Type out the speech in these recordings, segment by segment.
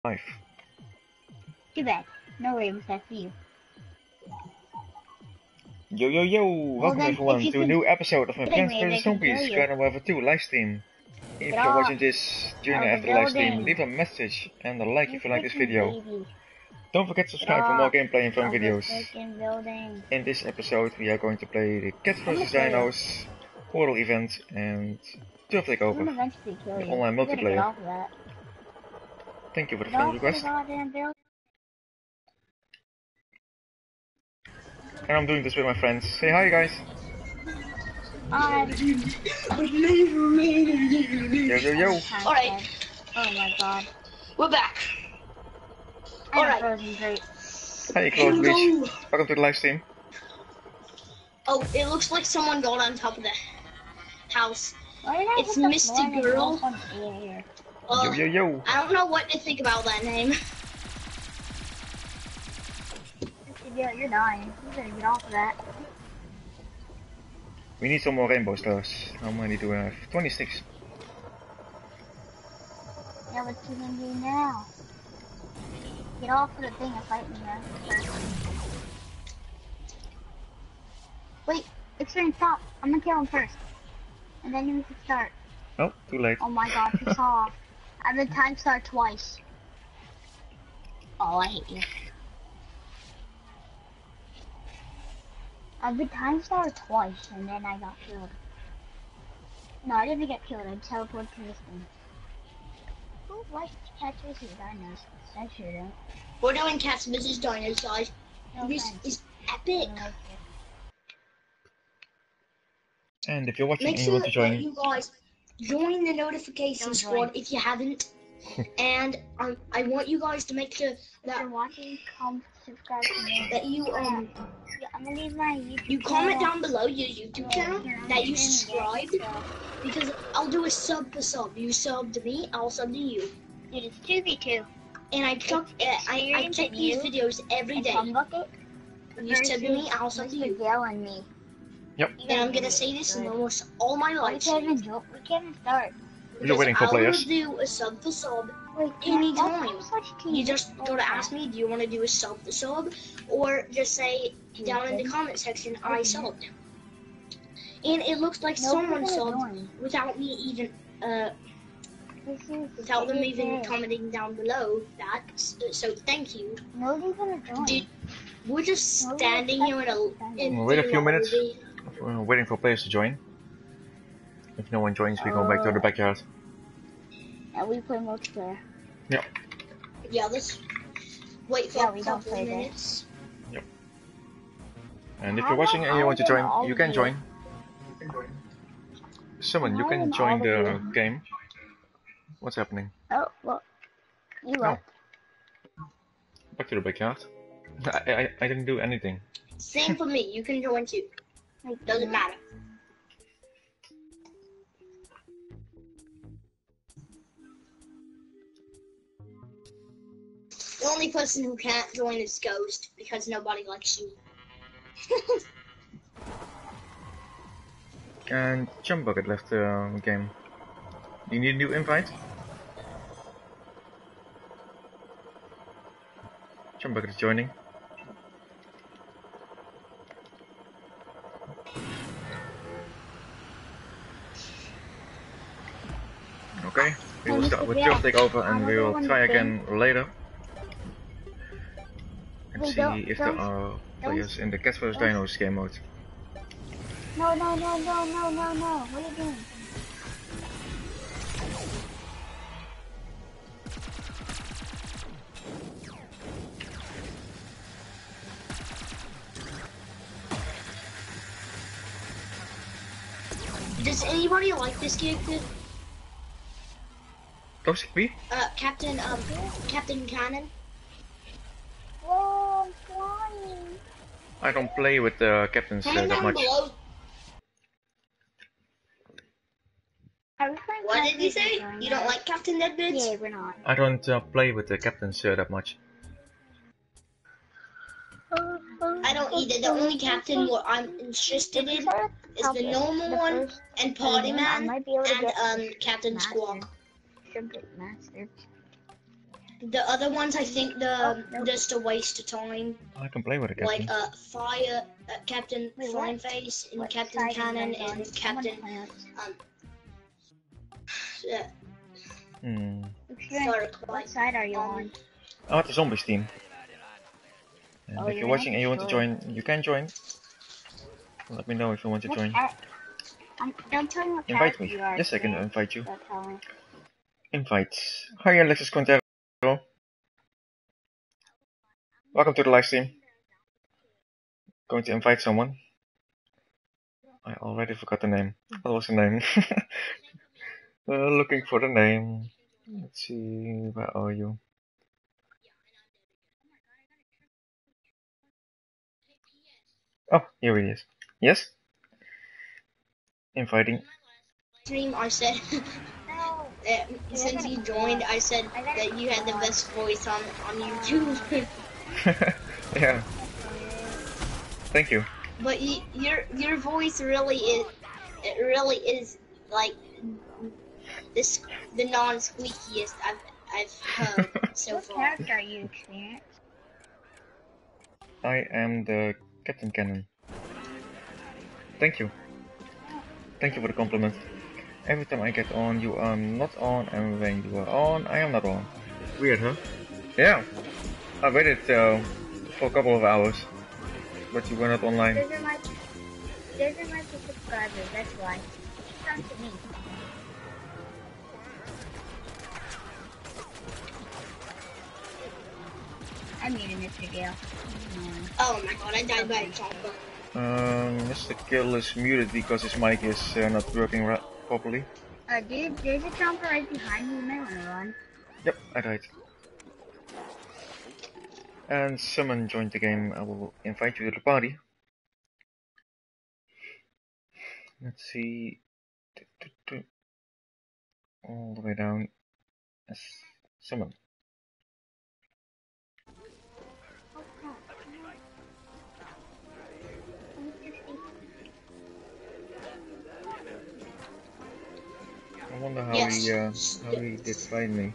Life. Too bad. No Ravens after you. Yo yo yo! Welcome then, everyone to a new episode of my Plants vs Zombies you. Garden Warfare 2 livestream. If Get you're off watching this during of or the after the livestream, building. leave a message and a like You if you like this freaking video. baby. Don't forget to Get subscribe for more off gameplay and fun of the videos. freaking building. In this episode we are going to play the Cats I'm vs gonna kill you. Dinos Portal event and Turf I'm Takeover. gonna eventually kill The you. online You gotta get multiplayer. off of that. Thank you for the Get friend off of the request. goddamn building. And I'm doing this with my friends. Say hi guys! Hi. Yo yo yo! Alright. Oh my god. We're back. I'm Alright. frozen great. Hi Cloud Beach! Welcome to the livestream. Oh, it looks like someone got on top of the house. Why did I It's hit the Misty floor and it Girl. goes on air? Yo yo yo! I don't know what to think about that name. Yeah, you're dying. You gotta get off of that. We need some more rainbow stars. How many do we have? 26. Yeah, what you gonna do now? Get off of the thing and fight me, man. Wait, Extreme, stop. I'm gonna kill him first. And then you can start. Oh, too late. Oh my god, piss off. I've been time start twice. Oh, I hate you. I've been time star twice and then I got killed. No, I didn't get killed. I teleported to this thing. Who likes Cats vs Dinos? I shouldn't. We're doing Cats vs Dinos, guys. No This thanks. is I epic. don't like it. And if you're watching Make and you sure want to join, that you guys join the notification Don't squad join. if you haven't. And I want you guys to make sure If that you're watching, come subscribe to me. you Yeah, I'm gonna leave my YouTube you comment channel. down below your YouTube channel that you subscribed, because I'll do a sub for sub. You sub to me, I'll sub to you. Dude, it's 2v2. And I check these videos every day. Bucket. You sub to me, I'll sub to you. Miguel and me. Yep. And I'm gonna say this in almost all my We lives. can't even jump. We can't even start. You're waiting for players. I will do a sub for sub Wait, anytime. switch teams? You just gotta ask me, do you want to do a sub for sub? Or just say down in the comment section, I subbed. And it looks like someone subbed without me even, without them even commenting down below that. So thank you. Nobody's gonna join. Dude, we're just standing here in We'll wait a the few minutes. lobby. We're waiting for players to join. If no one joins, we go back to the backyard. And we play multiplayer. Yep. Yeah, let's wait for Yeah, a we don't couple play minutes. And if you're watching and you want to join, you can join. Someone, you can join the game. What's happening? Oh, well, you No. left. Back to the backyard. I didn't do anything. Same for me, you can join too. Doesn't matter. The only person who can't join is Ghost, because nobody likes you. And Jump Bucket left the game. Do you need a new invite? Jump Bucket is joining. Okay, we will start with Turf Takeover and we will try again later. And see if there are players in the Cats vs Dinos game mode. No, no, no, no, no, no, no. What are you doing? Does anybody like this character? Toxic B? Captain Cannon? Whoa, I'm flying. I don't play with the captains Comment that down much. below. Are we playing What did you Cats say? vs. You don't Dinos? like Captain Deadbits? Yeah, we're not. I don't play with the captains that much. I don't either. The only captain what I'm interested in is the normal one and Party Man and Captain Squawk. Master. The other ones, I think Oh, no. just a waste of time. I can play with a Like captain. Fire, Captain Wait, Flying what? Face, and What Captain side are you Cannon, guys on? and Captain Plants. Hmm. Third. What side are you on? I'm at the zombies team. And Oh, if you're you're watching and you want to destroyed. join, you can join. Let me know if you want to What join. don't tell me what Invite character me. you are. Yes, I can Sam. invite you. Don't tell me. Invite. Hi, Alexis Quintero. Welcome to the live stream. Going to invite someone. I already forgot the name. What was the name? Looking for the name. Let's see, where are you? Oh, here he is. Yes? Inviting. Stream, I said, No. since you joined, I said that you had the best voice on YouTube. Yeah, thank you. But your voice really is, it really is like the non-squeakiest I've heard so What far. character are you, Experience? I am the Captain Cannon. Thank you. Thank you for the compliment. Every time I get on, you are not on, and when you are on, I am not on. Weird, huh? Yeah. I waited for a couple of hours, but you were not online. Doesn't like the subscribers, that's why. Come to me. I'm muting Mr. Gale. Oh my god, I died by a chopper. Mr. Kill is muted because his mic is not working properly. Dude, there's a jumper right behind you. You might want to run. Yep, I died. And someone joined the game. I will invite you to the party. Let's see. All the way down. Yes, someone. I wonder how he did find me.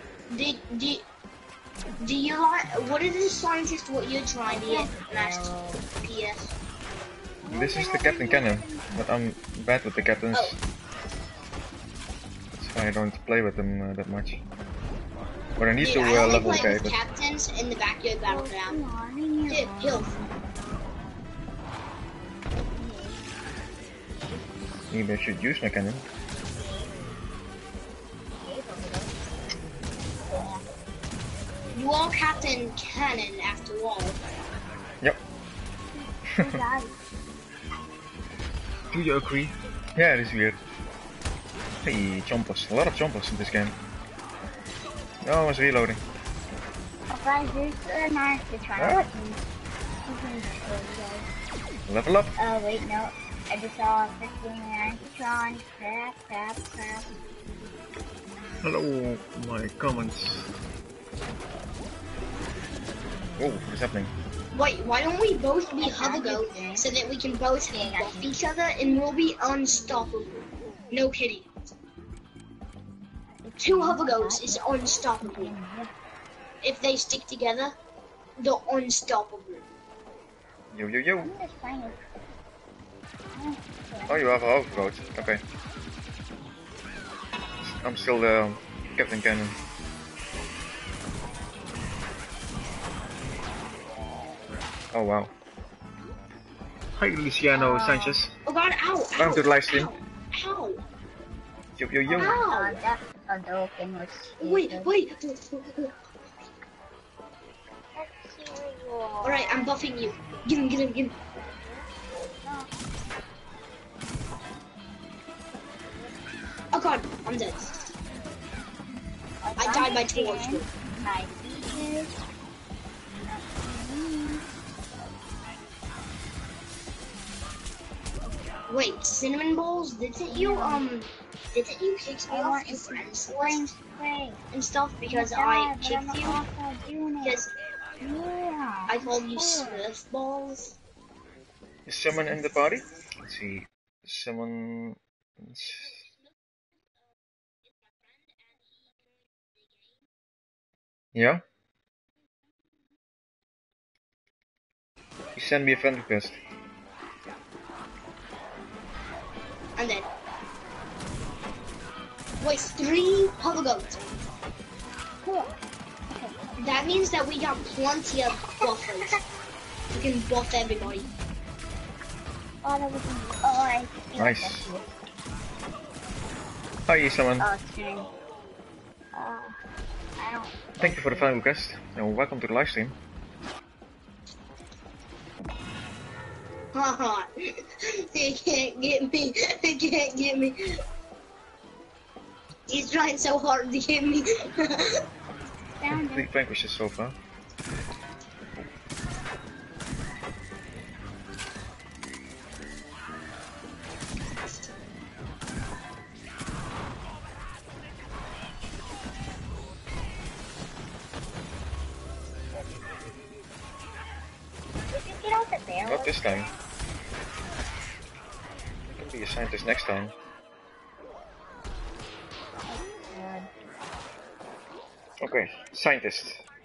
Do you like, what is this scientist what you're trying to get, Master PS? This is the Captain Cannon, but I'm bad with the captains. Oh. That's why I don't play with them that much. But I need Dude, to I only level the play guy. with But captains in the backyard battleground. Dude, health. maybe I should use my cannon. You are Captain Cannon after all. Yep. Do you agree? Yeah, it is weird. Hey, jumpers. A lot of jumpers in this game. No, I was reloading. Oh guys, there's a knife to try. Ah. Level up. Oh wait, no. I just saw a freaking Antitron. Crap. Hello, my comments. Oh, what's happening? Wait, why don't we both be Hover Goat so that we can both buff each other and we'll be unstoppable? No kidding. 2 Hover Goats is unstoppable. If they stick together, they're unstoppable. Yo. I'm just playing with... Oh, you have a overcoat. Okay. I'm still the Captain Cannon. Oh wow. Hi Luciano Sanchez. Oh god, ow! Welcome to the live stream. Ow! Yo. Ow! That Hadouken was Wait! stupid. Alright, I'm buffing you. Get him. Oh god, I'm dead. I died by torch. I see you. Wait, cinnamon balls? Didn't you kick me off your friends list and stuff because I kicked you? Because I called you Smurf balls. Is someone in the party? Let's see. Someone. Yeah? You send me a friend request. I'm dead. Wait, 3 polygones. Cool. That means that we got plenty of buffers. We can buff everybody. Oh, that was I feel Nice. like that's you. Hi, someone. Oh, it's me. I don't. Thank you for the friend request, and welcome to the live stream. Haha. He can't get me. He can't get me. He's trying so hard to get me. Found 3 it. vanquishes so far. Did you get out the barrel? Not this time. I can be a scientist next time. God. Okay, scientist.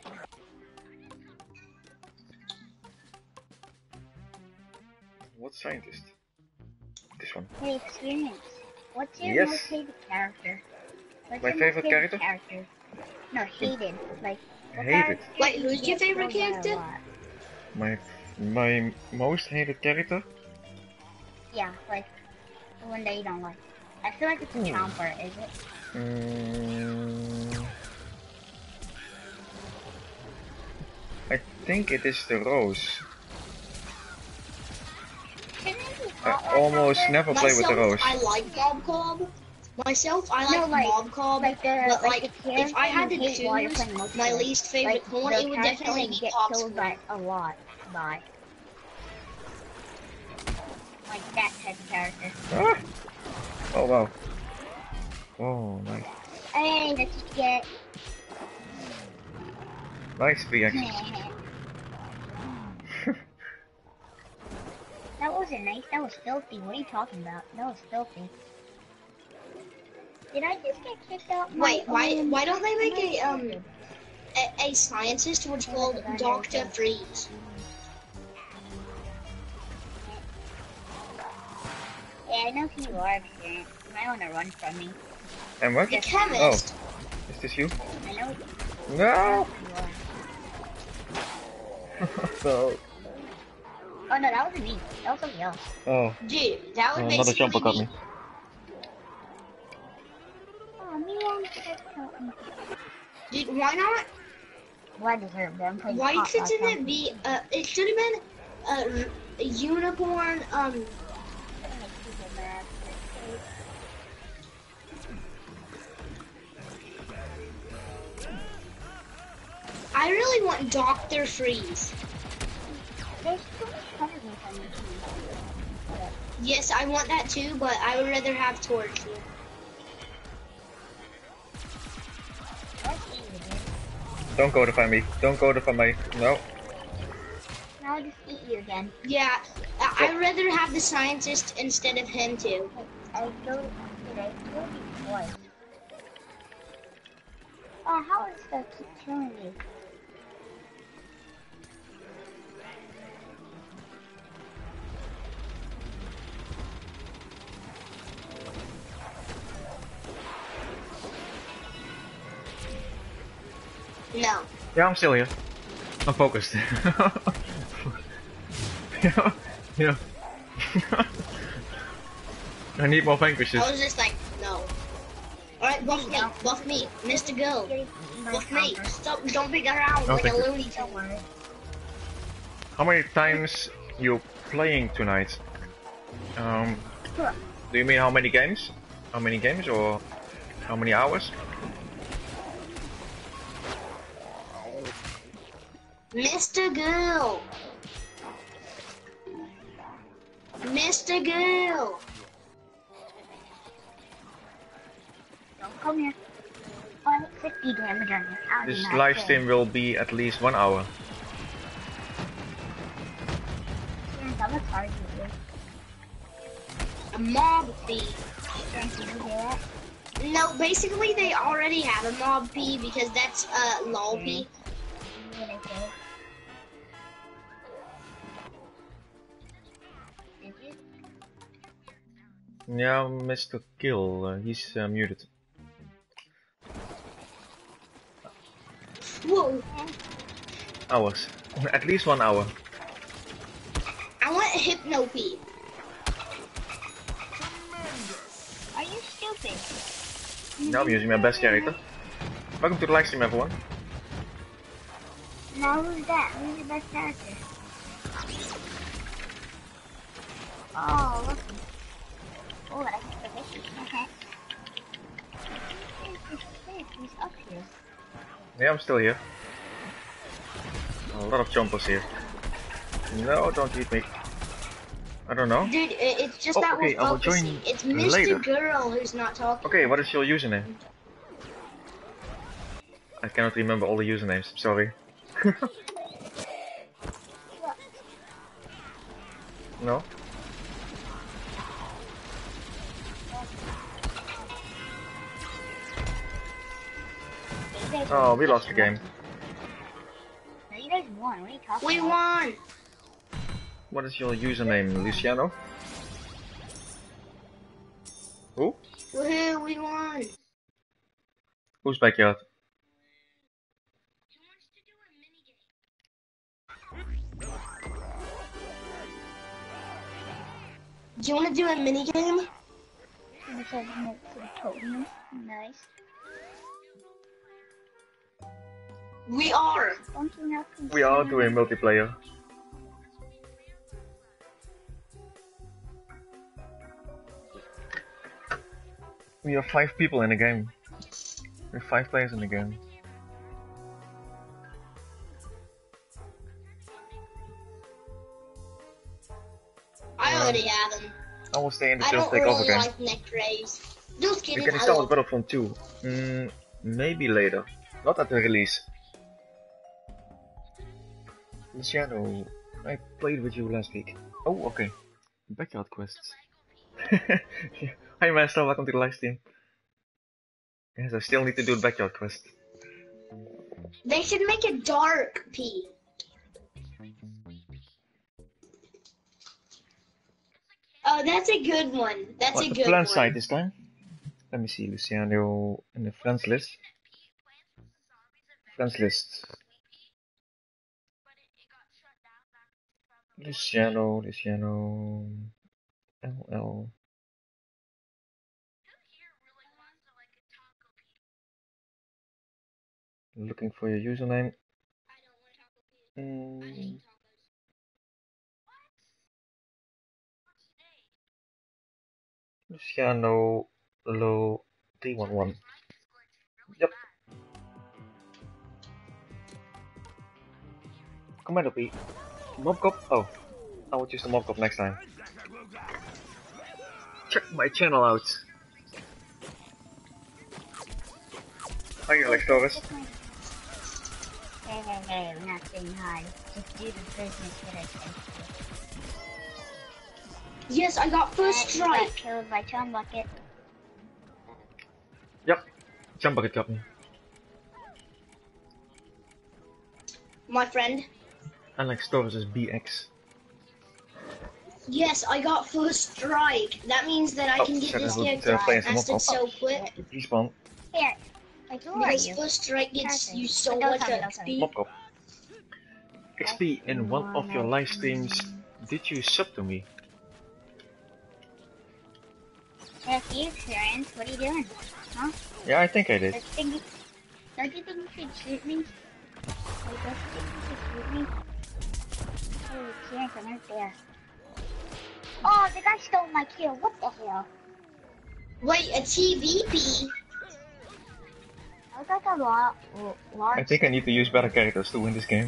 What scientist? This one. Hey, experience. What's your Yes. most favorite character? What's My your favorite most character? No, hated. Like, what Hated. character Wait, do you who's your get favorite killed by a character? lot? My most hated character? Yeah, like, the one that you don't like. I feel like it's a Chomper, is it? I think it is the Rose. Shouldn't it be I Hot Rod almost Chomper? never play with the Rose. I like Mob Cob. Myself, I No, like like- Mob Cob. Like the, but like like, the if I had to character you hate while you're choose playing multiplayer. my least favorite Like, corn, the it would character definitely you be get Pop killed Squad. by a lot by. Like that type of character. Ah! Oh wow. Oh, nice. Hey, let's just get. Nice VX. That wasn't nice. That was filthy. What are you talking about? That was filthy. Did I just get kicked out? Wait, why don't they make a scientist which called Dr. Freeze? Yeah, I know who you are, Experience. You might want to run from me. And what? The Oh, chemist. is this you? I know No! who you are. No. Oh no, that wasn't me. That was somebody else. Oh, Dude, that would another basically jumper got be... me. Oh, me on something. Dude, why not? Well, I deserve them. Why couldn't it be, it should have been a unicorn, I really want Dr. Freeze. There's too much coverage on your team. Yes, I want that too, but I would rather have Torch. Let's eat it, dude. Don't go to find me. Don't go to find me. No. Now I'll just eat you again. Yeah, I'd rather have the scientist instead of him too. I killed you twice. Oh, how is that keep killing me? No. Yeah, I'm still here. I'm focused. yeah. I need more vanquishes. I was just like, no. Alright, buff me, Mr. Go. Buff me. Stop jumping around like a thank you. loony tune. How many times you playing tonight? Do you mean how many games? How many games or how many hours? Mr. Girl. Mr. Girl. Don't come here. Oh, 50 damage on you. How This did not live kill? stream will be at least 1 hour. Yeah, that was hard to do. A mob thief. Did you hear that? No, basically they already have a mob P because that's lol P. Yeah, Mr. Kill, he's muted. Whoa. Hours. At least 1 hour. I want a Hypno P. Are you stupid? Now I'm using my best character. Welcome to the live stream, everyone. Now who's that? Who's your best character? Oh, look. Oh, I can forget you. Okay. He's up here. Yeah, I'm still here. A lot of jumpers here. No, don't eat me. I don't know. Dude, it's just that okay, we're focusing. I will join It's Mr. later. Girl who's not talking. Okay, what is your username? I cannot remember all the usernames, sorry. No? Oh, we lost the game. No, you guys won. What are you talking We about? won! What is your username, Luciano? Who? Woohoo, we won! Who's backyard? Do you want to do a minigame? Nice. We are! We are doing multiplayer. We are 5 people in the game. We're 5 players in the game. I already have them. I will stay in the I field don't take off really again. like neck rays. Just You kidding, can I install love Battlefront 2. Maybe later. Not at the release. Luciano, I played with you last week. Oh, okay. Backyard quests. Hi Master, welcome to the live stream. Yes, I still need to do the backyard quest. They should make a dark P. Oh, that's a good one. That's a The good plan one. side this time. Let me see, Luciano in the friends list. Friends list. Luciano, LL. Looking for your username. Luciano Low 311. Yep. Commando P. Mobcop? Oh. I will choose the Mobcop next time. Check my channel out. Hi Alex Torres. Hey, we're not saying hi. Just do the business that I said. Yes, I got first You got strike. killed by Chum Bucket. Yep. Jump bucket got me. My friend. Alex Torres is BX. Yes, I got first strike. That means that I can get this character mastered so quick. Respawn. Here. Like, who are Because you? first strike gets you so Don't much tell me, don't tell me. XP. Mobcop. XP in one of your live streams. Did you sub to me? That's you, Clarence. What are you doing? Huh? Yeah, I think I did. Don't you think you should shoot me? Don't you think you should shoot me? Oh, Clarence, I'm right there. Oh, the guy stole my kill. What the hell? Wait, a TVP? I was like a large... I think I need to use better characters to win this game.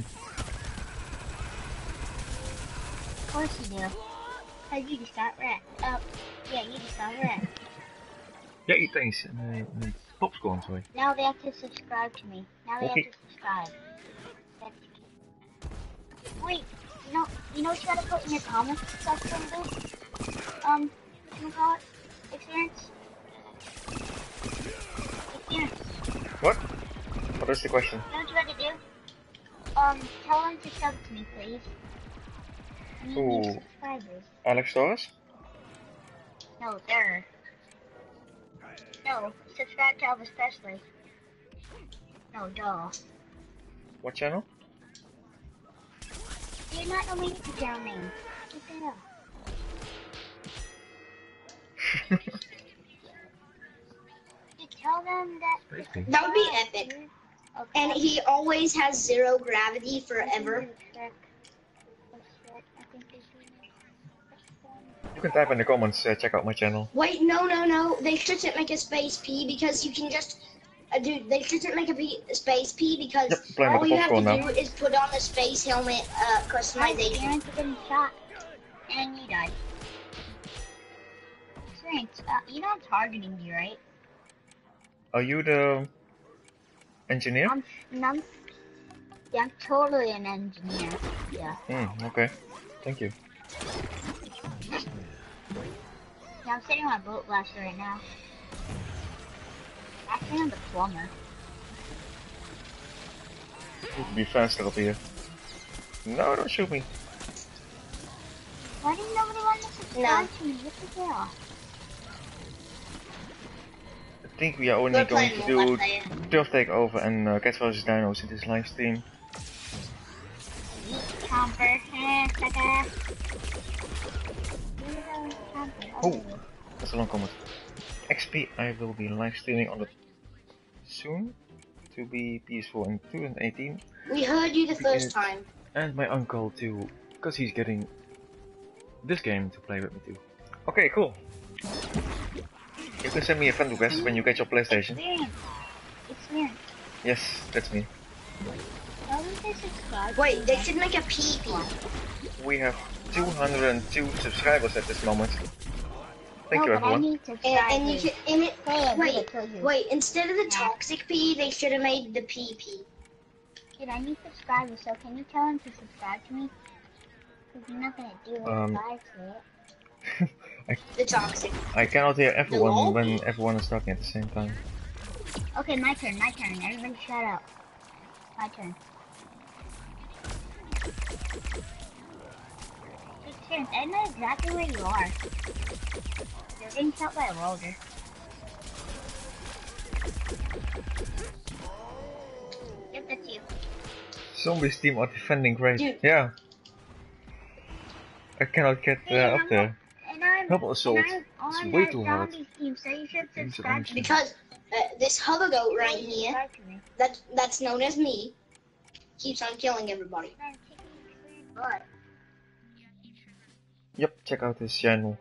Of course you do. Cause you just got wrecked. Yeah, you just got wrecked. Ja, thanks. Popcorn, sorry. Now they have to subscribe to me. Now they Okay. have to subscribe. Wait, you know what you gotta put in your comments section, dude? What you call it? Experience? What? What is the question? You know what you gotta do? Tell them to sub to me, please. I need new Ooh. subscribers. Alex Torres? No, there. No, subscribe to Elvis Presley. No, duh. What channel? Do you not know my YouTube channel name? What the hell? You tell them that. That would be epic. Okay. And he always has 0 gravity forever. You can type in the comments, check out my channel. Wait, no. They shouldn't make a space P because you can just. Dude, they shouldn't make a space P because Yep, playing with all the you have to popcorn do now. is put on the space helmet customization. Terrence is getting shot. And you died. Terrence, you know I'm targeting you, right? Are you the engineer? Yeah, I'm totally an engineer. Yeah. Okay. Thank you. Yeah, I'm sitting on a boat blaster right now. Actually, I'm the plumber. You can be faster up here. No, don't shoot me. Why didn't nobody want to subscribe to me? What the hell? I think we are only going to do Turf Takeover and Cats vs Dinos in this live stream. Oh, that's a long comment. XP, I will be live streaming on it soon to be PS4 in 2018. We heard you the first time. And my uncle too, because he's getting this game to play with me too. Okay, cool. You can send me a friend request when you get your PlayStation. It's me. Yes, that's me. Why would they subscribe? Wait, they should make a PP. We have 202 subscribers at this moment. Thank you, But I everyone. need to And you should, and it, Hey, wait, instead of the toxic P, they should have made the PP. Dude, I need subscribers, so can you tell them to subscribe to me? Because you're not gonna do it if I say it. The toxic. I cannot hear everyone The when everyone is talking at the same time. Okay, my turn. Everybody shut up. My turn. Terrence, I know exactly where you are. You're being shot by a welder. Yep, that's you. Zombies team are defending great. Dude. Yeah. I cannot get up there. And I'm Double assault. on It's way that too hard. zombie team, so you should You should subscribe to me. Because this hover goat right here, Subscribe to me. that's known as me, keeps on killing everybody. Man, kick me in the butt. Yep, check out his channel.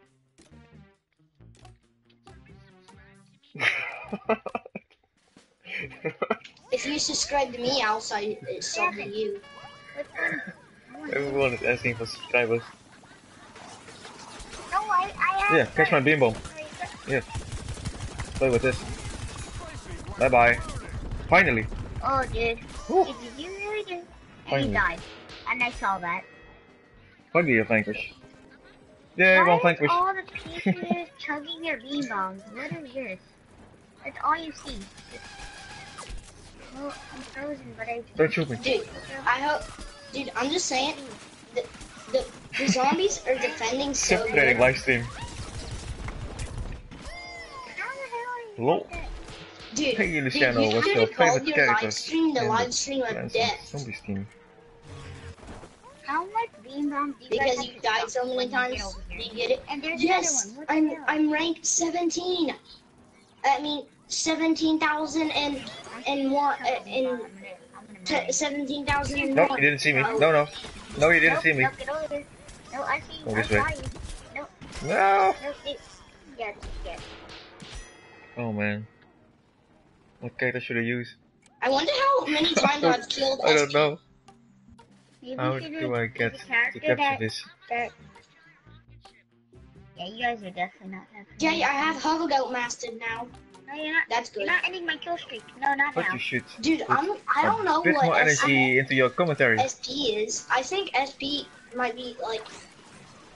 If you subscribe to me, I'll sub to you. Everyone is asking for subscribers. No, I have. Yeah, catch my beam bomb. Yeah. Play with this. Bye bye. Finally. Oh, dude. Woo. Did you really do? And Finally. he died. And I saw that. Finally a vanquish. Yeah, one vanquish. all the pieces chugging your beam bombs? What is this? That's all you see. Well, I'm frozen, but I... Don't shoot me. Dude, dude, I'm just saying, the zombies are defending so Separating good. live stream. How the hell are you Lol. like that? Dude, Hey, in the dude, channel, you what's should your have called favorite your character? live stream the And live stream of Plants death. and Zombies team. How much beam bombs do you guys Because have you to died stop so many when you times. get over here? Do you get it? And there's Yes, another one. What the hell? I'm ranked 17. I mean 17,000 and one in 17,001. No, you didn't see me. Oh. No, you didn't see me. No, get over there. No, I see you. Go I this saw way. you. No, No. yes. Oh man. What character should I use? I wonder how many times I've killed I don't SP. know. Maybe How you should do I get pick a to character capture this? that... Yeah, you guys are definitely not happy. Jay, I have Hover Goat mastered now. No, you're not. That's good. You're not ending my kill streak. No, not But now. you should Dude, put I don't know a bit what more energy into your commentary. SP is. I think SP might be like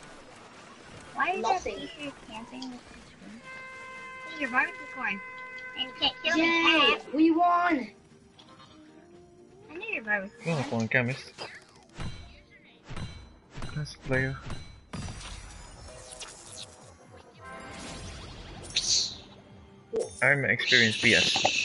Why is that nothing. t-shirt camping with this one? Hey, your barbecue corn. And you can't kill me. Yay! We won! I knew your brother was Well, I'm on chemist. Best player. I'm an experienced PS.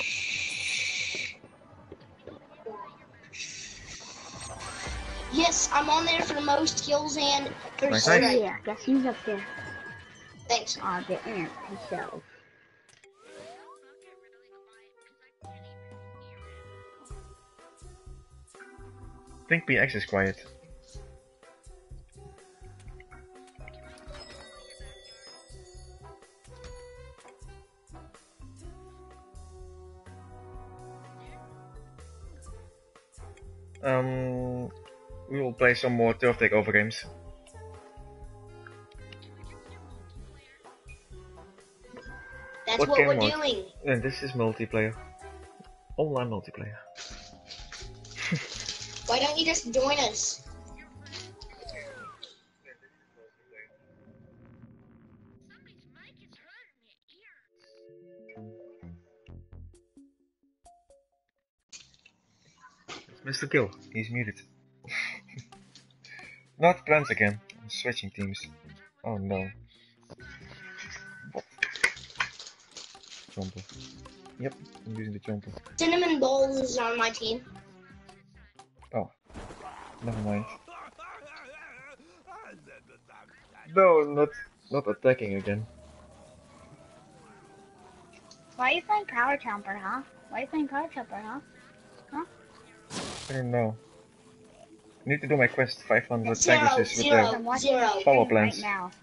Yes, I'm on there for the most kills and for Nice, strength. nice. Yeah, guess who's up there? Thanks. The ant himself. I think PX is quiet. We will play some more turf takeover games. That's What what game we're mode? doing. And this is multiplayer. Online multiplayer. Why don't you just join us? It's Mr. Kill, he's muted. Not plans again. I'm switching teams. Oh no. What? Jumper. Yep, I'm using the jumper. Cinnamon Bowls is on my team. Oh. Never mind. No, not attacking again. Why are you playing Power Chomper, huh? Why are you playing Power Chomper, huh? I don't know. I need to do my quest 500 Zero, sandwiches with zero. the I'm watching Zero. your power stream plants. right now.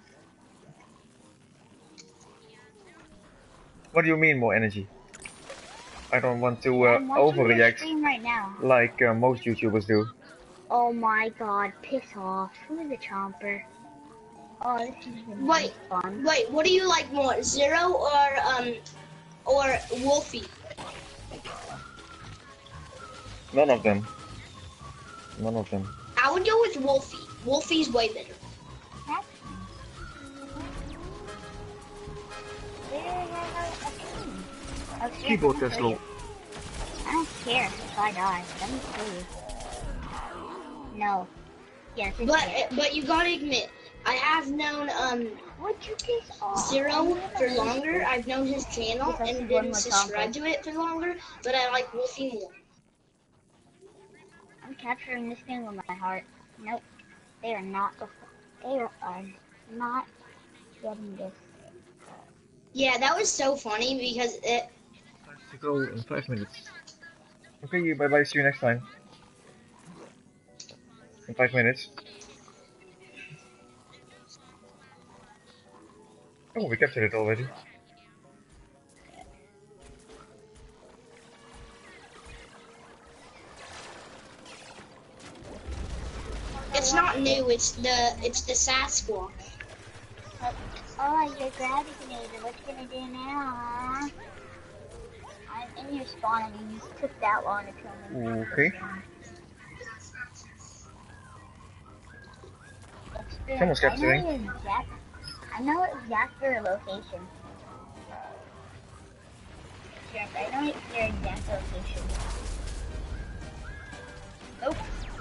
What do you mean more energy? I don't want to I'm watching your overreact stream right now. like most YouTubers do. Oh my god, piss off. Who's a Chomper? Oh, this is gonna Wait. be fun. Wait, what do you like more, Zero or Wolfie? None of them. None of them. I would go with Wolfie. Wolfie's way better. Keyboard test low. I don't care if I die. Let me kill you. No. Yes, it's fair. But you gotta admit, I have known Would you piss off? Zero for longer. I've known his channel Because and he's one been more subscribed to it for longer, but I like Wolfie more. I'm capturing this thing with my heart. Nope. They are not. They are not getting this. Yeah, that was so funny because it. To go in 5 minutes. Okay, bye bye, see you next time. In 5 minutes. Oh, we captured it already. It's not new. It's the Sasquatch. Oh, you're gravity grenade. What you gonna do now, huh? I'm in your spawn and you just took that long to kill me. Okay. Someone's capturing. I know exact your location. Yes, I know your exact location. Nope.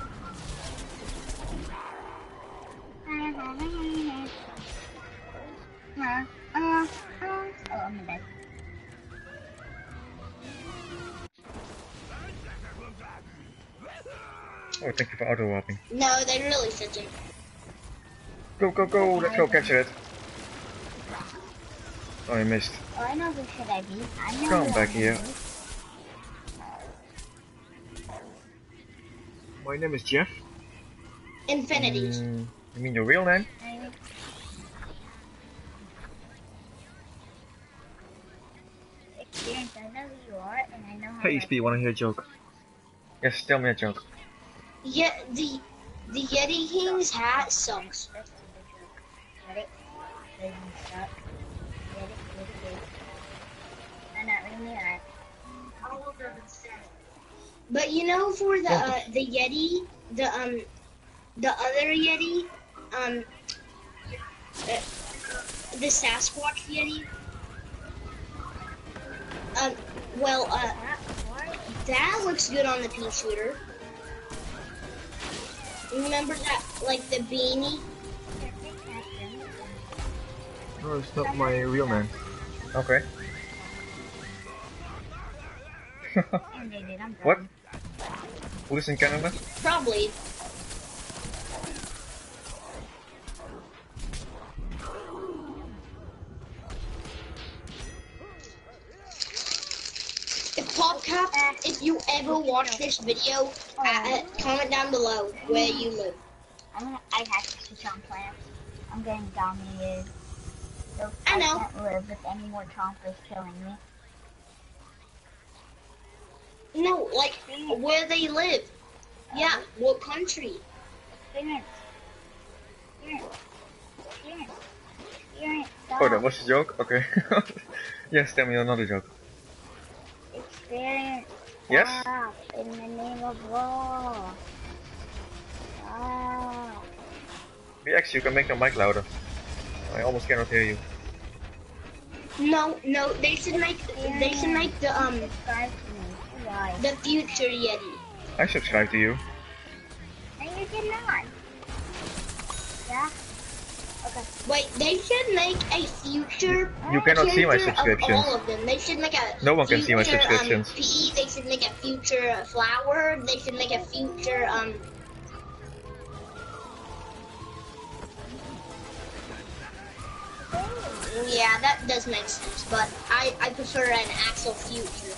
Oh, I'm dead. Oh, thank you for auto warping. No, they really shouldn't. Go, go, go! Let's go capture it. Oh, I missed. Oh, I know who should I be. I know Come who back I here. be. My name is Jeff. Infinities. You mean your real name? Experience, I know who you are, and I know how Hey, to- XP, wanna hear a joke? Yes, tell me a joke. Yeah, the Yeti King's hat sucks. That's the joke. Get it? Doesn't suck. Get it? Get it? I'm not really alright. But you know, for the Yeti, the other Yeti, the Sasquatch Yeti, Well, that looks good on the pea shooter. Remember that, like the beanie? No, it's not my real name. Okay. What? Who's in Canada? Probably. PopCap, if you ever watch this video, comment down below where you live. I have to switch on plants. I'm getting dominated. So I know. Can't live with any more chompers killing me. No, like where they live. Yeah, what country? Oh, that was a joke? Okay. Yes, tell me another joke. Experience. Yes? Stop in the name of law. Stop. BX, you can make the mic louder. I almost cannot hear you. No, they should make the Subscribe to me. Why? the future Yeti. I subscribe to you. No, you did not. Yeah? Okay. Wait, they should make a future. You cannot see my future subscriptions. Of all of them. They should make a. No one can see my future, subscriptions. Pea. They should make a future flower. They should make a future Yeah, that does make sense, but I prefer an actual future.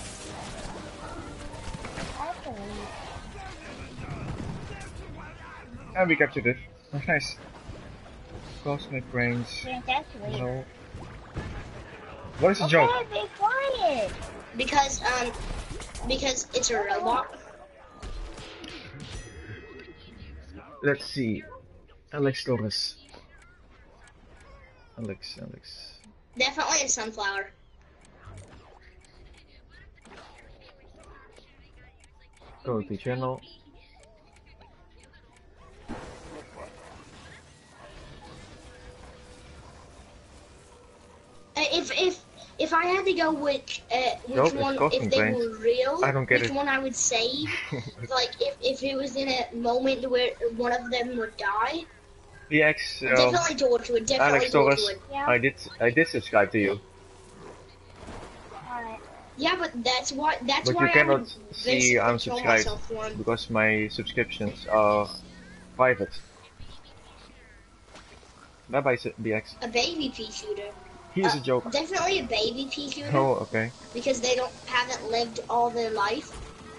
And we captured it. Nice. Cosmic brains. No. What is the joke? Be quiet. Because it's a robot. Let's see. Alex Torres. Alex. Definitely a sunflower. Go to the channel. If I had to go which one, if they were real, I don't get which it. one I would save, like if it was in a moment where one of them would die, BX, definitely Torchwood, definitely Alex Torres, Torchwood. Yeah. I did subscribe to you, Alright. Yeah, but that's why but you I would cannot see basically I'm kill subscribed myself for him. because my subscriptions are private. Bye bye, BX. A baby pea shooter. Here's a joke. Definitely a baby pea shooter. Oh, okay. Because they haven't lived all their life.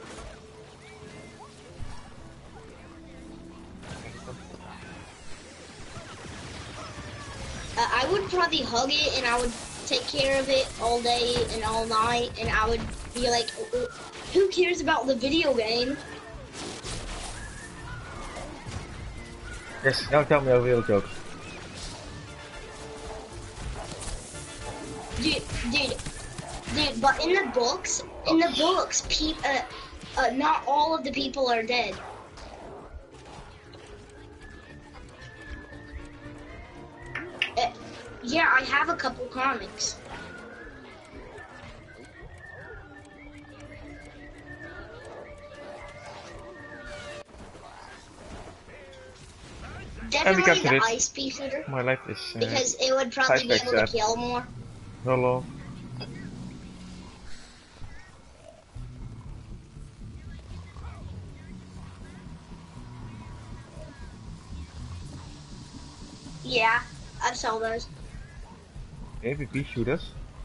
I would probably hug it and I would take care of it all day and all night, and I would be like, who cares about the video game? Yes, now tell me a real joke. Dude, but in the books, not all of the people are dead. Yeah, I have a couple comics. Definitely the ice pea shooter, My life is because it would probably be able to kill more. Hello. Yeah, I've sold those. Baby pea shooters.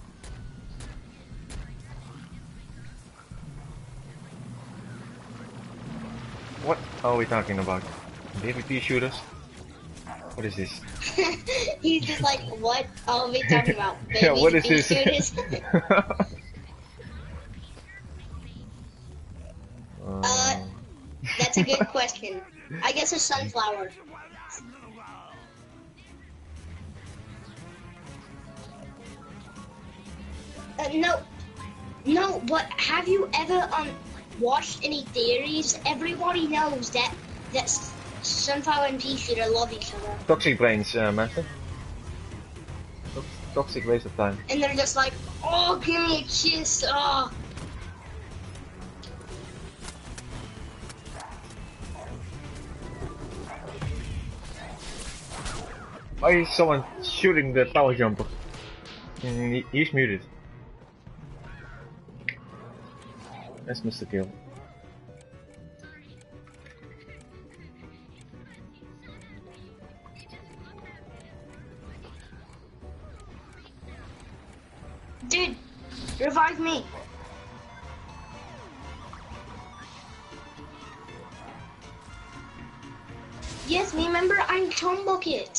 What are we talking about? Baby pea shooters? What is this? He's just like, what are we talking about? Baby Yeah, what is pea this? shooters? That's a good question. I guess a sunflower. No, but have you ever watched any theories? Everybody knows that sunflower and pea shooter love each other. Toxic brains, master. toxic waste of time. And they're just like, oh, give me a kiss, oh. Why is someone shooting the power jumper? He's muted. That's Mr. Kill. Dude, revive me. Yes, remember I'm Tom Bucket.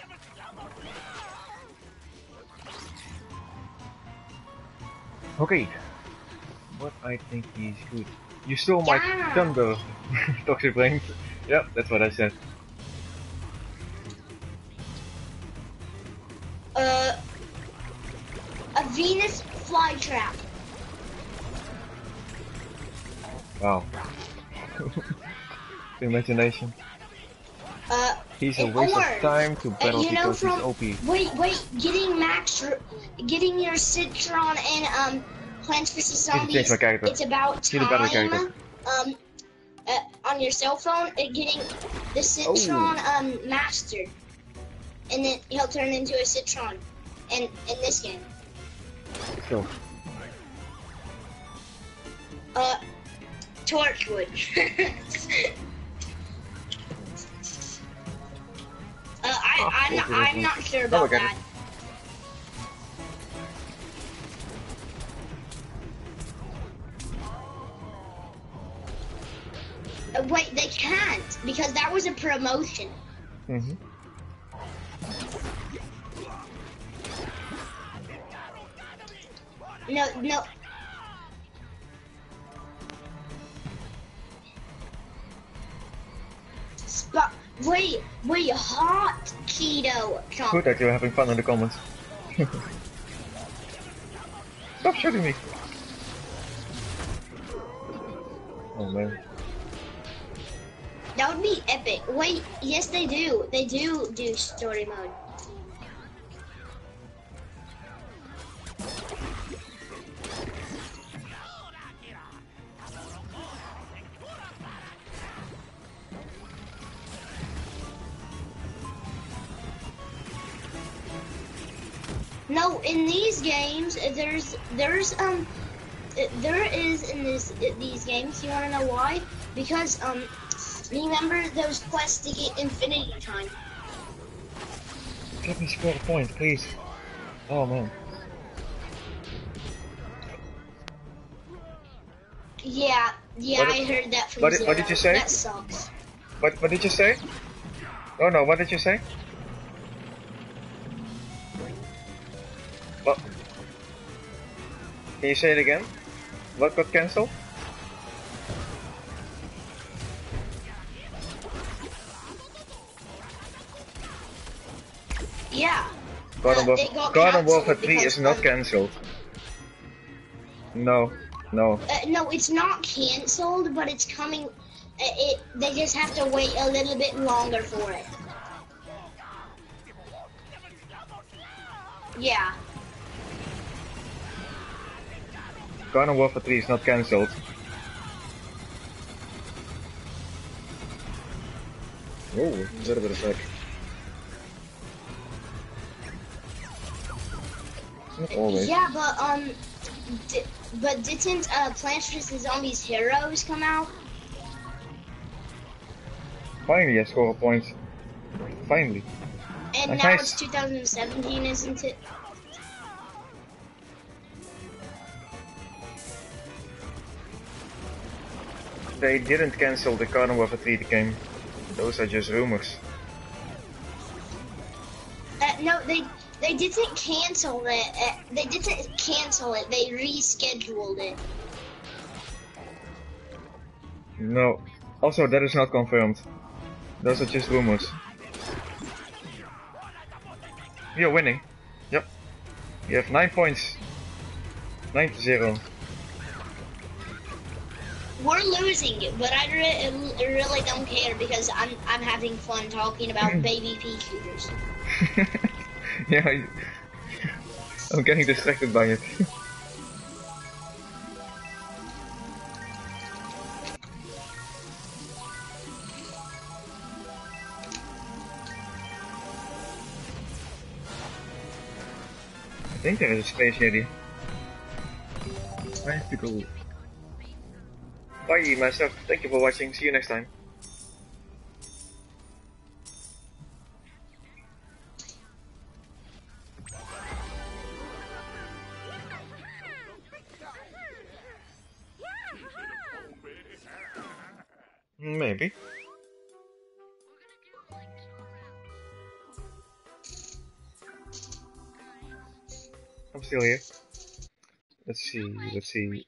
Okay. What I think he's good. You stole my thunder, Toxic Brains. Yep, that's what I said. A Venus flytrap. Wow. Imagination. He's a waste of time to battle because he's OP. Wait, getting your Citron and Plants vs Zombies. It's about time. On your cell phone, getting the Citron mastered, and then he'll turn into a Citron. In this game. Sure. Torchwood. I'm not sure about that. Wait, they can't because that was a promotion. Mm-hmm. No. Wait, hot Cheeto chomp. Good that you're having fun in the comments. Stop shooting me. Oh man. That would be epic. Wait, yes they do. They do story mode. No, in these games, there is in these games. You wanna know why? Because remember those quests to get infinity time. Let me score a point, please. Oh man. Yeah, I heard that from Zero. What did you say? That sucks. What did you say? Oh no, what did you say? What? Can you say it again? What got cancelled? Yeah. Garden Warfare 3 is not cancelled. No. No, it's not cancelled, but it's coming. They just have to wait a little bit longer for it. Yeah. Garden Warfare 3 is not cancelled. Oh, a little bit of lag. Not always. Yeah, but didn't Plants vs Zombies Heroes come out? Finally, I score a point. Finally. And that's now nice. It's 2017, isn't it? They didn't cancel the Garden Warfare 3 game. Those are just rumors. No, they didn't cancel it. They didn't cancel it. They rescheduled it. No. Also, that is not confirmed. Those are just rumors. You're winning. Yep. You have 9 points. 9-0. We're losing, but I really don't care because I'm having fun talking about baby pea shooters. Yeah. I'm getting distracted by it. I think there is a space area. I have to go. Bye myself. Thank you for watching. See you next time. Maybe. I'm still here. Let's see, let's see.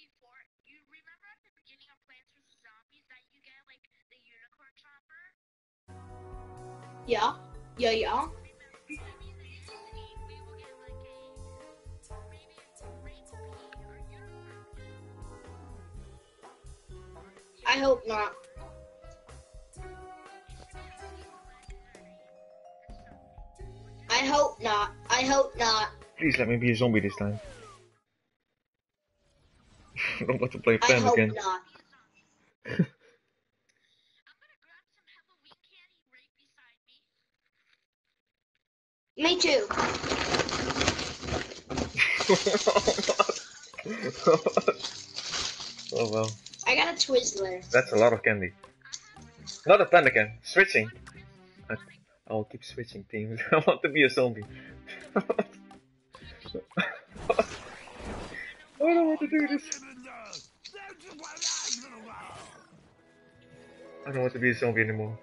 Yeah. Yeah. I hope not. I hope not. I hope not. Please let me be a zombie this time. I don't want to play I Pam hope again. not. Me too. Oh well. I got a Twizzler. That's a lot of candy. Not a panda can. Switching. I'll keep switching teams. I want to be a zombie. I don't want to do this. I don't want to be a zombie anymore.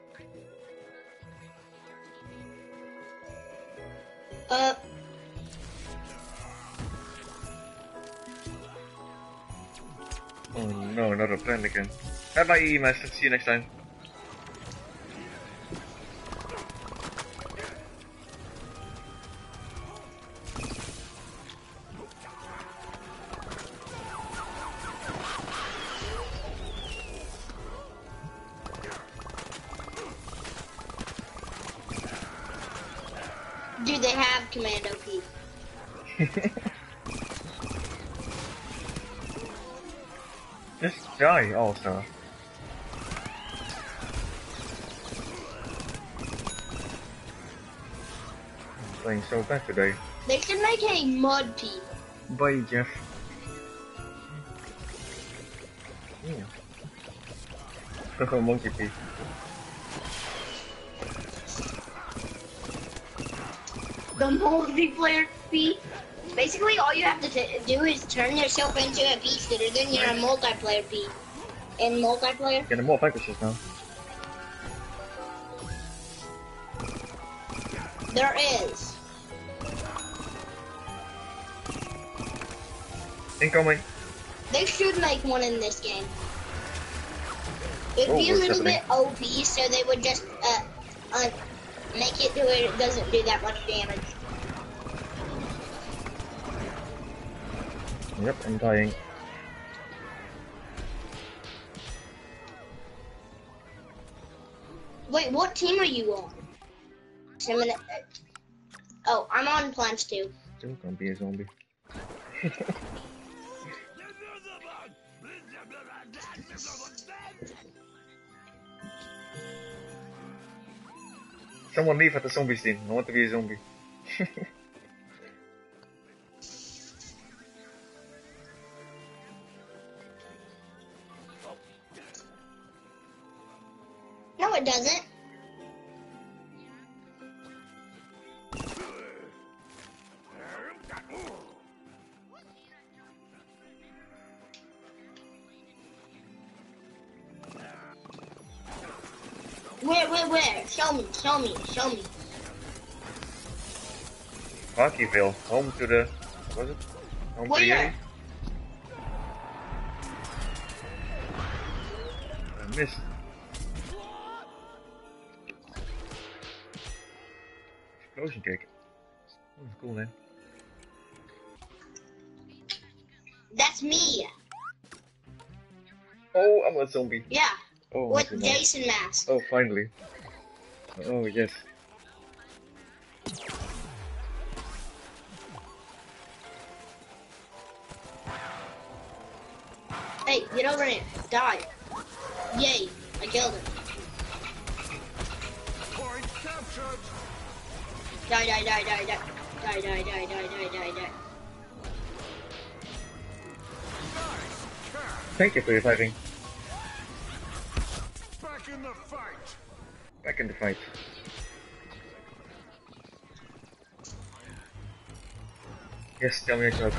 Oh no, not a panda can. Bye bye, Master. See you next time. Do they have Commando P? Just die also. I'm playing so bad today. They should make a Mud P. Bye, Jeff. Yeah. Monkey P. The multiplayer P. Basically, all you have to do is turn yourself into a beast-eater, then you're a multiplayer P. In multiplayer? Getting more focuses now. There is. Incoming. They should make one in this game. It'd be a what's little happening? bit OP, so they would just make it to where it doesn't do that much damage. Yep, I'm dying. Wait, what team are you on? Oh, I'm on Plants 2. Still gonna be a zombie. Someone leave at the zombies team. I want to be a zombie. No, it doesn't. Where? Show me. Hockeyville, home to the... Was it? Home to the Where? Yeti? I missed. Explosion cake. Oh, that's cool, man. That's me. Oh, I'm a zombie. Yeah. Oh, With that's nice. Jason mask. Oh, finally. Oh, yes. Hey, get over here. Die. Yay, I killed him. Point captured. Die, die, die, die, die. Die, die, die, die, die, die, die. Thank you for reviving. Back in the fight. Back in the fight. Yes, tell me a joke.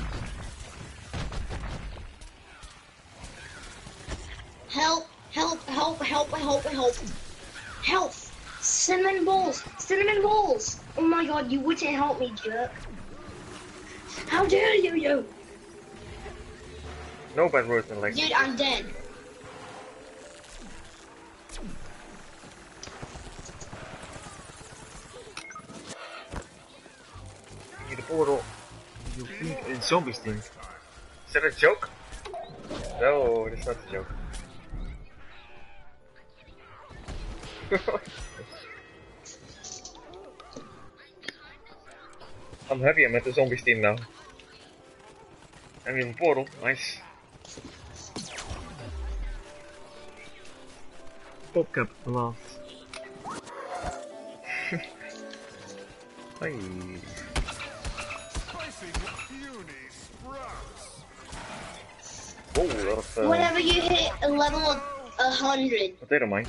Help, help, help, help, help, help. Help! Cinnamon balls! Cinnamon balls! Oh my god, you wouldn't help me, jerk. How dare you! No bad words in like. Dude, I'm dead. The portal. You feed in zombies team. Is that a joke? No, that's not a joke. I'm happy I'm at the zombies team now. I'm in portal, nice. PopCap, last. Hi. Spicy puny sprouts. Oh, a lot of Whenever you hit a level of 100. potato mines.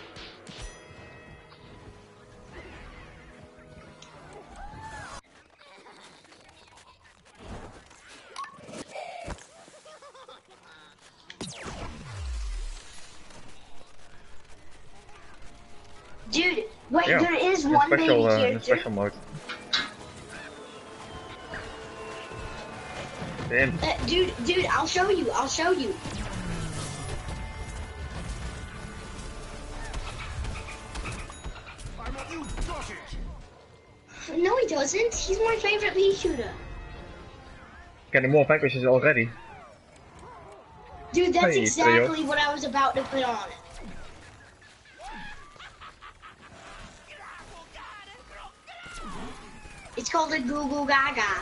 Dude, wait, Yeah, there is in one special, baby in character. special mode. Damn. Dude, I'll show you. You got it. No, he doesn't. He's my favorite pea shooter. Getting more vanquishes already. Dude, that's Hey, exactly what I was about to put on. It's called a Goo Goo Gaga.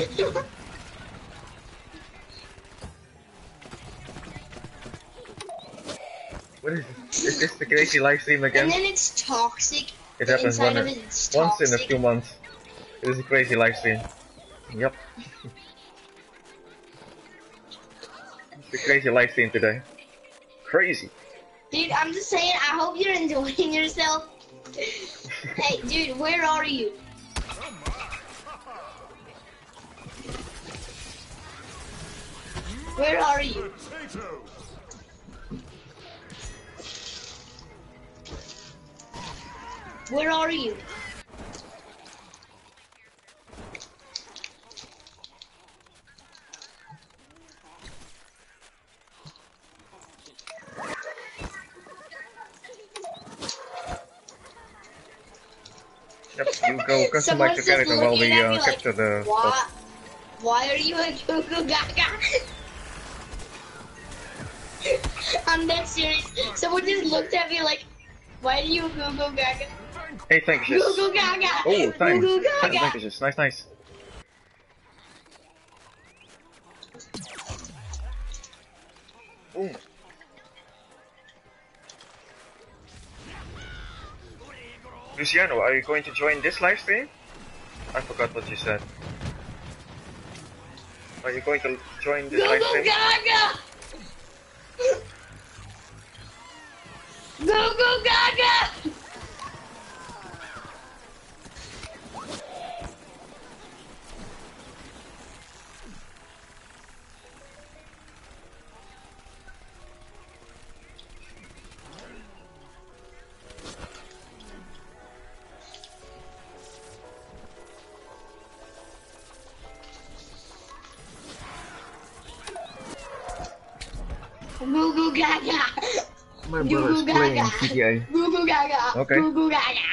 What is it? Is this the crazy live stream again? And then it's toxic. It The happens inside of it is once in a toxic. few months. It is a crazy live stream. Yep. It's the crazy live stream today. Crazy. Dude, I'm just saying, I hope you're enjoying yourself. Hey, dude, where are you? Where are you? Potatoes. Where are you? Yep, you go customize your Someone's just character while we looking at me like, capture the Why? Why are you a Goo Goo Gaga? I'm that serious. Someone just looked at me like, why are you a Goo Goo Gaga? Hey, thank you. Goo Goo Gaga! Oh, thanks. Goo Goo Gaga! Thank you. Nice, nice. Boom. Luciano, are you going to join this live stream? I forgot what you said. Are you going to join this Goo live Goo stream? Gaga! Goo Goo Gaga! Goo Goo Gaga! My Goo brother is Goo playing Gaga! GTA. Goo Goo Gaga! Okay. Goo Goo Gaga!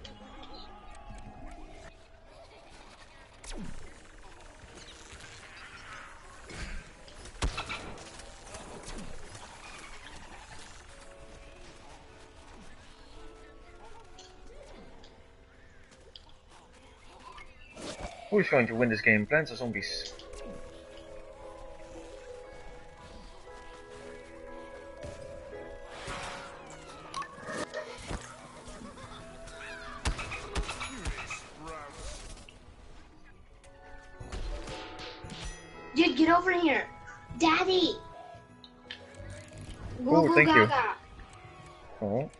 Who is going to win this game, Plants or Zombies? Dude, get over here. Daddy. Oh, Goo thank you. gaga. Oh.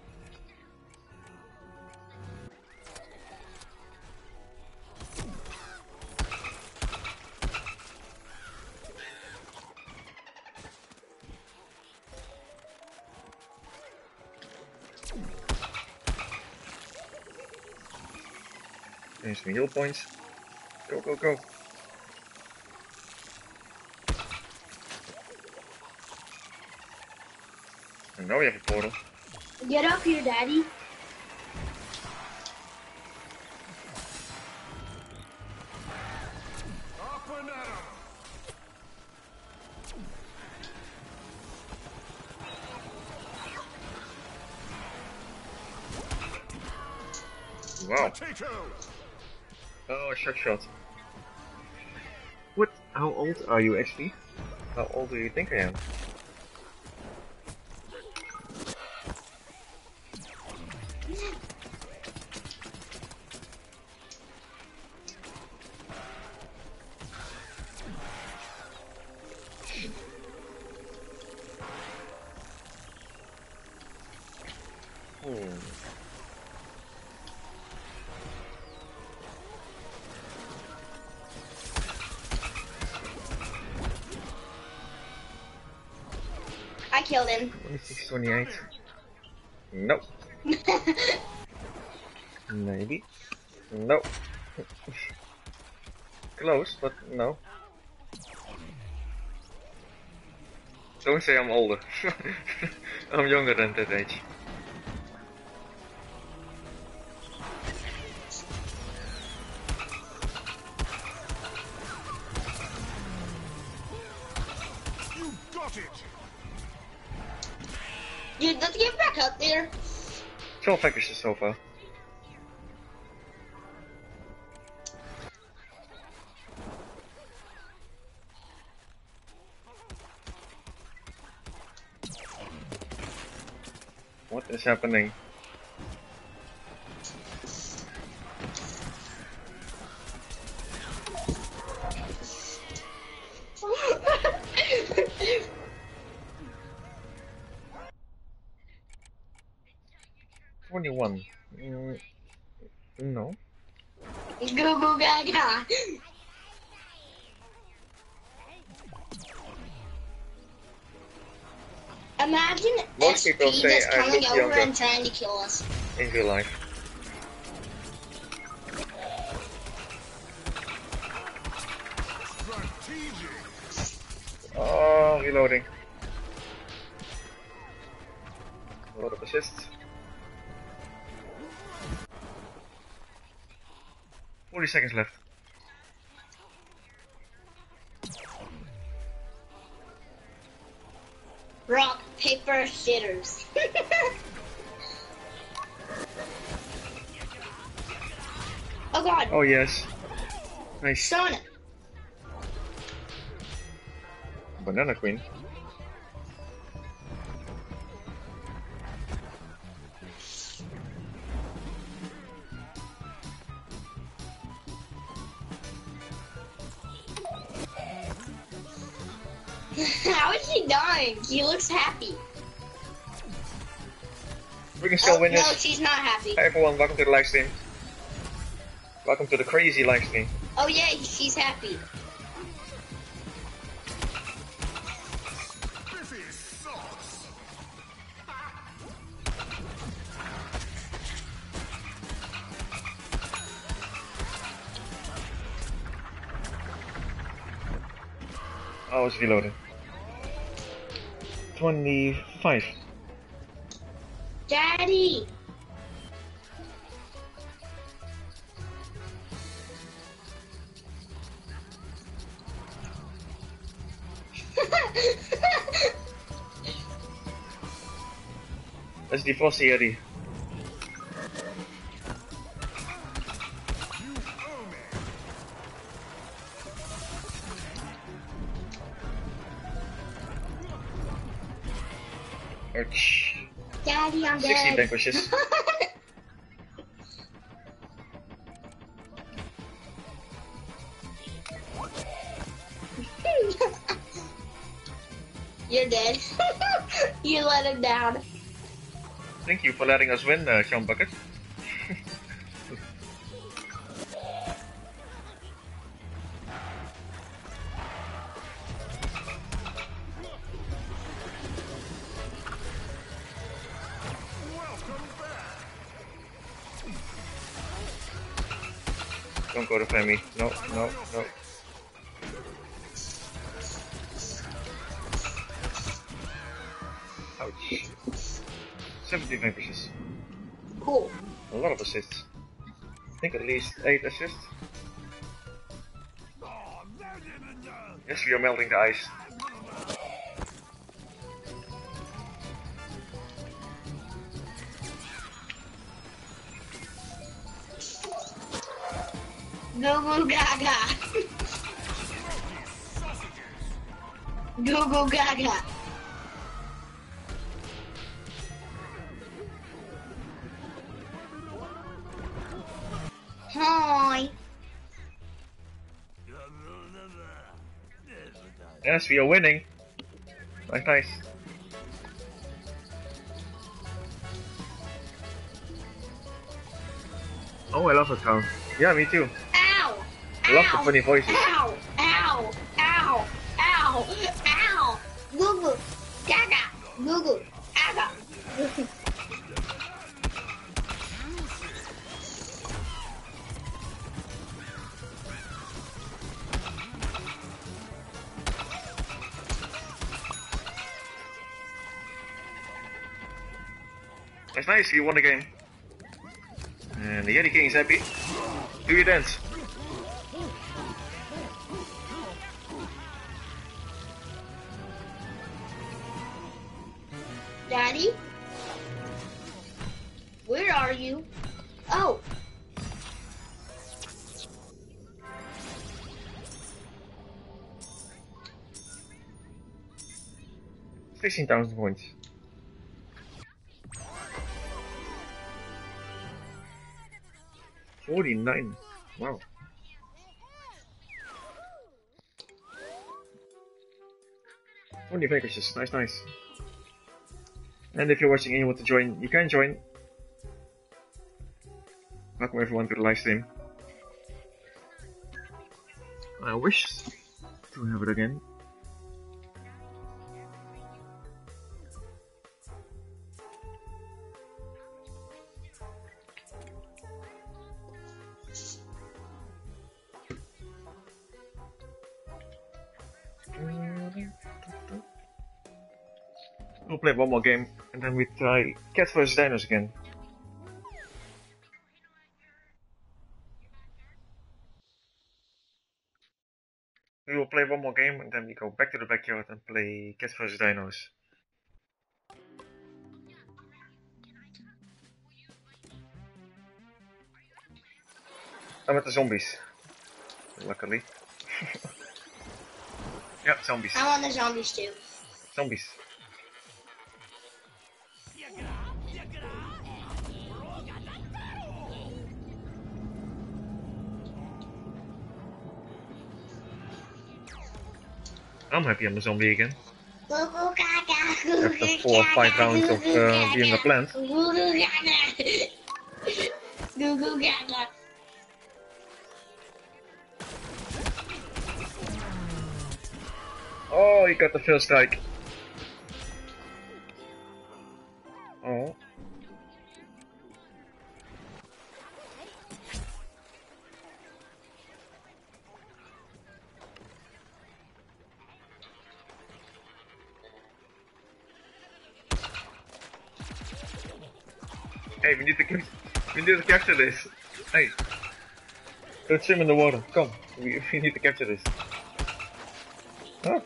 There's some heal points. Go, go, go. And now we have a portal. Get up here, Daddy. Up and at 'em. Wow. Potato. Oh, shot. What? How old are you actually? How old do you think I am? I killed him. 26, 28. Nope. Maybe. Nope. Close, but no. Don't say I'm older. I'm younger than that age. You got it. Dude, let's get back up there. 12 packages so far. What is happening? $21. No. Goo goo gaga. Imagine Most SP people say just I coming look over younger. and trying to kill us. In real life. Strategic. Oh, reloading. A lot of assists. 40 seconds left. Rock, paper, shitters. Oh god, Oh yes. Nice. Sonic. Banana Queen. How is she dying? She looks happy. We can still win no, this. she's not happy. Hi everyone, welcome to the live stream. Welcome to the crazy live stream. Oh yeah, she's happy. This is sauce. I was reloading. 25. Daddy. Let's defrost the Eddie. You owe me. Ouch. Daddy, I'm 60 dead. vanquishes. You're dead. You let him down. Thank you for letting us win, Sean Bucket. Don't go to Femi. No, no, no. Ouch. 17 vanquishes. Cool. A lot of assists. I think at least 8 assists. Yes, we are melting the ice. Goo goo gaga. Goo goo gaga. Hi. Yes, we are winning. Nice, nice. Oh, I love that sound. Yeah, me too. Ow. I love the Ow. funny voices. Ow. Ow. Ow. Ow. Ow. Goo goo gaga. Goo goo gaga. That's nice, we won the game. And the Yeti King is happy. Do your dance. Daddy? Where are you? Oh. 16,000 points. $49. Wow. Only vanquishes. Nice, nice. And if you're watching and you want to join, you can join. Welcome everyone to the live stream. I wish to have it again. We'll play one more game and then we try Cats vs Dinos again. We will play one more game and then we go back to the backyard and play Cats vs Dinos. I'm at the zombies. Luckily. Yeah, zombies. I'm on the zombies too. Zombies. I'm happy I'm a zombie again. After 4 or 5 rounds of being a plant. Oh, he got the first strike. Oh. Hey, we need to capture this. Hey, don't swim in the water. Come, we need to capture this. Oh.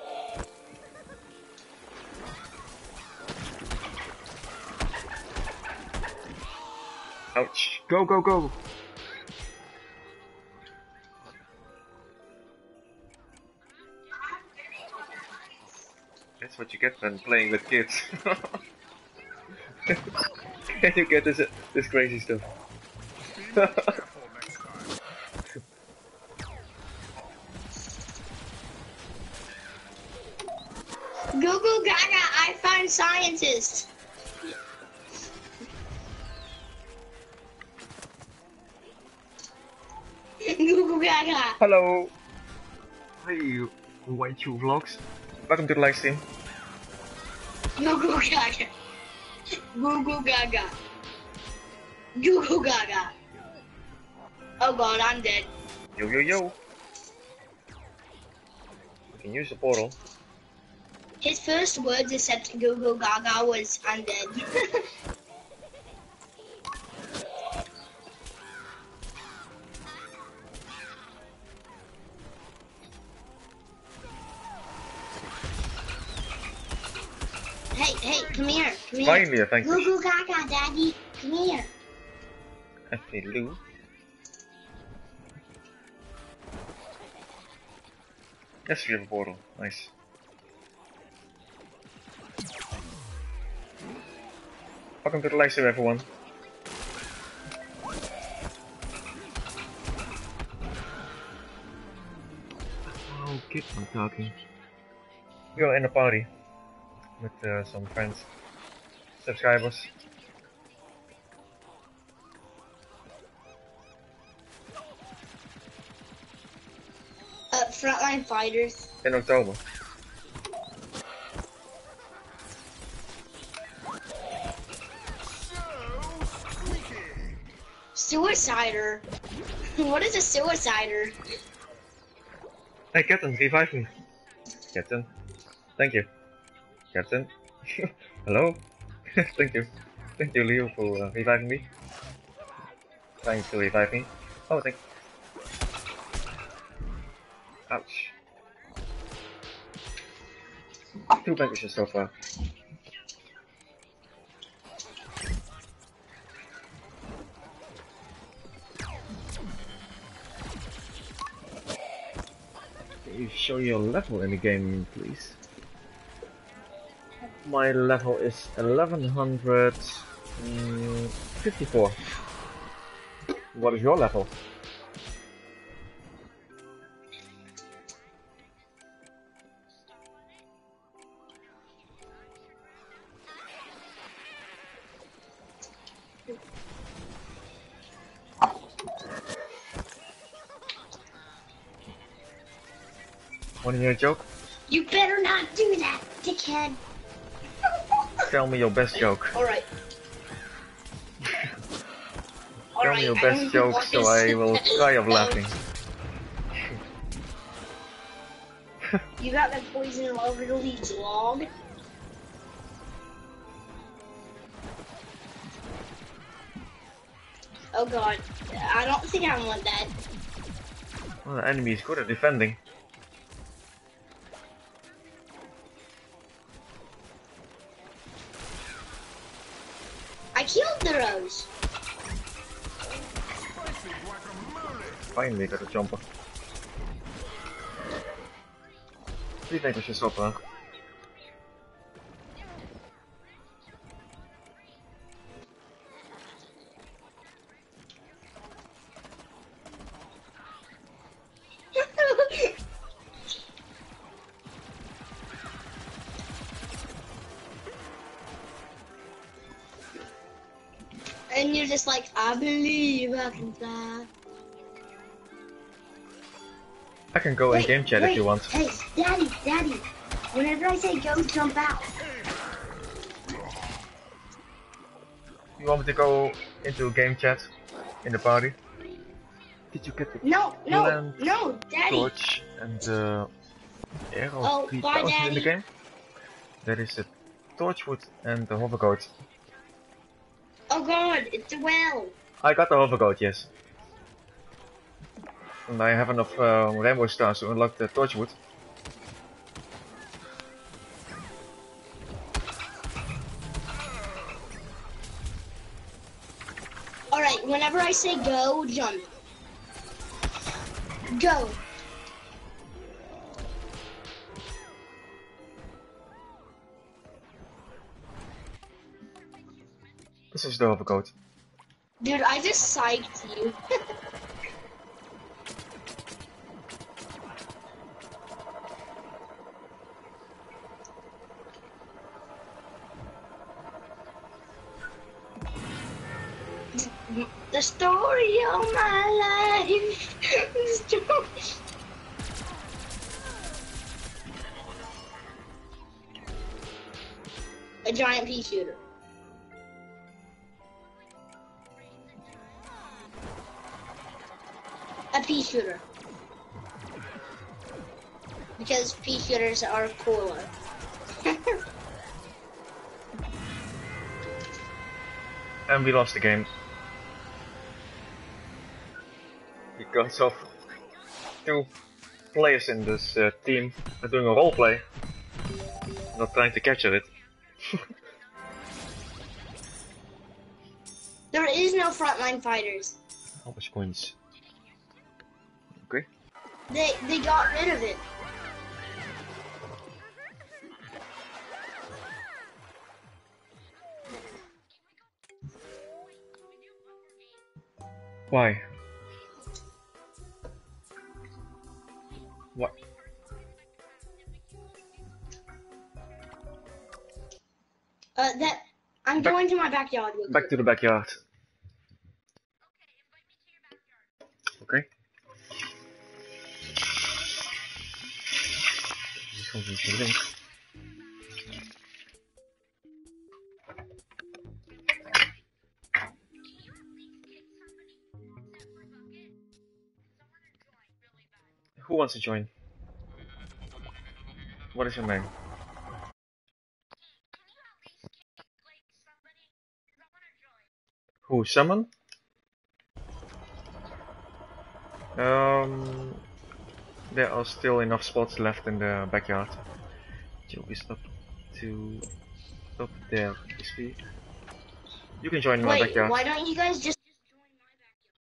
Ouch! Go, go, go! That's what you get when playing with kids. Can you get this crazy stuff? Goo Goo Gaga, I find scientists. Goo Goo Gaga. Hello! Hey, you White Chew Vlogs. Welcome to the live stream. Goo Goo Gaga. Goo Goo Gaga. Goo Goo Gaga. Oh god, I'm dead. Yo yo yo! We can use the portal. His first words except Goo Goo Gaga was, I'm dead. Hey, come here, come here. Finally, thank Goo you. Goo Gaga, daddy, come here. Hello. Yes, we have a portal. Nice. Welcome to the live stream, everyone. Oh, keep on talking. You're in a party with some friends, subscribers. Frontline Fighters. In October. Suicider. What is a suicider? Hey, Captain, revive me. Captain. Thank you. Captain. Hello? Thank you. Thank you, Leo, for reviving me. Trying to revive me. Oh, thank you. Ouch. 2 bandages so far. Can you show your level in the game, please? My level is 1154. What is your level? Wanna hear a joke? You better not do that, dickhead. Tell me your best joke. Alright. Tell me your best joke so I will cry of laughing. You got that poison over the leech log. Oh god, I don't think I want that. Well, the enemy is good at defending. I killed the rose. Finally got a jumper. 3 vanquishes so far. And you're just like, I believe I can fly. I can go in game chat if you want. Hey, daddy, whenever I say go, jump out. You want me to go into game chat in the party? Did you get the No, daddy. torch and the arrow Oh, 3000 bye, in the Daddy. game? There is the torchwood and the hovergoat. Oh god, it's a well. I got the hovergoat, yes. And I have enough rainbow stars to unlock the torchwood. Alright, whenever I say go, jump. Go. This is the hovergoat. Dude, I just psyched you. The story of my life. A giant pea shooter. A pea shooter. Because pea shooters are cooler. And we lost the game. Because of 2 players in this team are doing a roleplay. Not trying to capture it. There is no frontline fighters. How much coins? Okay. They got rid of it. Why? What? I'm going to my backyard. Back to the backyard. Okay. Something to link. Who wants to join? What is your name? Who? Summon? There are still enough spots left in the backyard. Joe is up there. Is he? You can join my backyard. Why don't you guys just join my backyard?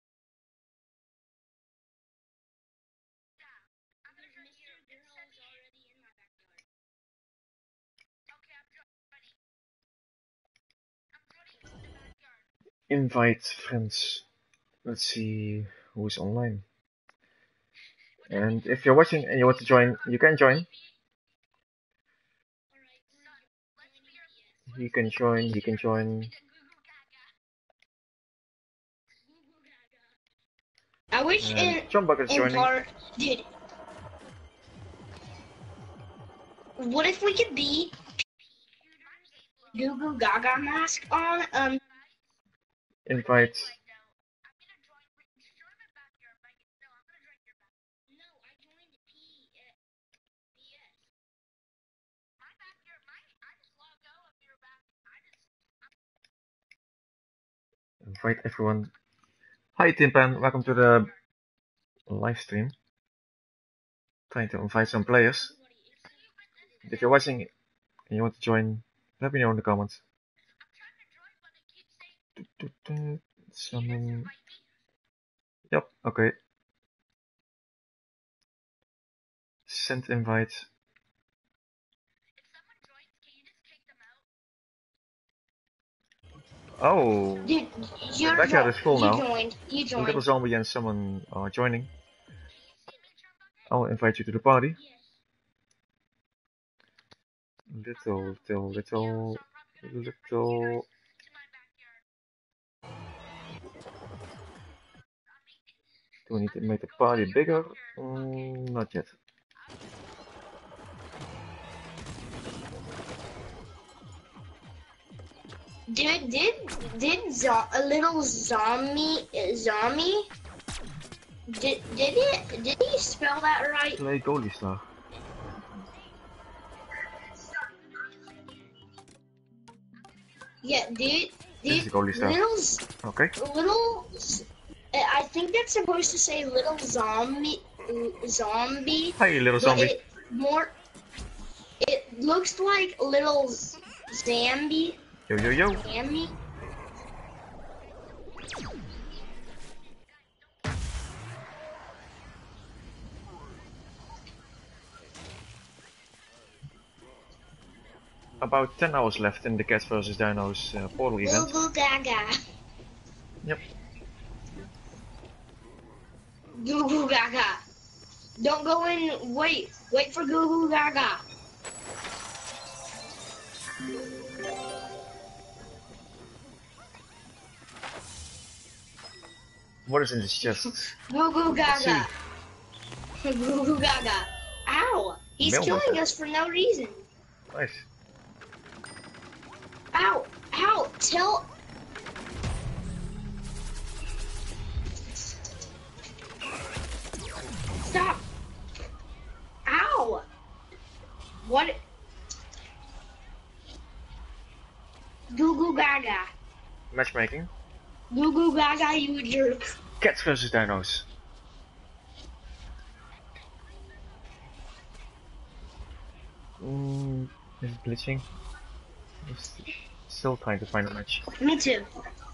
Invite friends. Let's see who's online. And if you're watching and you want to join, you can join. You can join. I wish John Bucket is joining. Dude. What if we could be Goo Goo Gaga mask on? Invite. Invite everyone. Hi Timpan, welcome to the live stream. Trying to invite some players. If you're watching and you want to join, let me know in the comments. Summon. Yep, okay. Send invite. Oh, Dude, the backyard is full now. You joined. Little Zombie and someone are joining. I'll invite you to the party. Little. Do we need to make the party bigger? Not yet. Dude, did a little zombie did he spell that right? Play Goalie Star. Yeah, dude, This is Goalie Star. Okay. I think that's supposed to say little zombie. Hi, little zombie. It looks like little Zambi. Yo. Zambi. About 10 hours left in the Cats vs Dinos portal event. Goo Goo Gaga. Yep. Goo Goo Gaga. Don't go in. Wait for Goo Goo Gaga. What is in this chest? Goo Goo Gaga. Goo Goo Gaga. Ow! He's Mailbox. killing us for no reason. Nice. Ow! Ow! Tell. Stop! Ow! What? Goo Goo Gaga. Matchmaking. Goo Goo Gaga, you jerk. Cats versus dinos. Is it glitching? Just still trying to find a match. Me too.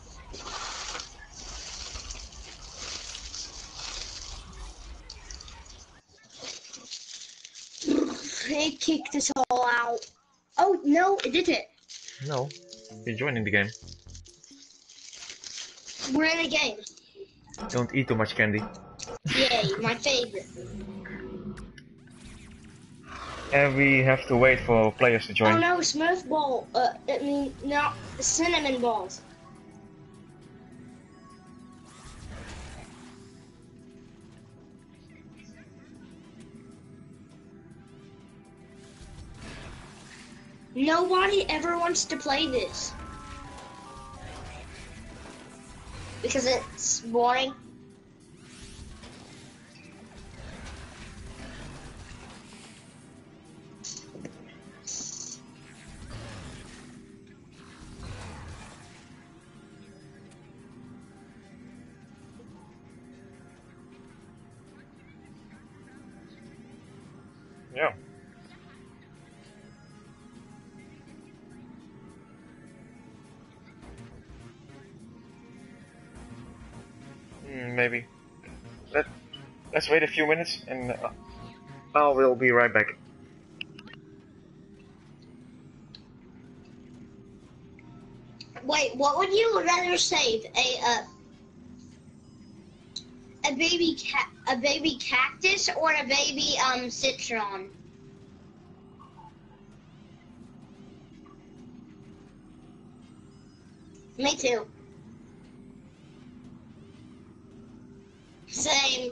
It kicked us all out. Oh no, it didn't. No, you're joining the game. We're in a game. Don't eat too much candy. Yay, my favorite. And we have to wait for players to Oh join. no, Smurf ball. I mean, no, cinnamon balls. Nobody ever wants to play this. Because it's boring. Yeah. Maybe. Let's wait a few minutes and I will be right back. Wait, what would you rather save? A baby cactus or a baby citron? Me too. Same.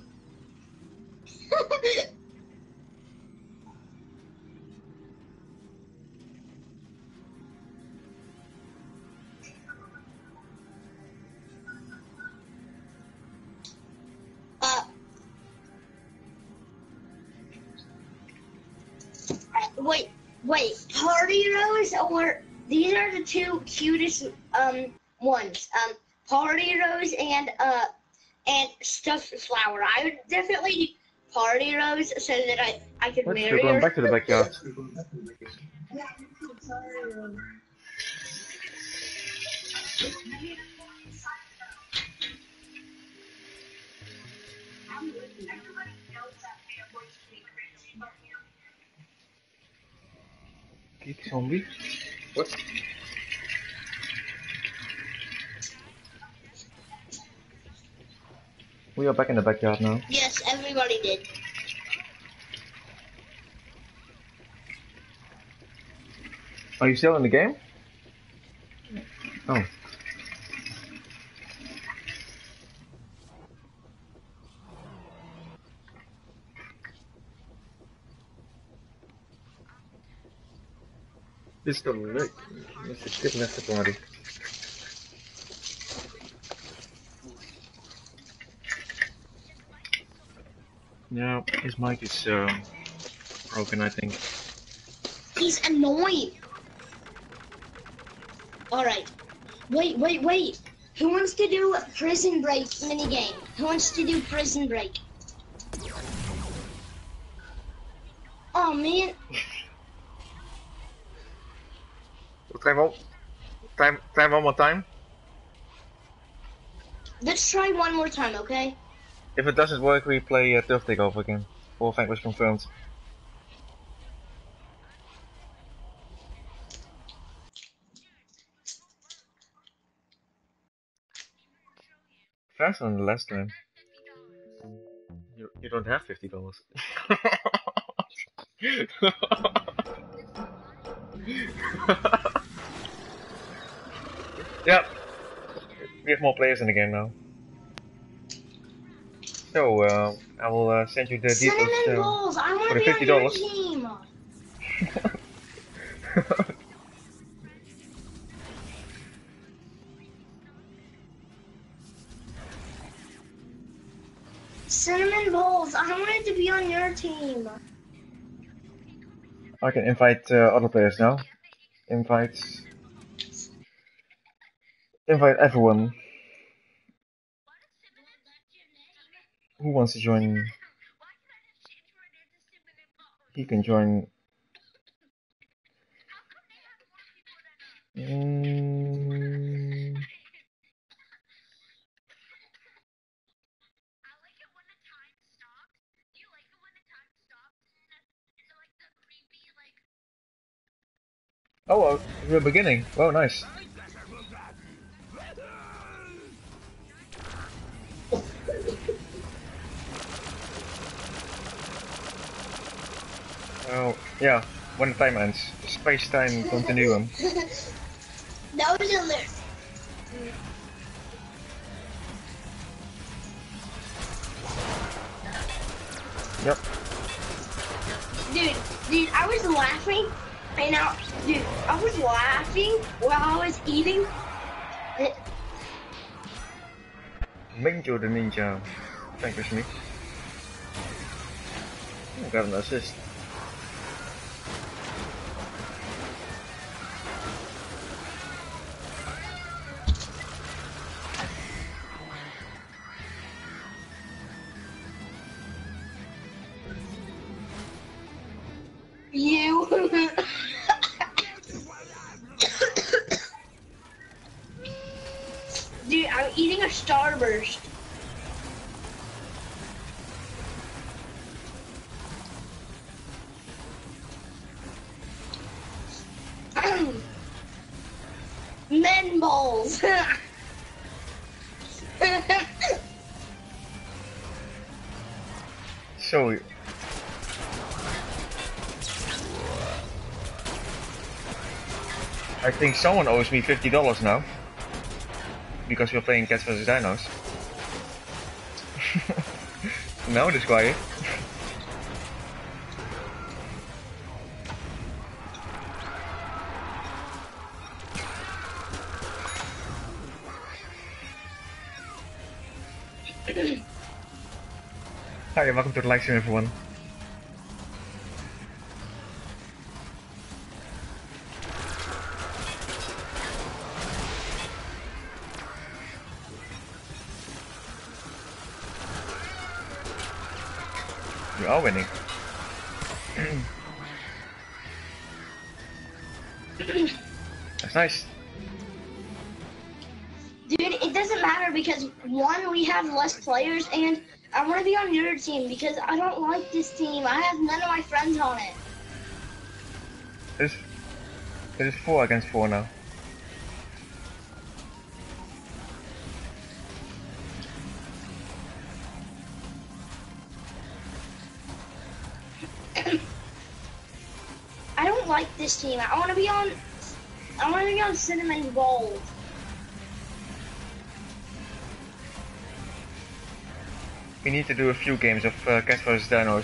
Wait, Party Rose or these are the two cutest ones. Party Rose and Stuffed Flower. I would definitely Party Rose so that I could Let's marry go her. back to the backyard. Geek zombie? What? We are back in the backyard now. Yes, everybody did. Are you still in the game? Oh. Dit is toch leuk. Dat is dit net de party. Yeah, his mic is broken, I think. He's annoying. Alright. Wait. Who wants to do a Prison Break minigame? Who wants to do Prison Break? Oh man. Try one more time. Let's try one more time, okay? If it doesn't work, we play Turf Takeover again. Or Vanquish confirmed. Faster than the last time. You don't have $50. Yep. We have more players in the game now. So, I will send you the Cinnamon details Balls, I want for to the be on your $50. team. Cinnamon Balls, I wanted to be on your team. I can invite other players now. Invite everyone. Who wants to join? He can join. Mm, oh, the beginning. Oh, nice. Oh, yeah. When the time ends, space-time continuum. That was hilarious. Yep. Dude, I was laughing, and I was laughing while I was eating. Minjo the ninja. Vanquish me. I got an assist. You. Dude, I'm eating a Starburst. Men balls. So, I think someone owes me $50 now. Because we're playing Cats vs Dinos. Now it is quiet. Hi, welcome to the live stream, everyone. We are winning. That's nice. Dude, it doesn't matter because one, we have less players, and I want to be on your team because I don't like this team. I have none of my friends on it. It is 4 against 4 now. I don't like this team. I want to be on Cinnamon Gold. We need to do a few games of Cats vs Dinos.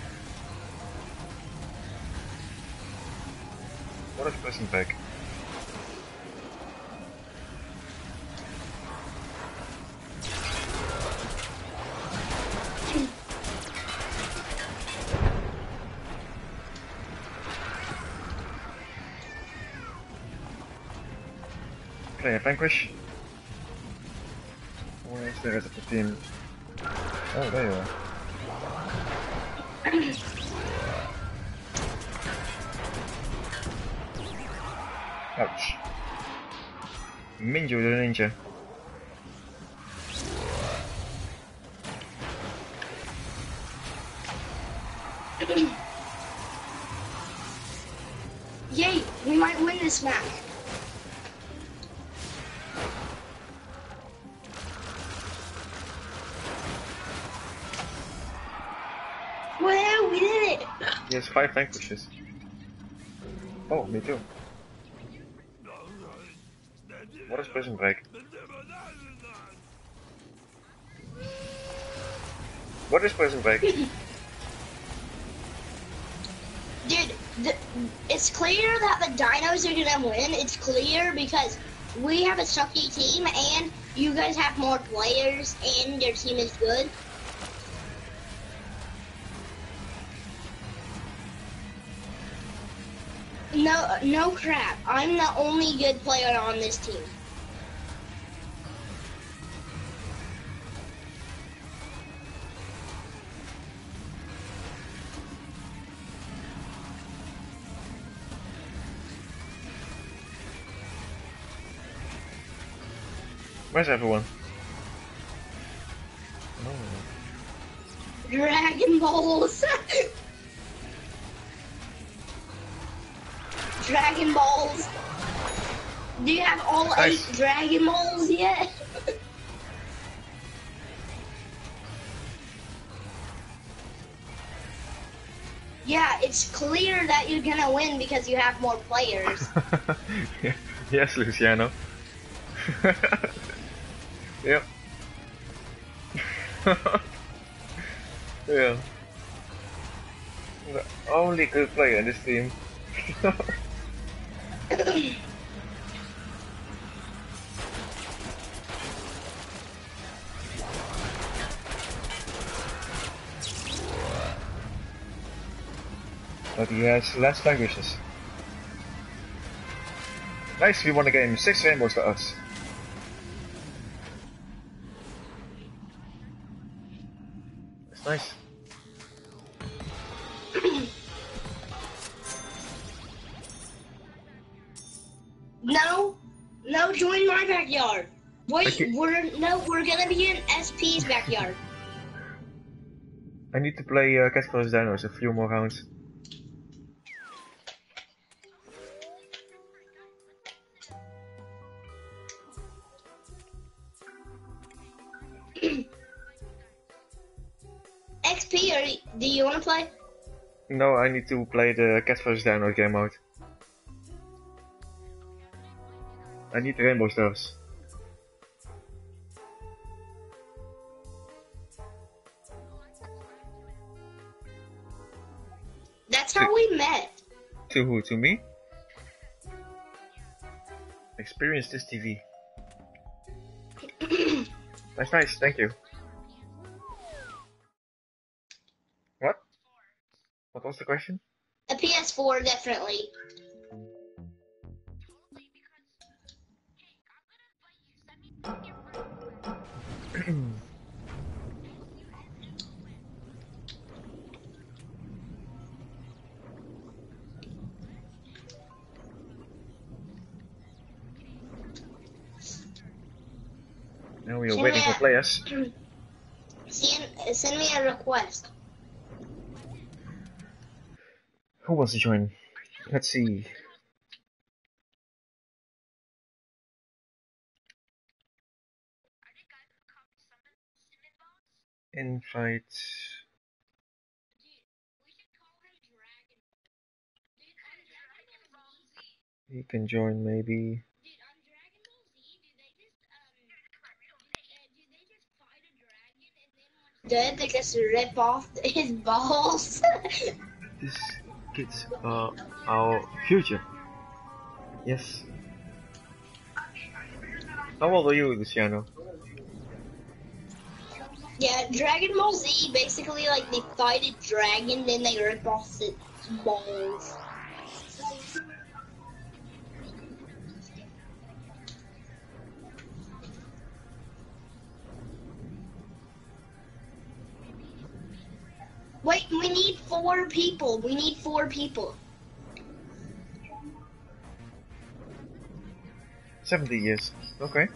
What is Prison Pack? Player Vanquish. Where is the rest of the team? Oh, there you are. Ouch. Minjo the ninja. Yay, we might win this match. Well, we did it. He has 5 vanquishes. Oh, me too. What is Prison Break? What is Prison Break? Dude, it's clear that the dinos are gonna win. It's clear because we have a sucky team and you guys have more players and your team is good. No crap. I'm the only good player on this team. Where's everyone? Oh. Dragon Balls. Dragon Balls. Do you have all Nice. 8 Dragon Balls yet? Yeah, it's clear that you're gonna win because you have more players. Yes, Luciano. Yep. Yeah. The only good player in this team. But he has less languages. Nice, we won the game. 6 rainbows to us. That's nice. No, join my backyard. Wait, Okay. we're gonna be in SP's backyard. I need to play Cat vs Dinos a few more rounds. XP, do you wanna play? No, I need to play the Cat vs Dinos game mode. I need the rainbow stars. That's how we met. To who? To me? Experience this TV. That's nice, thank you. What? What was the question? A PS4, definitely. Now we are waiting for players. Send me a request. Who wants to join? Let's see. Invite. He can join maybe. Did they just rip off his balls? These kids are our future. Yes. How old are you, Luciano? Yeah, Dragon Ball Z, basically, like, they fight a dragon, then they rip off its balls. Wait, we need 4 people. We need 4 people. 70 years. Okay.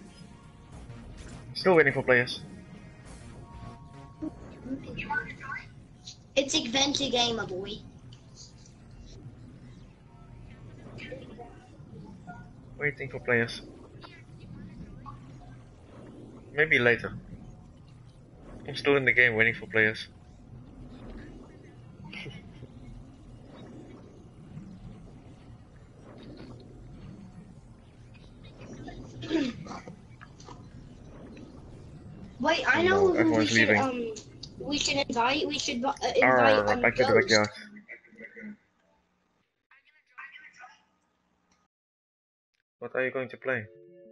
Still waiting for players. It's adventure game, my boy. Waiting for players. Maybe later. I'm still in the game waiting for players. Wait, I No, know who we everyone's should, leaving. We should invite. We should invite Back to the Ghost. backyard. What are you going to play?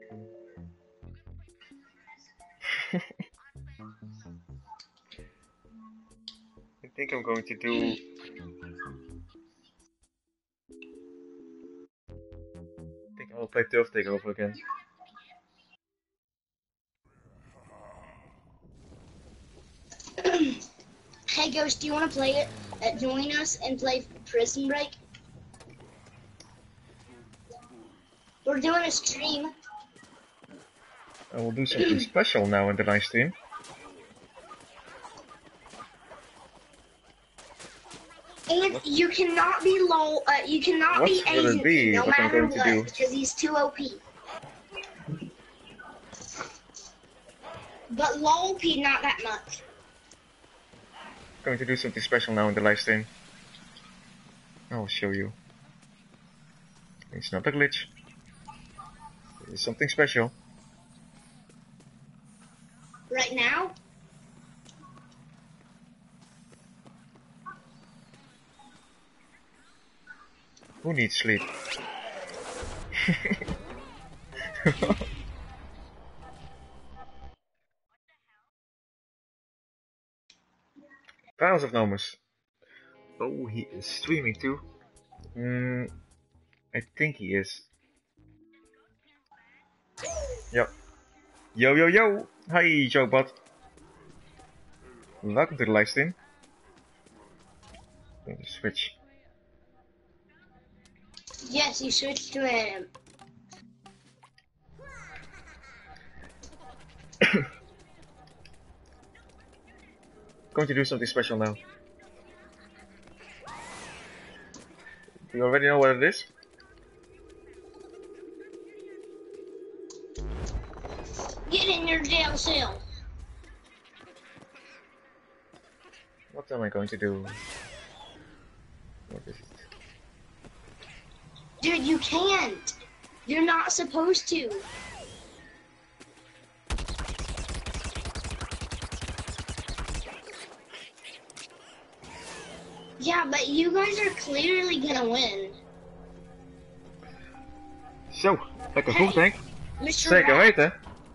I think I'm going to do... I think I'll play Turf Takeover again. Hey Ghost, do you want to play it? Join us and play Prison Break? We're doing a stream. I will do something special now in the live stream. And you cannot be low. You cannot What be will it Asian be? no What I'm matter going to what, do? because he's too OP. But low OP, not that much. Going to do something special now in the live stream. I'll show you. It's not a glitch. It's something special. Right now? Who needs sleep? Trials of Nomus. Oh, he is streaming too. I think he is. Yep. Yo yo yo! Hi JoeBot. Welcome to the live stream. Going to switch. Yes, you switched to him. Going to do something special now. Do you already know what it is? Get in your jail cell. What am I going to do? What is it? Dude, you can't. You're not supposed to. Yeah, but you guys are clearly gonna win. Zo, lekker Hey, goed denk. Mr. Zeker Rat. weten.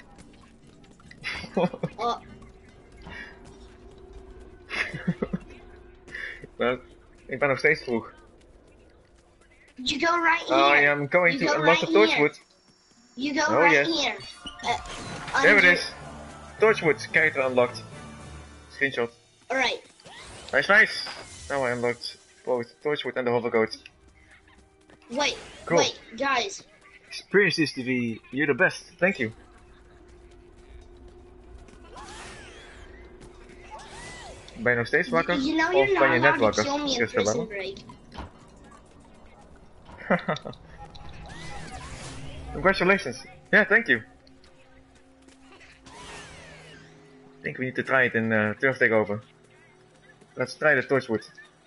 Nou, ik ben nog steeds vroeg. You go right I here. am going You to go unlock the right here. Torchwood. You go Oh, right yes. here. There it Under- is. Torchwood character unlocked. Screenshot. Alright. Nice, nice. Now I unlocked both Torchwood and the Hover Goat. Wait, Cool. wait, guys. Experience this TV, you're the best. Thank you. Ben je nog steeds wakker? You know Of you're ben je not net allowed to wakker? kill me in Gisteren Prison wel. Break. Congratulations. Yeah, thank you. I think we need to try it in Turf Takeover. Let's try the Torchwood.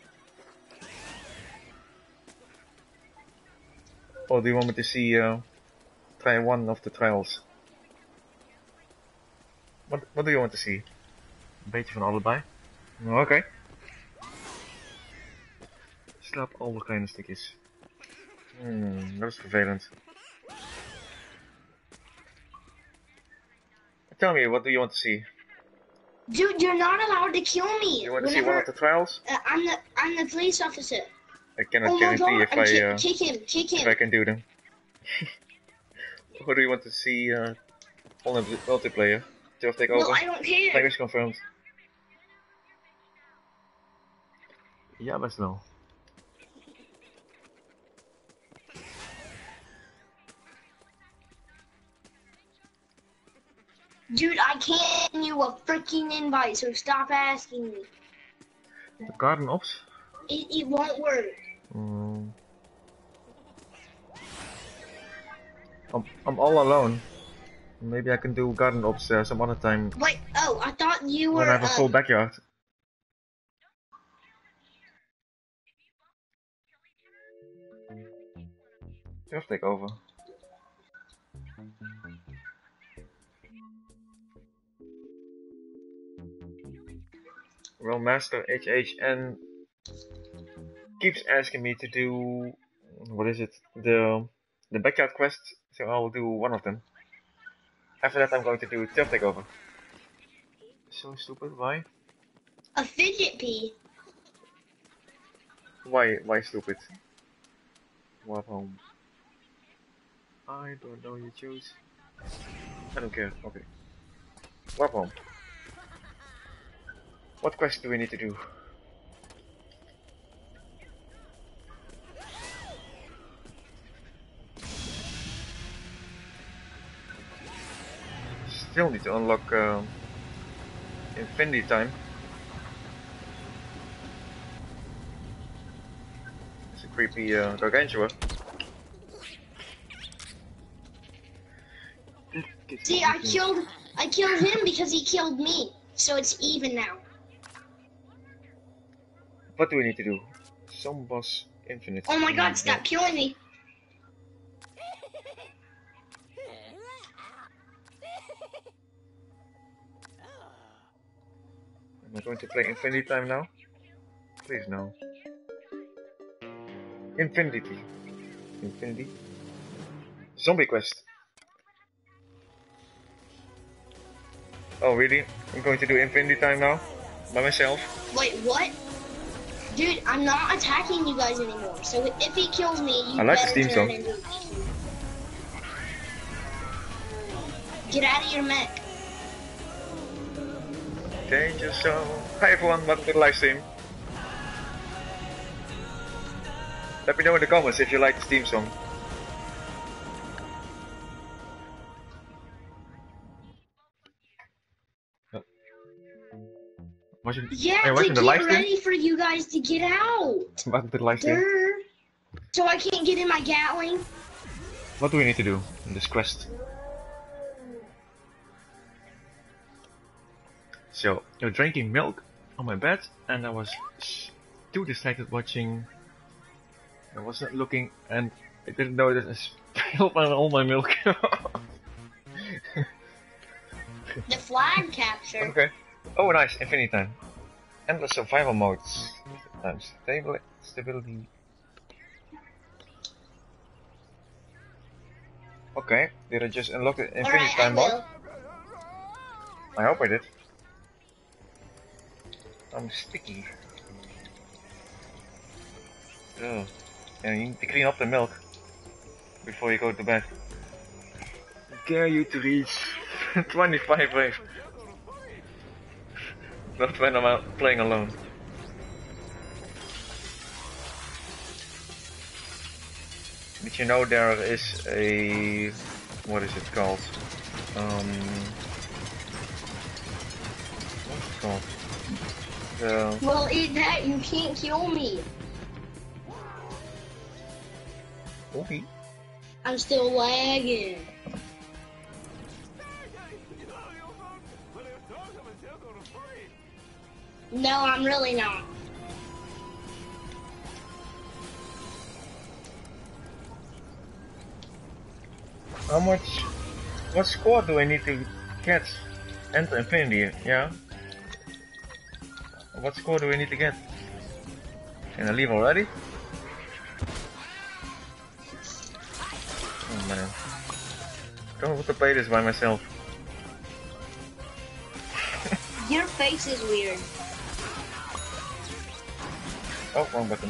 Or do you want me to see try one of the trials? What do you want to see? Een beetje van allebei. Oké. Slaap alle kleine stukjes. Dat is vervelend. Tell me, what do you want to see? Dude, you're not allowed to kill me. You want to see one of the trials? I'm the police officer. I cannot Oh my guarantee god, if kick him, kick if him. I can do them. What do you want to see on a multiplayer? Turf Takeover? No, I don't care. Language confirmed. Ja, best wel. Dude, I can't send you a freaking invite, so stop asking me. The Garden Ops? It won't work. I'm all alone. Maybe I can do Garden Ops some other time Wait, oh, I thought you were. when I have a full backyard. Turf Takeover. Well, Master HHN keeps asking me to do, what is it, the backyard quest, so I will do one of them. After that I'm going to do Turf Takeover. So stupid, why? A fidget pea. Why stupid? Warp home. I don't know, you choose. I don't care, okay. Warp home. What quest do we need to do? Still need to unlock Infinity Time. It's a creepy Gargantua. See, I killed him because he killed me. So it's even now. What do we need to do? Some boss infinite. Oh my god, stop killing me. Am I going to play Infinity Time now? Please no. Infinity. Infinity. Zombie quest. Oh really? I'm going to do Infinity Time now? By myself? Wait, what? Dude, I'm not attacking you guys anymore. So if he kills me, you I like better the theme turn song. into a Get out of your mech. Danger Zone. Hi everyone, welcome to the live stream. Let me know in the comments if you like this theme song. Yeah, Are you to watching the get live stream? ready for you guys to get out. Welcome to the live stream. Durr. So I can't get in my Gatling. What do we need to do in this quest? So, you're drinking milk on my bed, and I was too distracted watching. I wasn't looking, and I didn't know that I spilled on all my milk. The flag capture. Okay. Oh, nice, Infinity Time. Endless survival modes. Times stability. Okay, did I just unlock the Infinity Alright, I Time mode? will. I hope I did. I'm sticky. Ugh. Yeah, you need to clean up the milk before you go to bed. Dare you to reach 25 waves. Not when I'm out playing alone. Did you know there is a... what is it called? What's it called? Well, eat that. You can't kill me. Okay. I'm still lagging. No, I'm really not. How much... what score do I need to get? Enter Infinity, yeah? What score do I need to get? Can I leave already? Oh man. Don't want to play this by myself. Your face is weird. Oh, wrong button.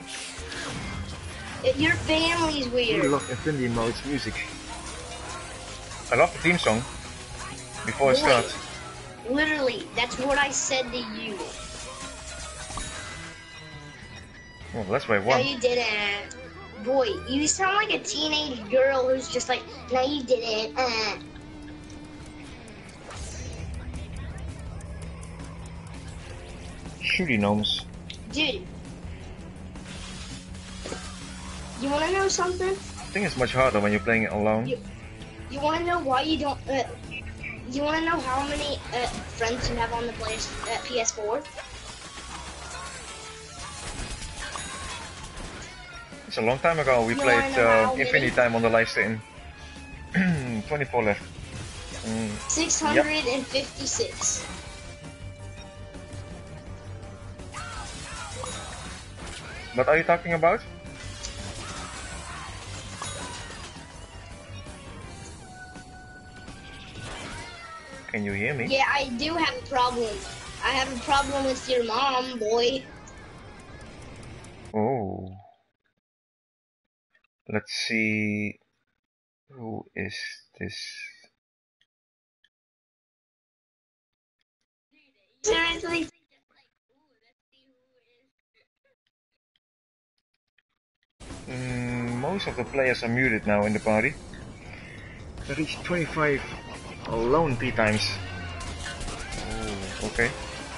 Your family's I weird. really love Infinity Mode's music. I love the theme song. Before it Boy, starts. literally, that's what I said to you. Oh, let's play No, one. you didn't. Boy, you sound like a teenage girl who's just like, no, you didn't. Shooty gnomes. Dude, you want to know something? I think it's much harder when you're playing it alone. You want to know why you don't? You want to know how many friends you have on the PS4? It's a long time ago we You played wanna know how many? Infinity Time on the live stream. 24 left. 656. What are you talking about? Can you hear me? Yeah, I do have a problem. I have a problem with your mom, boy. Oh. Let's see. Who is this? Seriously? Most of the players are muted now in the party. I reached 25 alone 3 times. Oh, okay.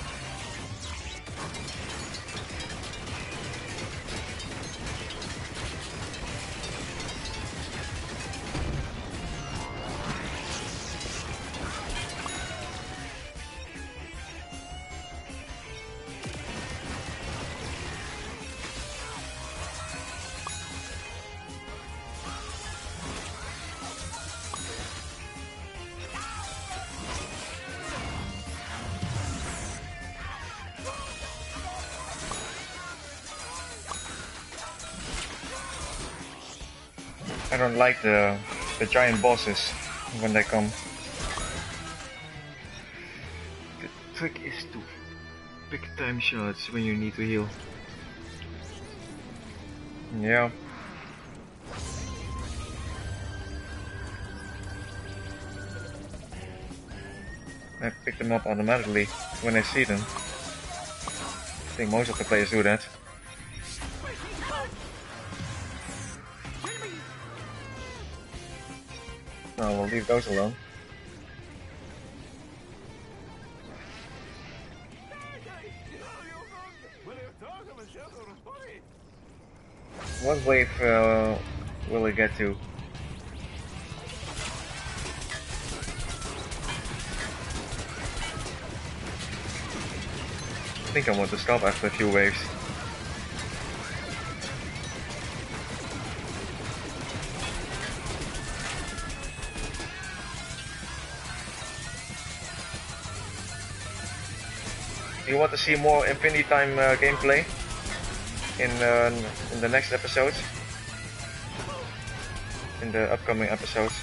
I don't like the giant bosses when they come. The trick is to pick time shots when you need to heal. Yeah. I pick them up automatically when I see them. I think most of the players do that. No, we'll leave those alone. What wave will it get to? I think I want to stop after a few waves. You want to see more Infinity Time gameplay in the next episodes? In the upcoming episodes?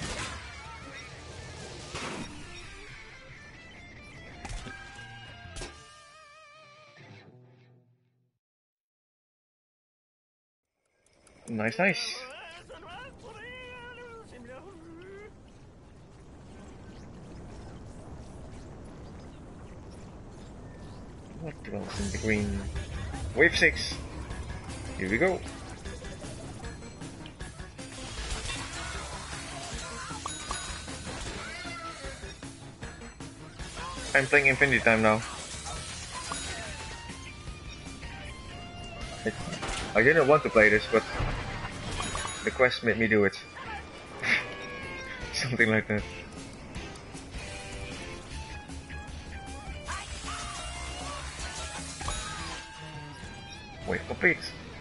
Nice, nice. What dwells in the green? Wave 6. Here we go. I'm playing Infinity Time now. I didn't want to play this, but the quest made me do it. Something like that. Wave complete.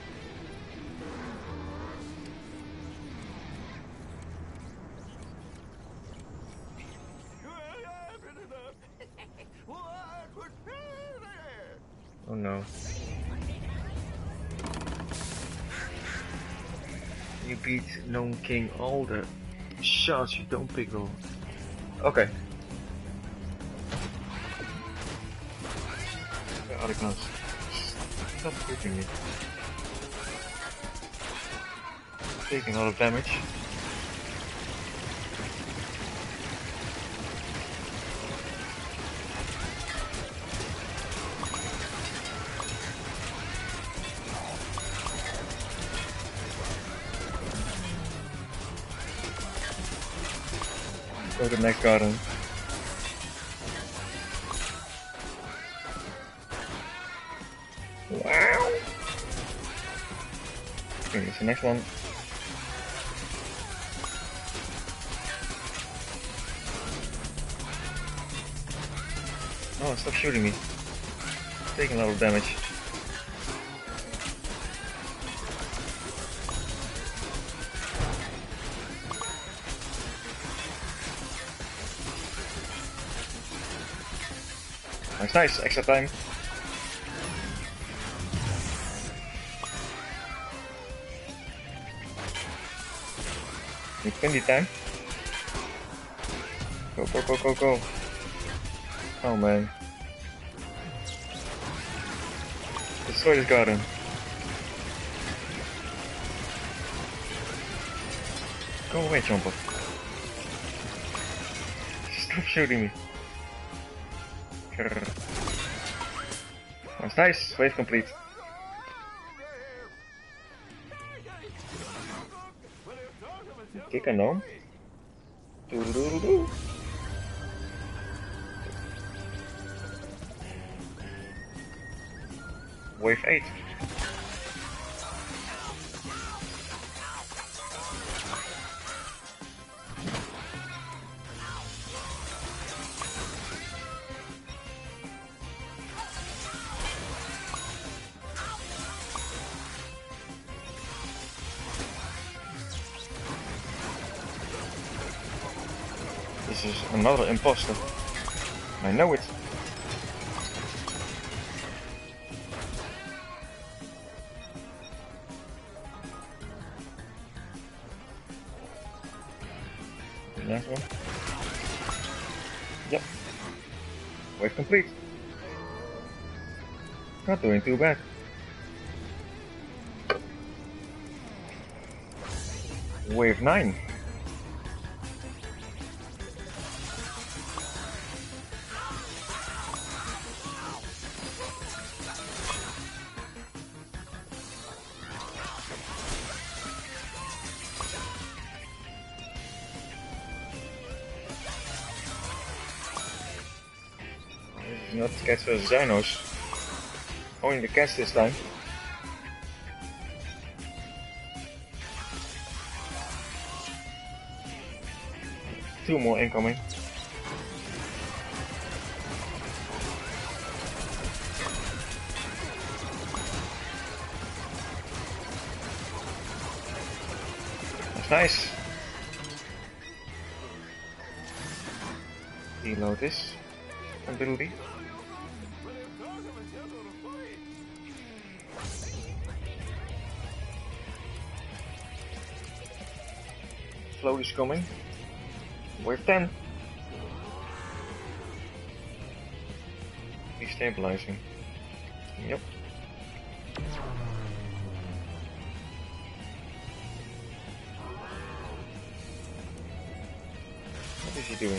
Oh no. You beat Gnome King all the shots you don't pick though. Okay. Where are the guns? Stop hitting me. Taking a lot of damage. Go to the next garden. Wow! Okay, it's the next one. Oh, stop shooting me. Taking a lot of damage. Nice, nice, extra time. With 20 time. Go, go, go, go, go. Oh man. Destroy this garden. Go away, Chomper. Stop shooting me. That's nice. Wave complete. Kick a gnome. Doo-doo-doo-doo. Wave 8. This is another imposter. I know it. Last one. Yep. Wave complete. Not doing too bad. Wave 9. Not cats versus dinos. Only the cats this time. Two more incoming. That's nice. Reload this ability. Float is coming. Wave 10. He's stabilizing. Yep. What is he doing?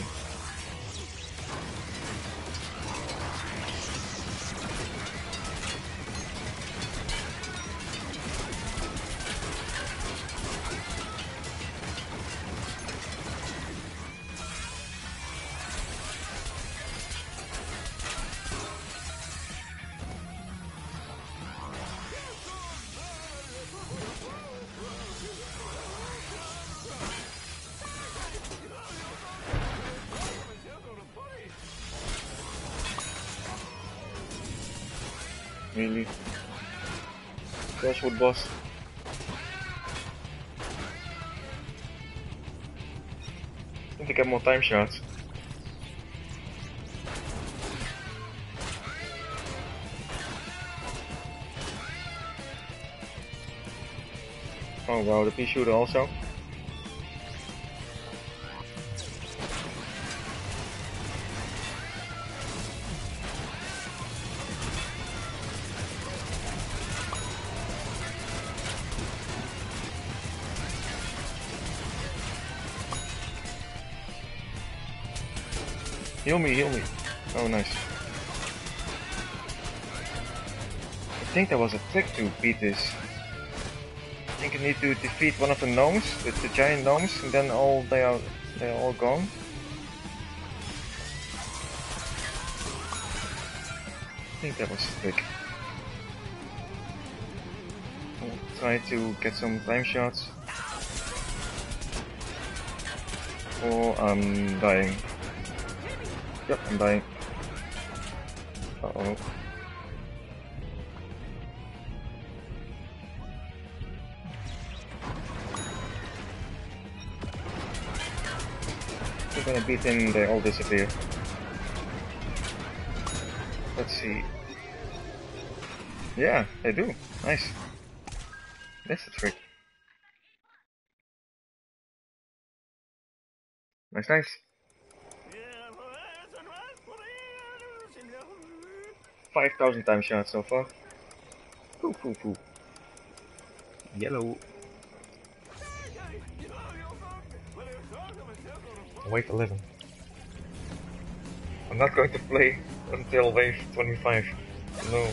Really? Crosswood boss. I think I get more time shots. Oh wow, the pea shooter also. Heal me, heal me. Oh, nice. I think there was a trick to beat this. I think you need to defeat one of the gnomes, the giant gnomes, and then they're all gone. I think that was the trick. I'll try to get some time shots. Or I'm dying. Yep, I'm dying. Uh-oh. If I'm gonna beat him, they all disappear. Let's see. Yeah, they do. Nice. That's the trick. Nice, nice. 5,000 time shots so far. Foo, foo, foo. Yellow. Wave 11. I'm not going to play until wave 25. No.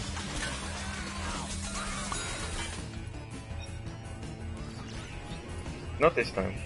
Not this time.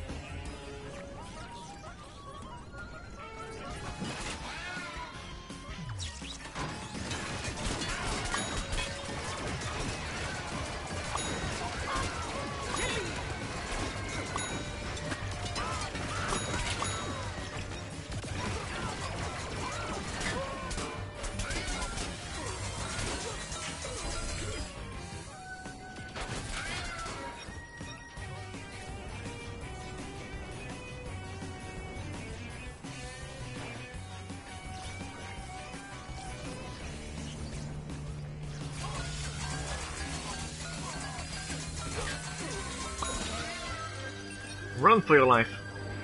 Run for your life.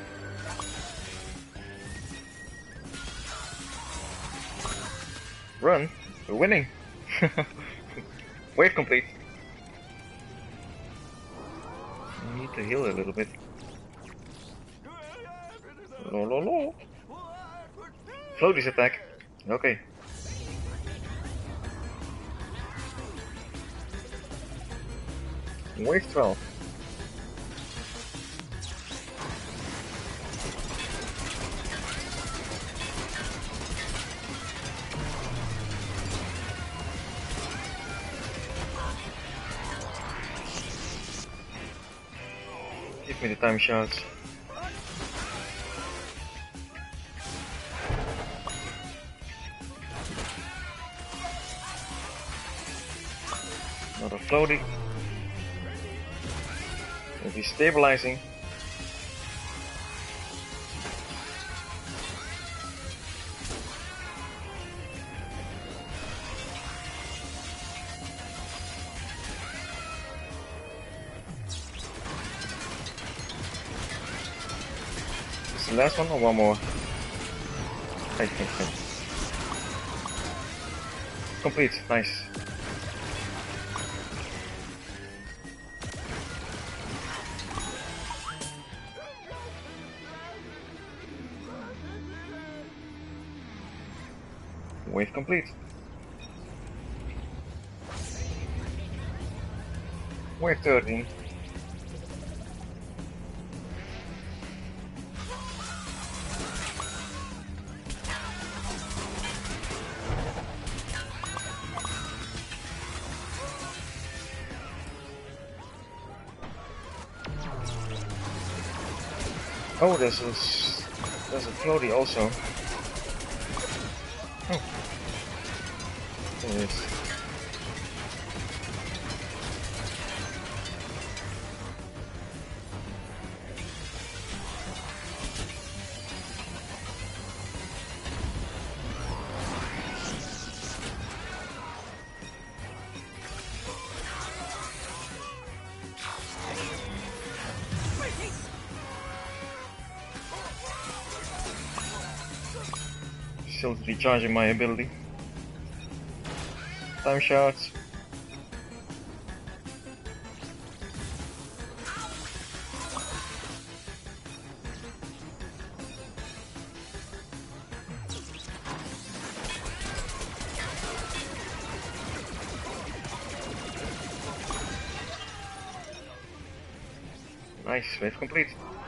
Run? We're winning. Wave complete. I need to heal a little bit. Lo. Floaty's attack. Okay. Wave 12. Give me the time shots. Another floaty. If he's stabilizing. The last one or one more? I think so. Complete, nice. Wave complete. Wave 13. Oh, there's a floaty also. Oh, there it is. Still recharging my ability. Time shots. Nice, wave complete.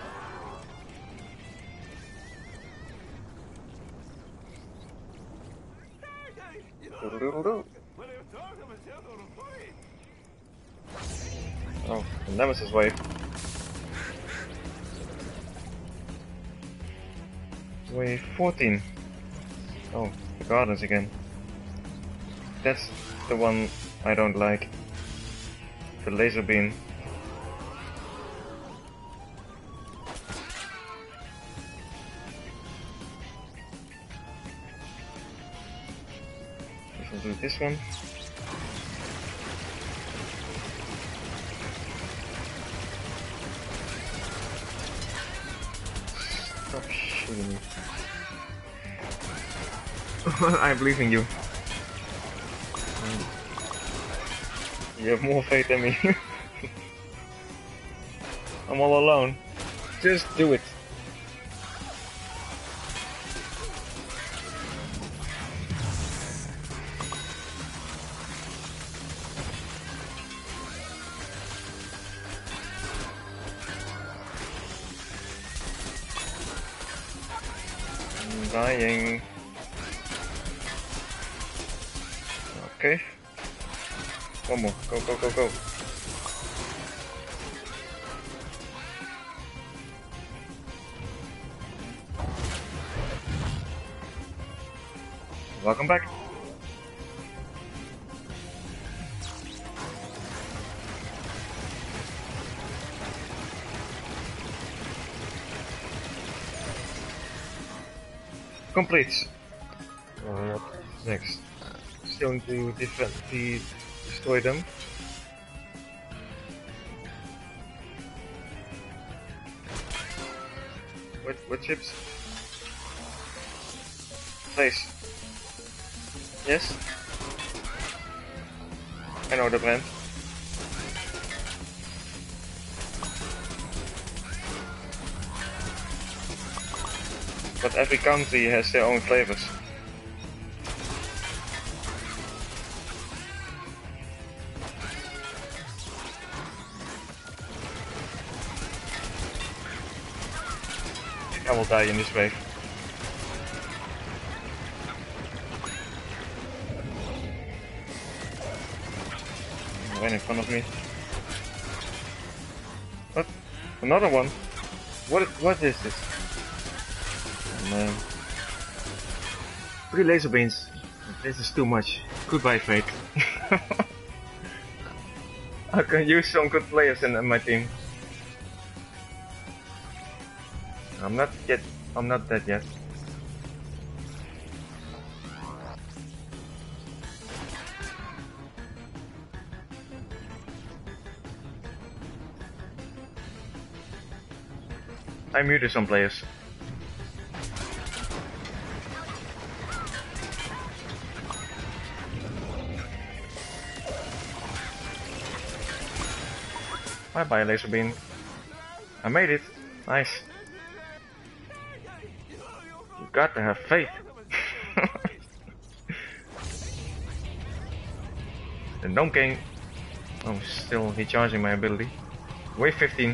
Oh, the Nemesis wave. Wave 14. Oh, the gardens again. That's the one I don't like. The laser beam. Let's do this one. Stop I believe in you. You have more faith than me. I'm all alone. Just do it. I'm dying. Okay. One more. Go, go, go, go. Welcome back. Complete. Next. Still need to destroy them. What chips? Place. Yes? I know the plan. But every country has their own flavors. I will die in this wave. Right in front of me. What? Another one? What is this? Oh, man. 3 laser beams. This is too much. Goodbye, Fate. I can use some good players in my team. I'm not dead yet. I muted some players. Bye bye, laser beam. I made it. Nice. You got to have faith. The Gnome King. Oh, still recharging my ability. Wave 15.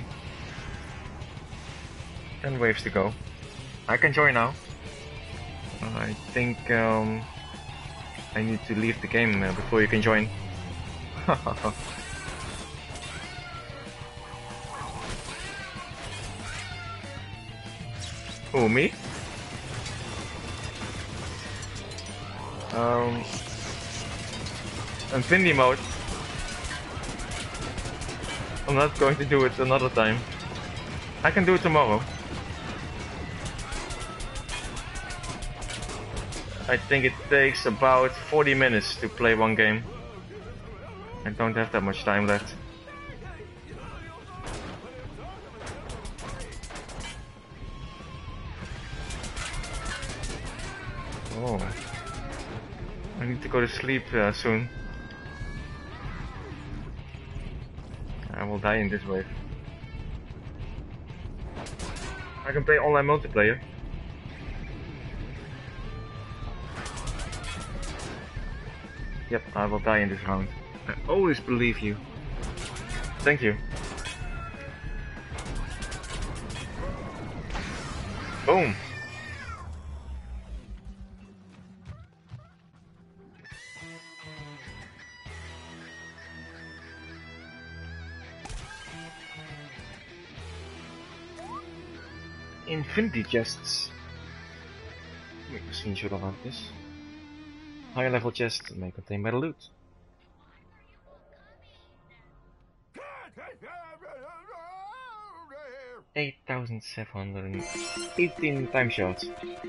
10 waves to go. I can join now. I think I need to leave the game before you can join. Who, me? Infinity mode. I'm not going to do it another time. I can do it tomorrow. I think it takes about 40 minutes to play one game. I don't have that much time left. Oh. I need to go to sleep soon. I will die in this wave. I can play online multiplayer. Yep, I will die in this round. I always believe you. Thank you. Boom! Infinity chests. Make a screenshot about this. Higher level chest may contain better loot. 8,718 time shots.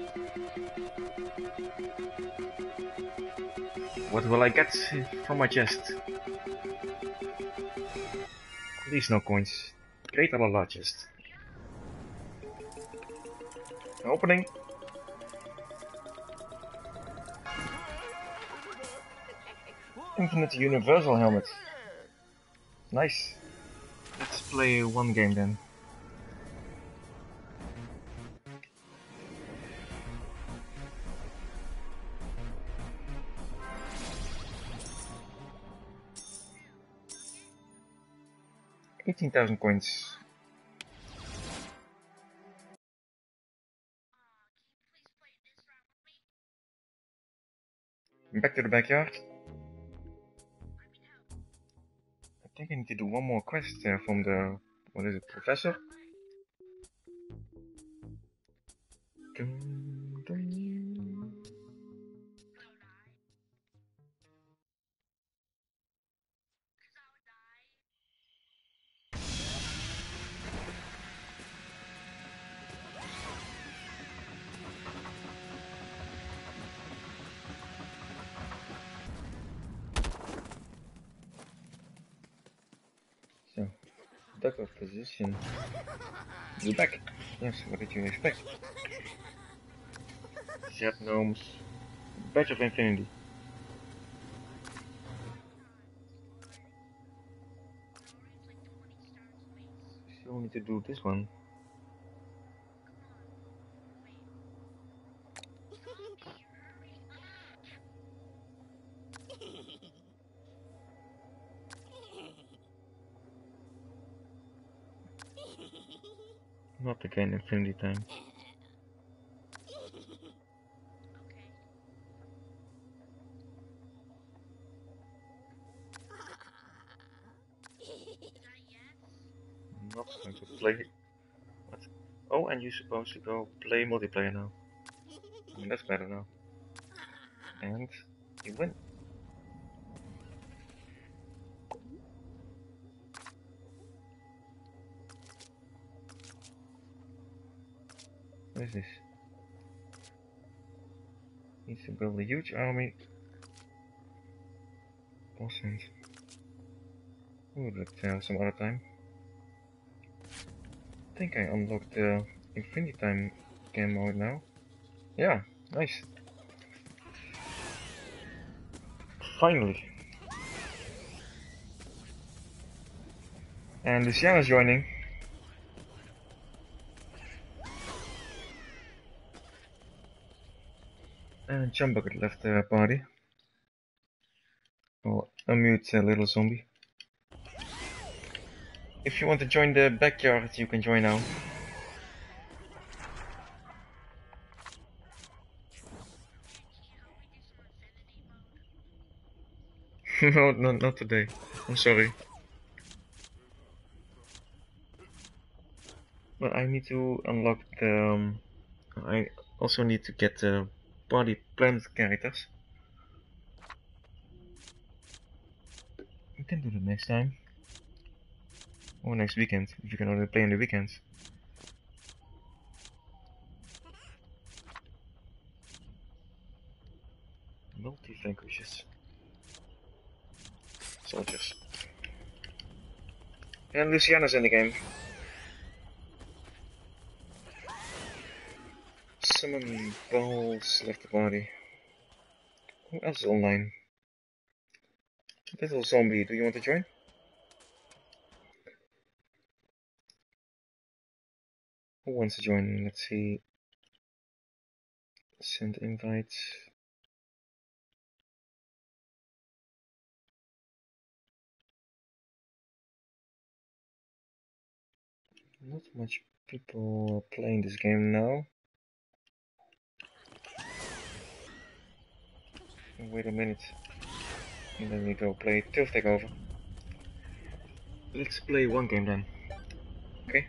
What will I get from my chest? Please no coins. Great Alala chest. Opening. Infinite Universal Helmet. Nice. Let's play one game then. $18,000 coins. Back to the backyard. I think I need to do one more quest from the, what is it, professor? Dun, dun. So, duck of position. You're back. Yes, what did you expect? Zed Gnomes. Badge of Infinity. Still need to do this one. Not again Infinity time. I'm not going to play. What? Oh, and you're supposed to go play multiplayer now. I mean, that's better now. And you win. What is this? Needs to build a huge army. Awesome. We'll do that some other time. I think I unlocked the Infinity Time game mode now. Yeah, nice. Finally. And Luciana's joining. And Chumbucket left the party. I'll unmute a little zombie. If you want to join the backyard, you can join now. No, not today. I'm sorry. But I need to unlock the... I also need to get the party planet characters. We can do that next time. Or next weekend, if you can only play on the weekends. Multi-vanquishes. Soldiers. And Luciana's in the game. Summon balls left the party. Who else is online? Little zombie, do you want to join? Who wants to join? Let's see. Send invites. Not much people are playing this game now. Wait a minute. And then we go play Turf Takeover. Let's play one game then. Okay?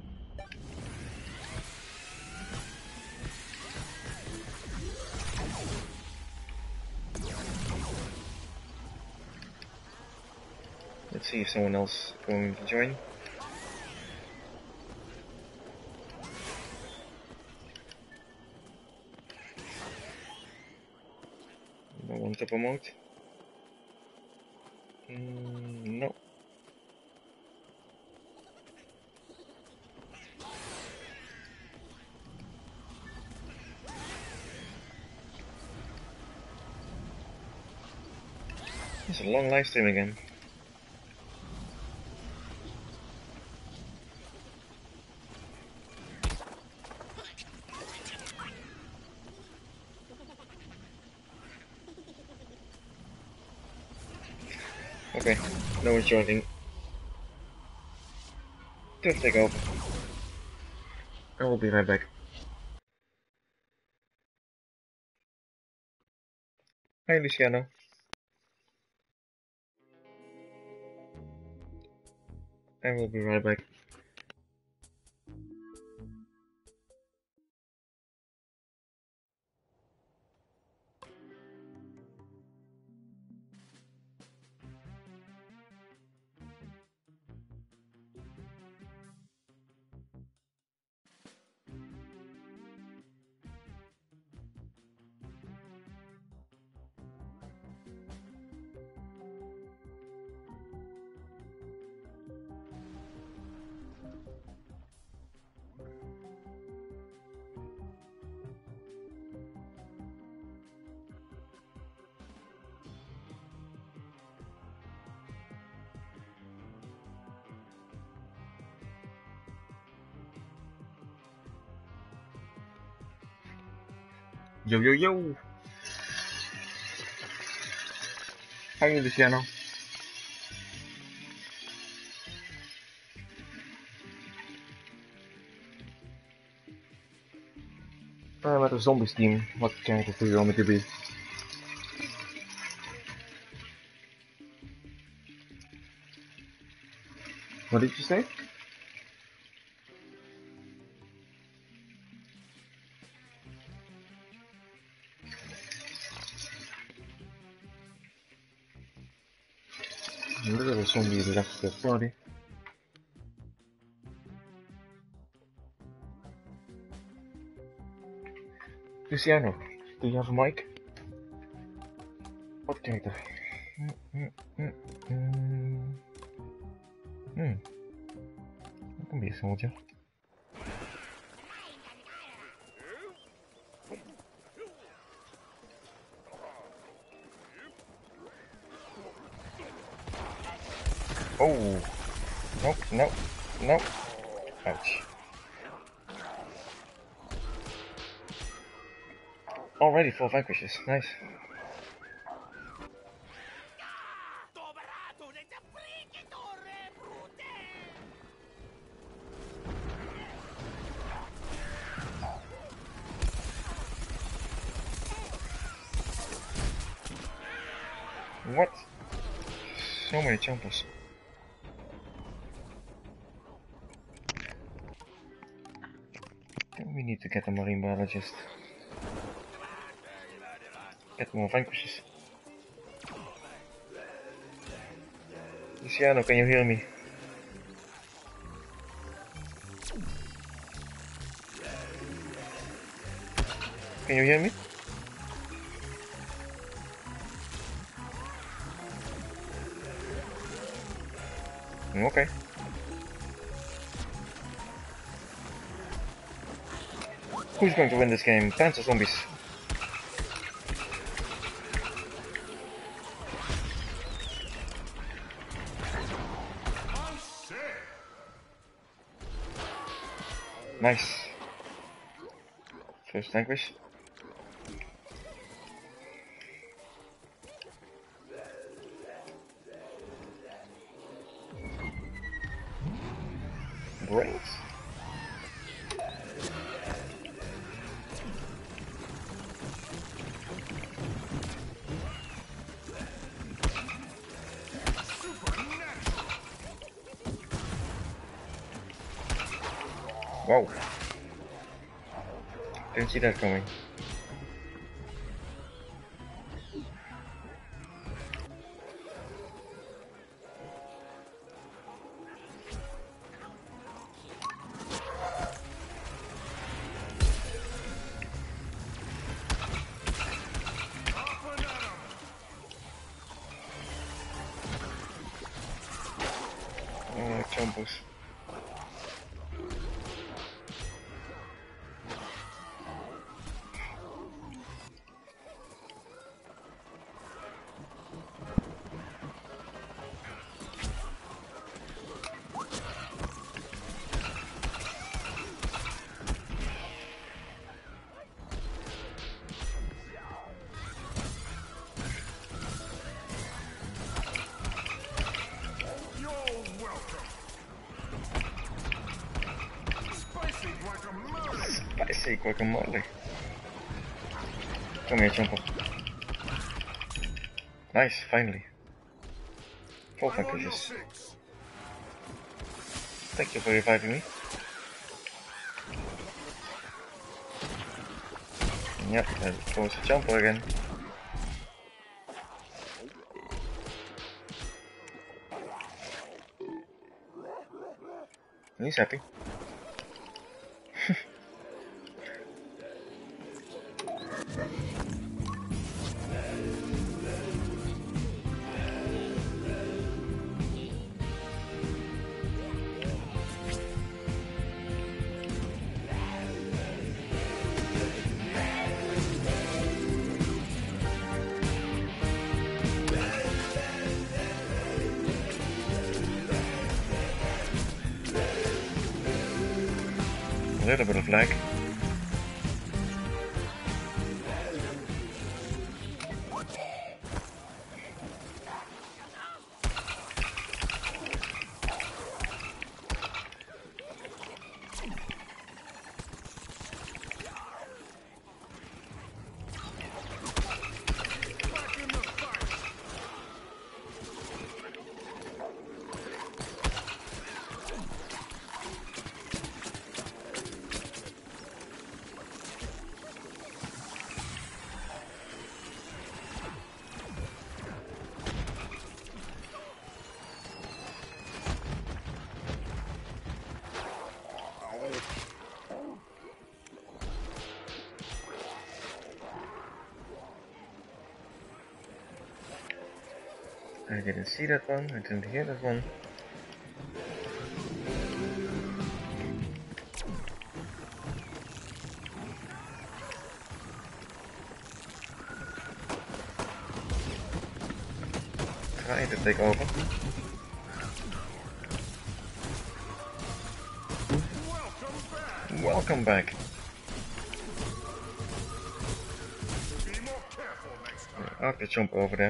Let's see if someone else is going to join. No one to promote. No. It's a long live stream again. Okay, no one's joining. Just take over. I will be right back. Hi Luciano. I will be right back. Yo yo yo! Hi Luciano. Met een zombies team. Wat character do you want me to be? What did you say? A little zombie left the party. Luciano, do you have a mic? What character? I can be a soldier. Oh! Nope, nope, nope. Ouch. Already 4 vanquishes, nice. What? So many jumpers. We need to get a marine biologist. Get more vanquishes. Luciano, can you hear me? Can you hear me? Okay. Who's going to win this game? Plants or zombies? Nice. First vanquish. Brains? Wow. Didn't see that coming. Jumpers. Hey, guacamole. Come here, jump up. Nice, finally. 4 I'm on your vanquishes. 6. Thank you for reviving me. Yep, there goes the jumper again. He's happy. A little bit of lag. Back in the fight. I didn't see that one, I didn't hear that one. Try to take over. Welcome back. Welcome back. Be more careful next time. I have to jump over there.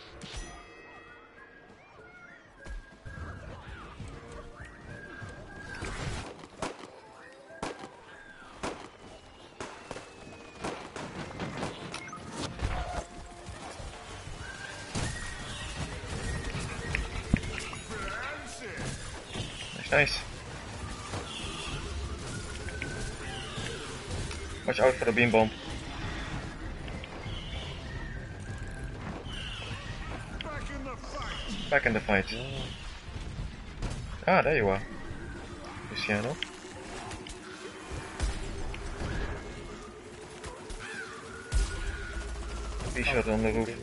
That's it. Nice. Watch out for the beam bomb. Back in the fight. Back in the fight. Ah, there you are. Luciano. Be shot on the roof.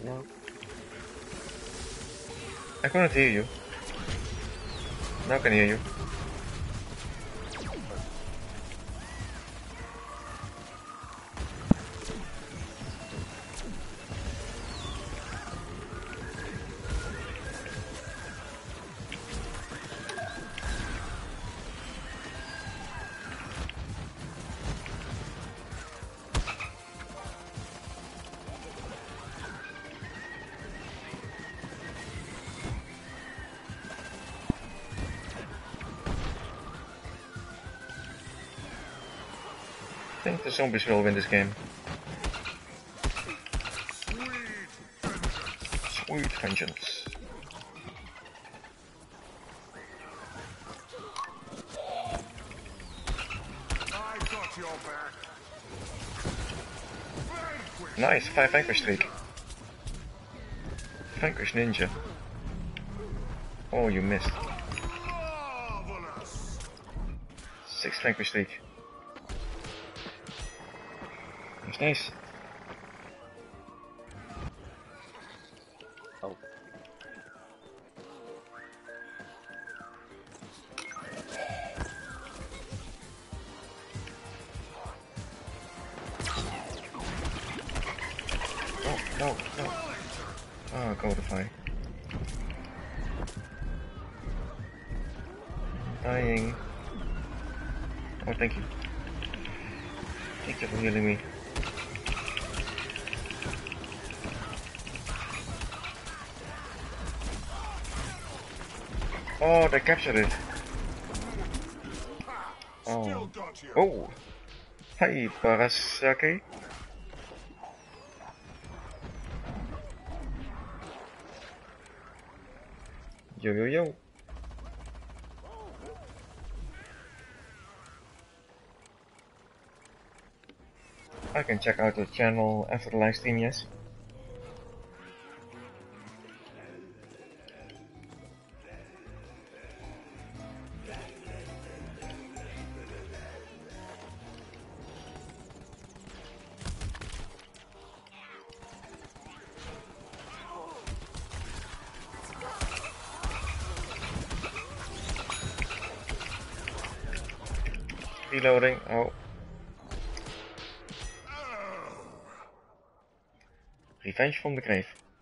I couldn't hear you. Now I can hear you. I think the zombies will win this game. Sweet vengeance. Sweet vengeance. I got your back. Vanquish. Nice, 5 vanquish streak. Vanquish ninja. Oh, you missed. Marvelous. 6 vanquish streak. That's nice. Oh. Oh, no, no. Oh, Codify. Dying. Oh, thank you. Thank you for healing me. Oh, they captured it. Still Oh. got you. Oh. Hi, Parasake. Yo yo yo. I can check out the channel after the live stream, yes. Reloading. Oh. Revenge from the grave.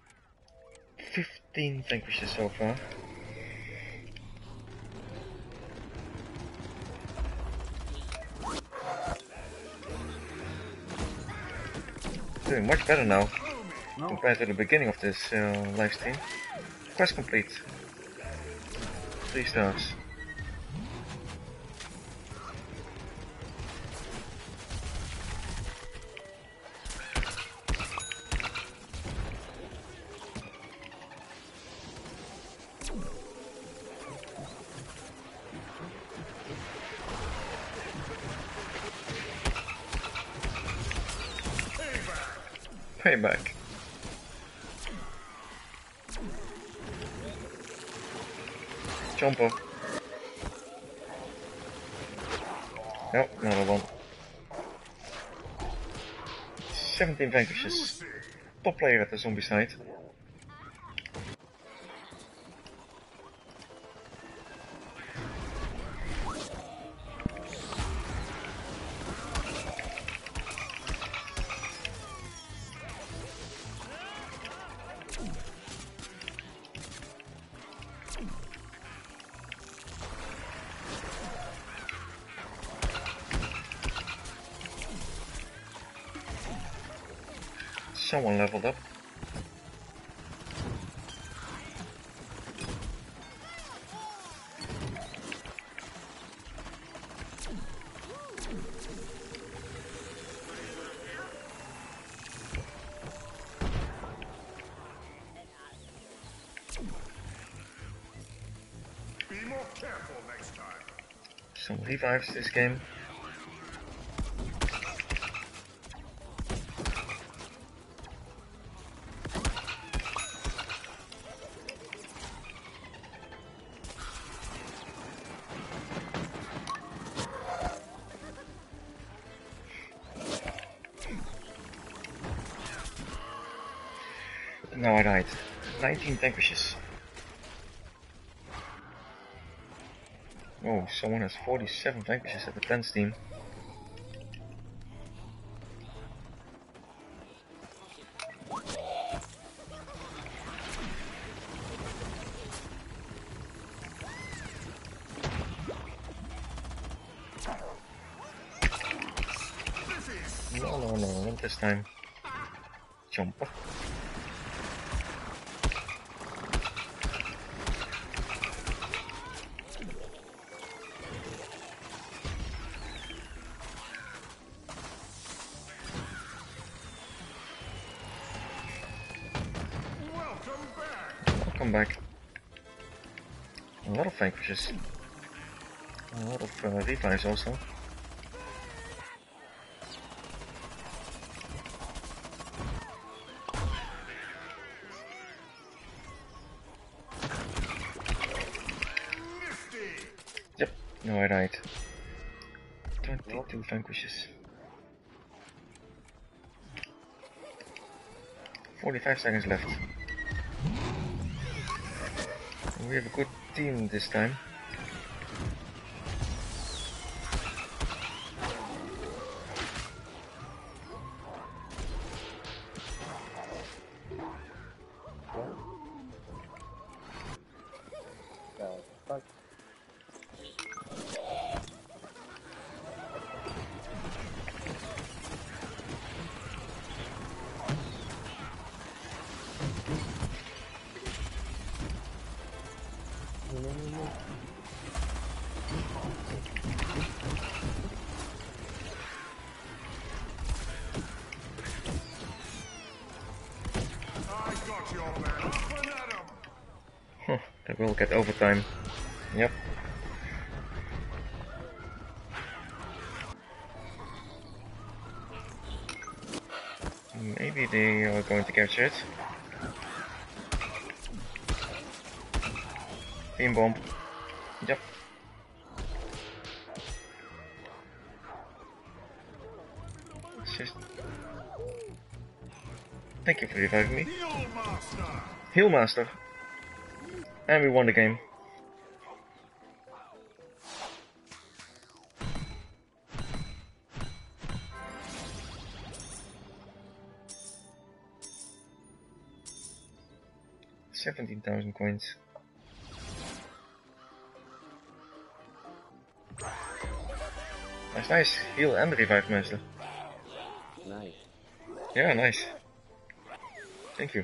15 vanquishes so far. Doing much better now compared to the beginning of this live stream. Quest complete. 3 stars. Payback. Jumper. Nope, another one. 17 vanquishes. Top player at the zombie side. Someone leveled up. Be more careful next time. Some revives this game. No, I died. 19 vanquishes. Oh, someone has 47 vanquishes at the 10th team. No, not this time. Jumper. Welcome back. A lot of vanquishes. A lot of revives also. Yep, no I died. 22 vanquishes. 45 seconds left. We have a good team this time. Get your man up and at 'em. Huh, they will get overtime. Yep. Maybe they are going to capture it. Beam bomb. Yep. Just... Thank you for reviving me. Heal master. Heal master. And we won the game. $17,000 coins. That's nice. Heal and revive master. Nice. Yeah, nice. Thank you.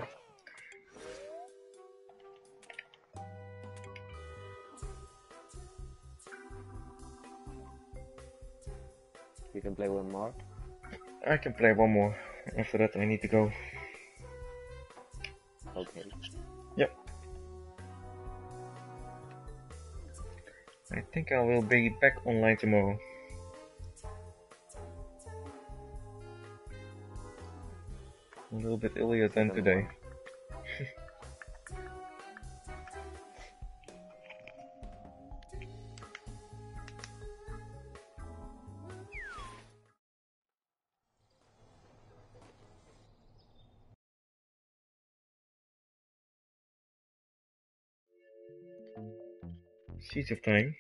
You can play one more. I can play one more. After that I need to go. Okay. Yep. I think I will be back online tomorrow. A little bit earlier than today. Seeds of Time.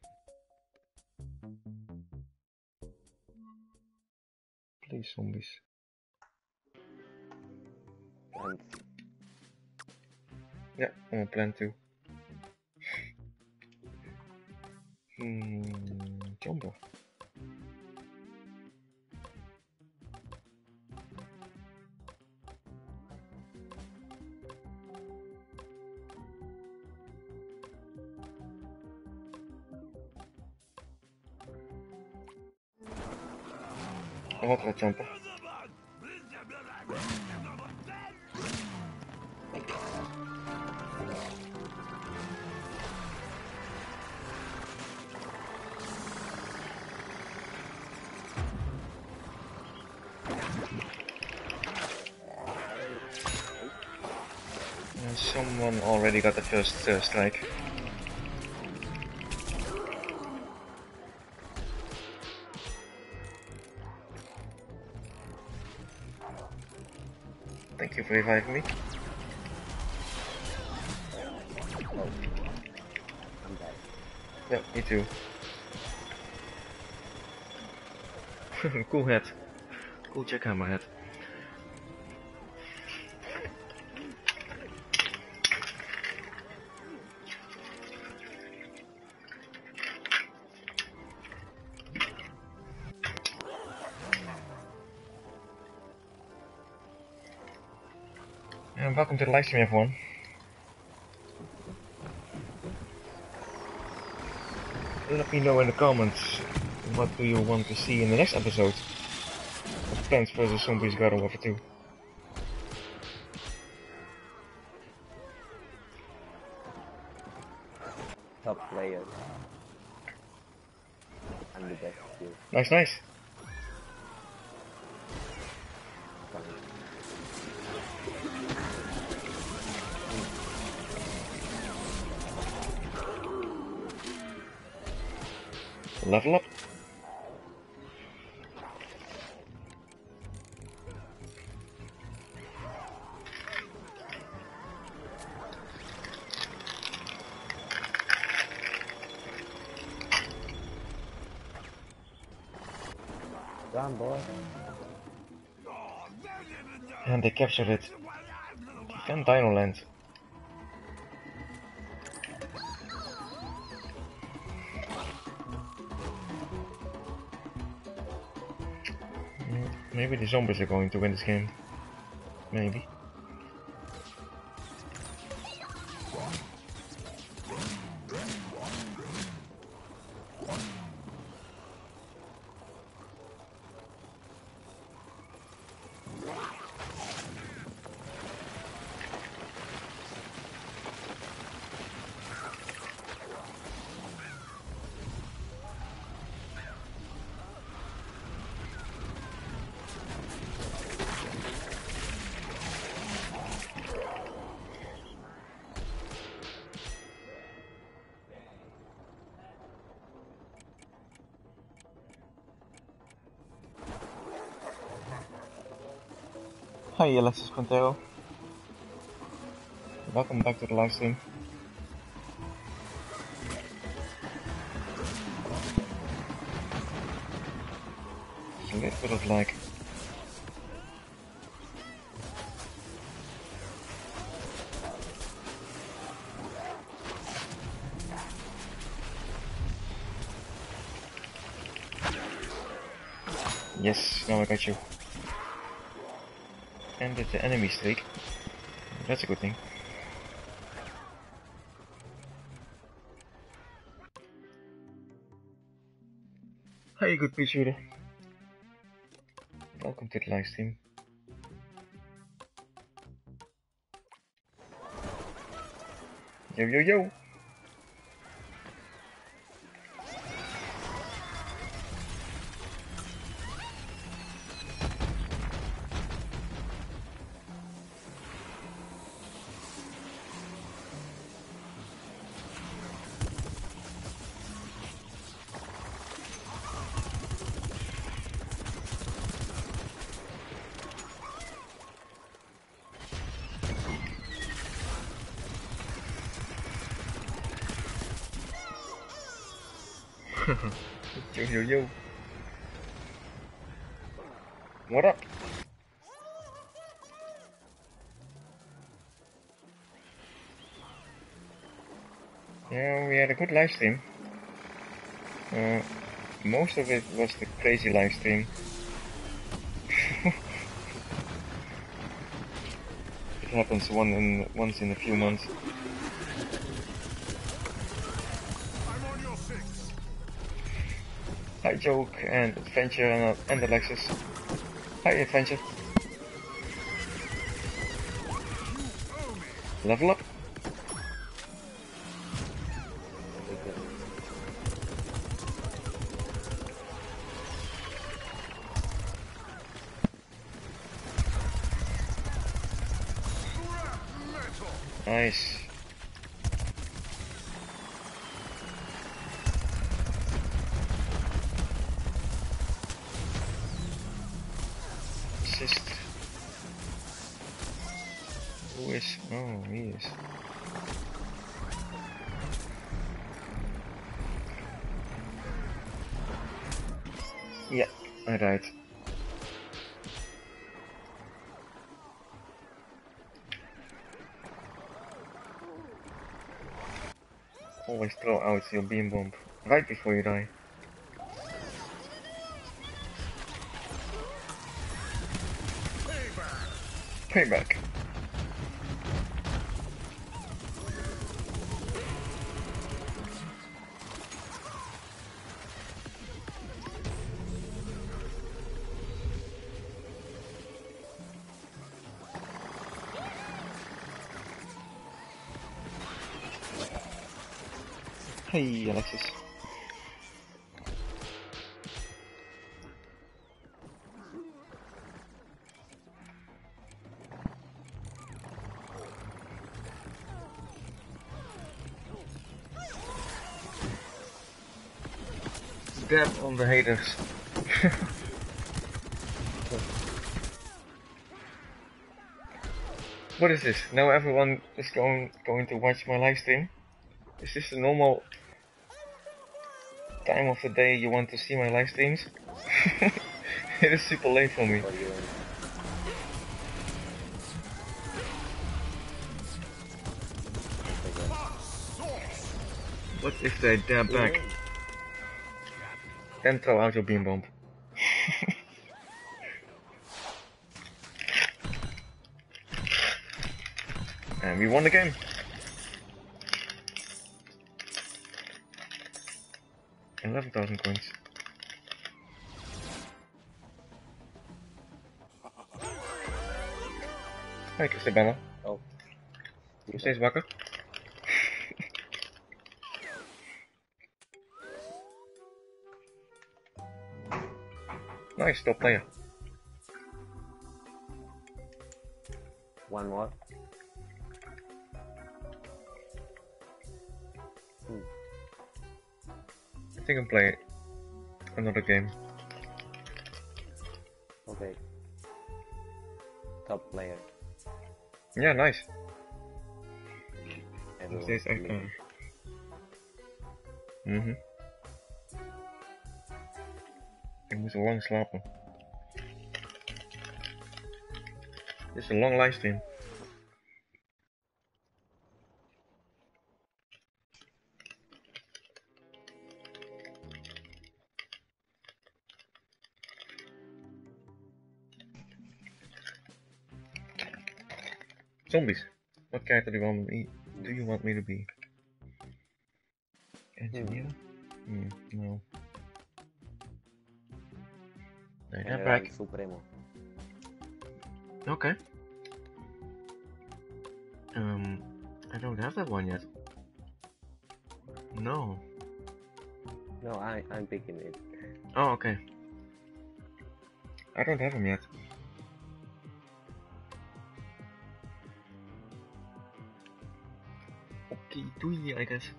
Play zombies. And Yeah, I'm a plan to. Jumbo. Wat wat jumper. Someone already got the first strike. Thank you for reviving me. I'm dead. Yeah, me too. Cool hat. Cool jackhammer hat. And welcome to the livestream, everyone. Let me know in the comments what do you want to see in the next episode of Plants vs Zombies Garden Warfare 2. Top player. I'm the best here. Nice, nice. Level up. Done, boy. And they captured it. Defend Dino Land. Maybe the zombies are going to win this game. Maybe. Hi Alexis Quintero. Welcome back to the live stream. There's a little bit of lag. Yes, now I got you. Ended the enemy streak. That's a good thing. Hi, good pea shooter. Welcome to the live stream. Yo yo yo! Yo yo yo! What up? Yeah, we had a good live stream. Most of it was the crazy live stream. It happens once in a few months. I'm on your six. Hi Joke and Adventure and Alexis. Hi Adventure. Level up. Nice. Assist. Who is? Oh, he is. Yeah, I died. Always throw out your beam bomb right before you die. Payback. Hey, Alexis. Dab on the haters. What is this? Now everyone is going to watch my live stream? Is this the normal time of the day you want to see my live streams? It is super late for me. What if they dab back? Then throw out your beam bomb. And we won the game. $11,000 coins. Hi, Christabella. Oh. Nog steeds wakker? Nice, top player. One more. I think I'll play another game. Okay. top player. Yeah, nice. Everyone Steeds echt believes. erg. Mhm. Ik moest al lang slapen. Dit is een long livestream. Zombies. What character do you want me to be? Engineer? No. Nee, they're General back. Supremo. Okay. I don't have that one yet. No. No, I'm picking it. Oh, okay. I don't have him yet. Okay, doei, I guess.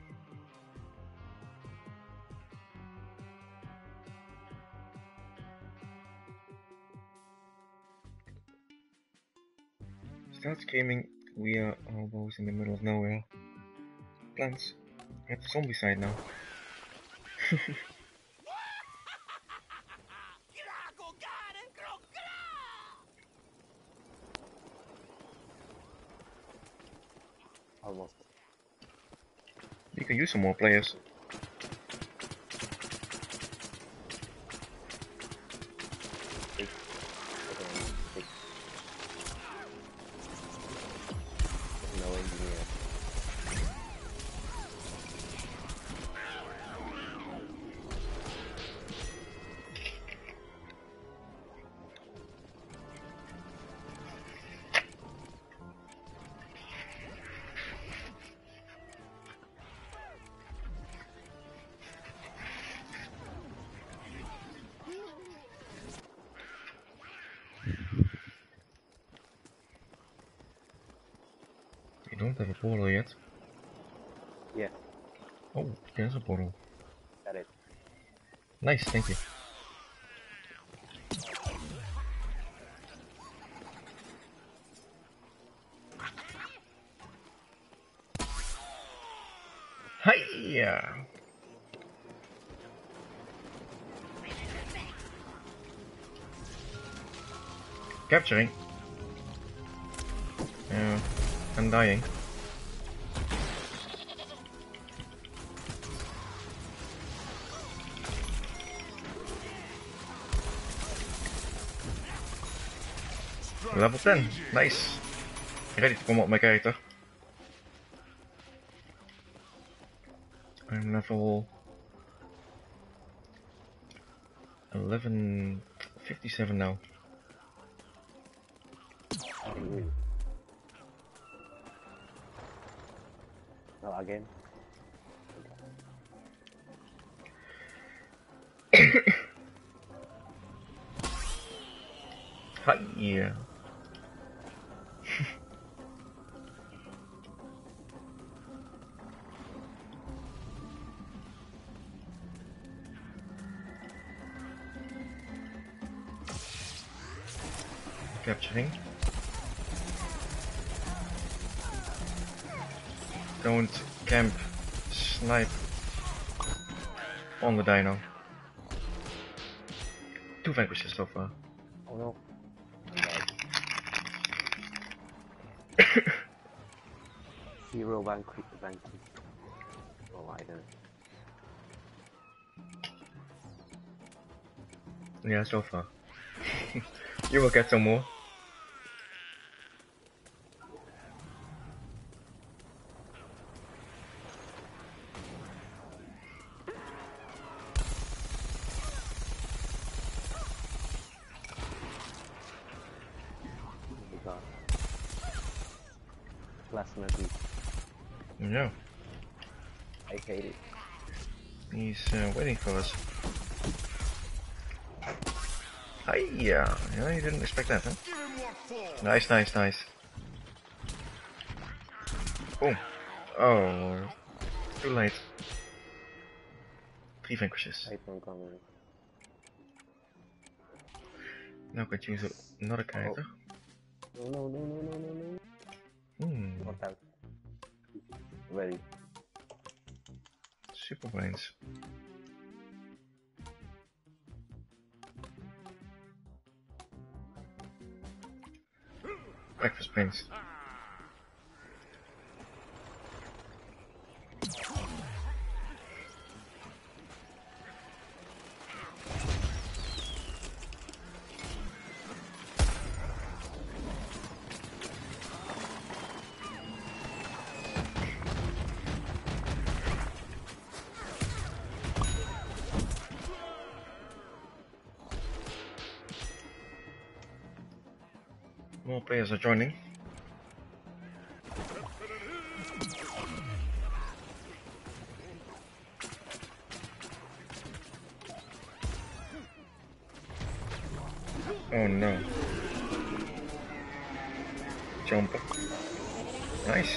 Start screaming, we are almost in the middle of nowhere. Plants. At the zombie side now. Almost. You can use some more players. Six. Six. No engineer. You don't have a portal yet. Yeah, Oh, there's a portal. got it. Nice, thank you. Hiya! Capturing. I'm dying. Level 10, nice. Ready to come up my character. I'm level 1157 now. No, again. Hiya! Capturing. Don't camp, snipe on the dino. 2 vanquishes so far. Oh no. Zero vanquish. Oh, I don't. Yeah, so far. You will get some more. God. Plasma beast. Yeah, I hate it. he's waiting for us. Hiya! Yeah, you didn't expect that, huh? Give him what for. Nice, nice, nice. Boom. Oh, too late. 3 vanquishes. I don't come in. Now I can choose another character. No. Hmm. What else? Ready. Super brains. Breakfast brains. More players are joining. Oh no. Jumper. Nice.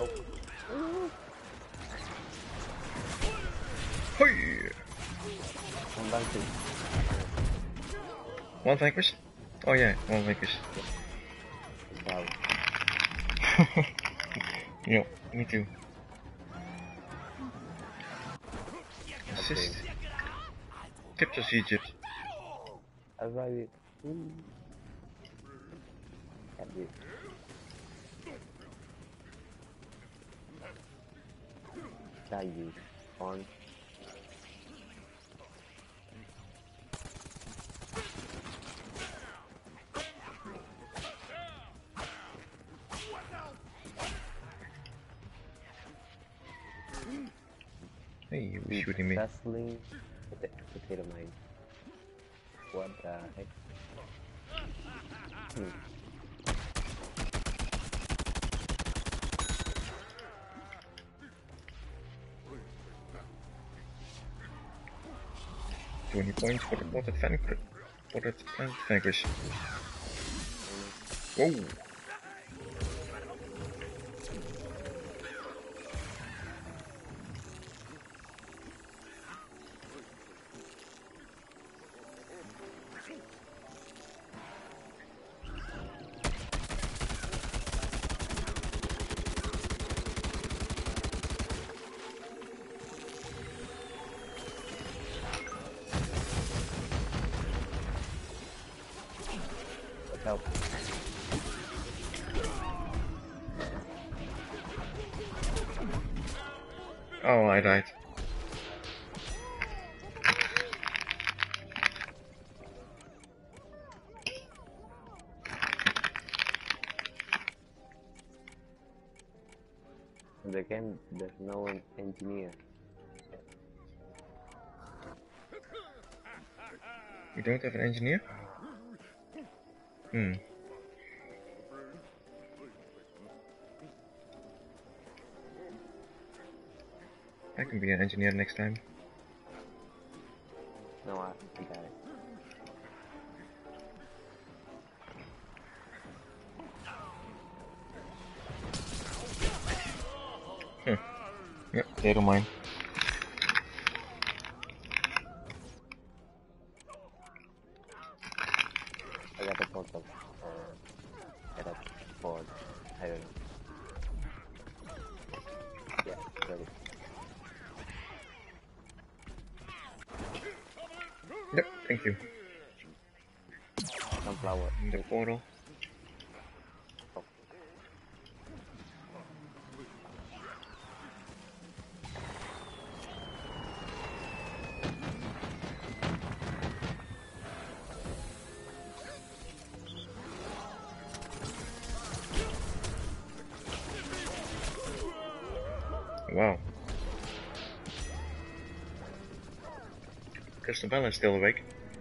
Hey! One bounty. One vanquish? Oh yeah, one vanquish. Wow. Yeah, me too. Assist. Captures Egypt. I revive it. Can't do it. Die you. On. Hey, you were shooting me. Wrestling. Potato mine. What the heck? 20 points for the potted vanquish. Whoa! Help. Oh, I died. In the game, there's no engineer. You don't have an engineer? Hmm. I can be an engineer next time. No, I got it. Yep, they don't mind. I got a portal. I got a board. I don't know. Yeah, ready. Yep, thank you. Sunflower. In the portal. Wow. Crystal is still awake.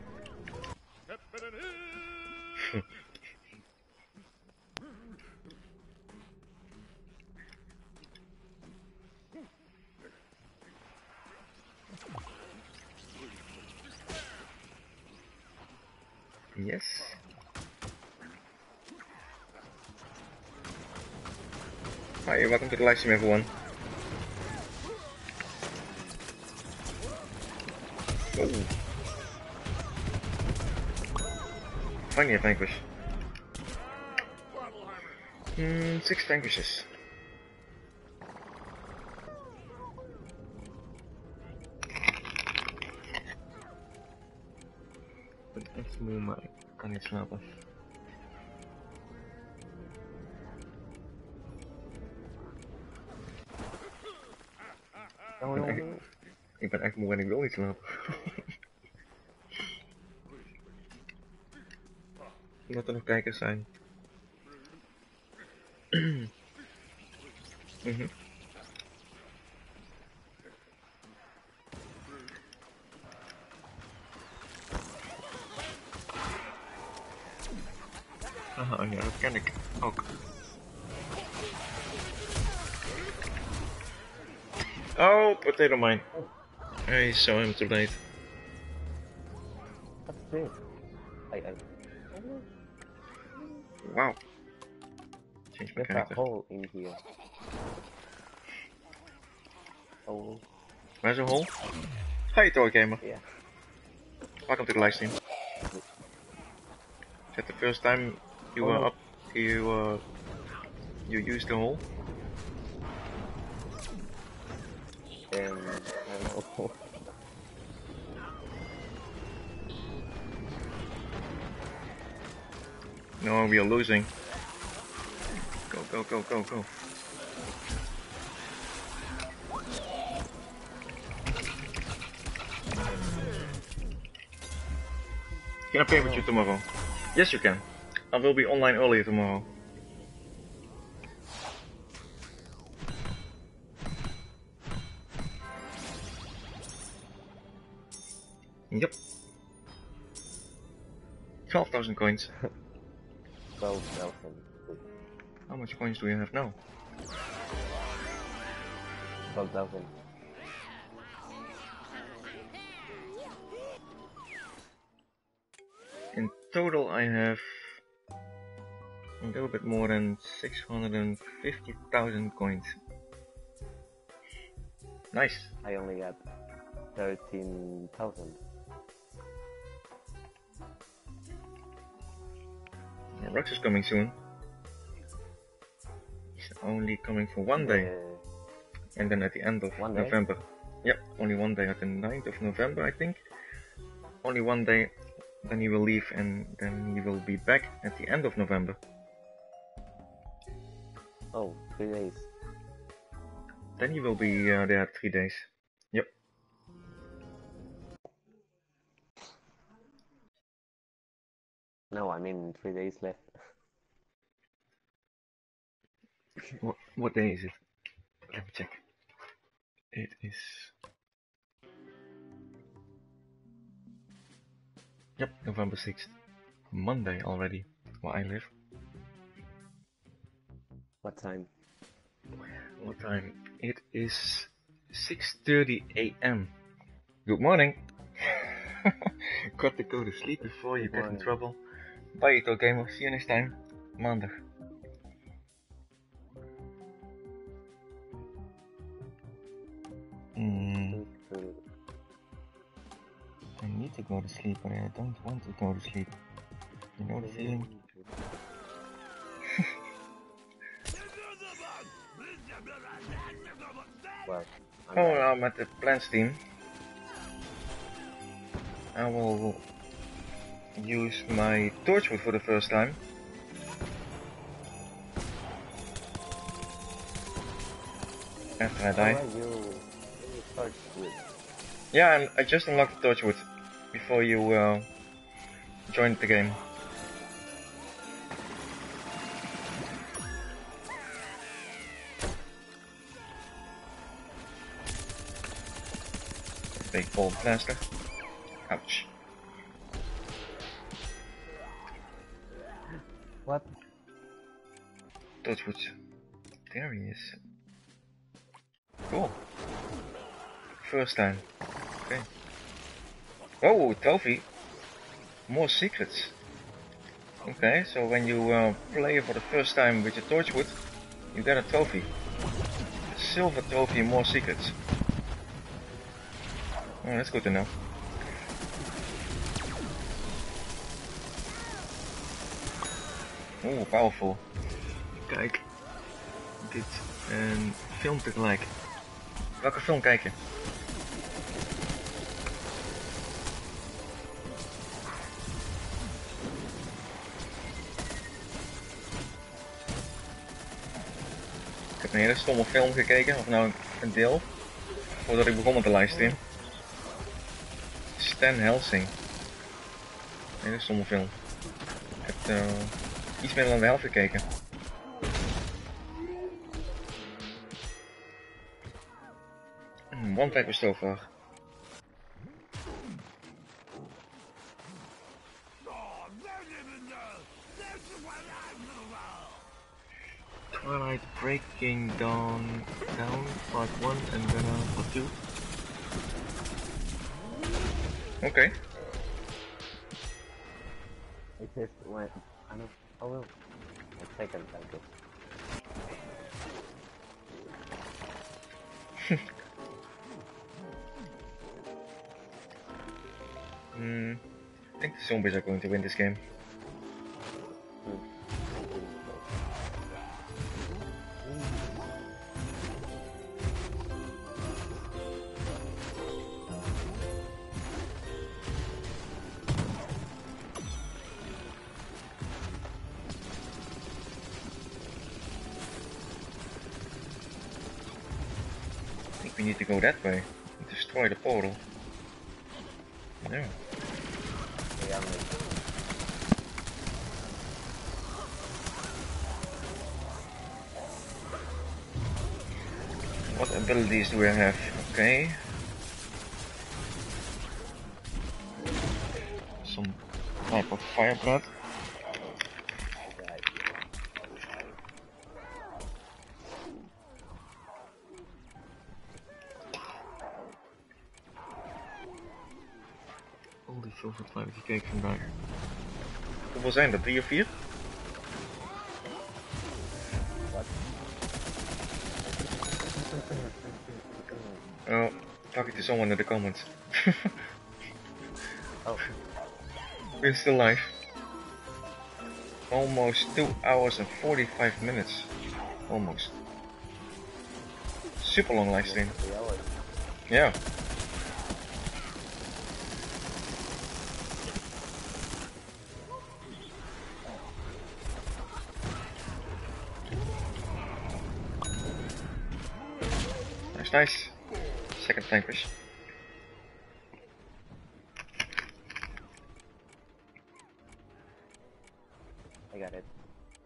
Yes. Hi, welcome to the live stream, everyone. Oh. Finally a vanquish. 6 vanquishes. Een echt moe, maar ik kan niet slapen. Ik ben echt moe en ik wil niet slapen. Omdat er nog kijkers zijn. Aha, ja, dat ken ik ook. Oh, potato mine. I saw him too late. What's this? Wow. Change my There's a character. hole in here. Oh, Where's a hole? Hi, Toy Gamer. yeah. Welcome to the livestream. Is that the first time you were up? You used the hole? I don't know. No, we are losing. Go, go, go, go, go. Can I play with you tomorrow? Yes, you can. I will be online earlier tomorrow. Yep. 12,000 coins. 12,000. How much coins do you have now? 12,000. In total I have a little bit more than 650,000 coins. Nice. I only got 13,000. Rux is coming soon. He's only coming for one day. And then at the end of November. Yep, only one day at the 9th of November I think. Only one day, then he will leave and then he will be back at the end of November. Oh, 3 days. Then he will be there 3 days. Yep. No, I mean 3 days left. What day is it? Let me check. It is... Yep, November 6th. Monday already, where I live. What time? What time? It is 6:30 AM. Good morning! Got to go to sleep before you get in trouble. Bye, Ito Gamer. See you next time. Maandag. I need to go to sleep, but I don't want to go to sleep. You know the feeling? Well, I'm at the plants team. I will use my torchwood for the first time. After I die. Yeah, I just unlocked the torchwood before you joined the game. Big ball blaster. Ouch. What? Torchwood. There he is. Cool. First time. Okay. Oh, trophy. More secrets. Okay, so when you play for the first time with your torchwood, you get a trophy. A silver trophy, more secrets. Oh, that's good to know. Oh, powerful. Kijk dit en film tegelijk. Welke film kijk je? Ik heb een hele stomme film gekeken, of nou een deel, voordat ik begon met de livestream. Stan Helsing. Een hele stomme film. Ik heb iets meer dan de helft gekeken. One type of so far. Twilight Breaking Dawn part 1 and then part 2. Okay. It just went. I don't. Oh well. A second, I guess. I think the zombies are going to win this game. I think we need to go that way and destroy the portal. Yeah. Yeah, What abilities do I have? Okay. Some type of fire breath. Al die films heb ik gekeken vandaag. Hoeveel zijn er? 3 of 4? Oh, talking to someone in the comments. Oh. We're still live. Almost 2 hours and 45 minutes. Almost. Super long live stream. 3 hours. Yeah. Nice. Second vanquish. I got it.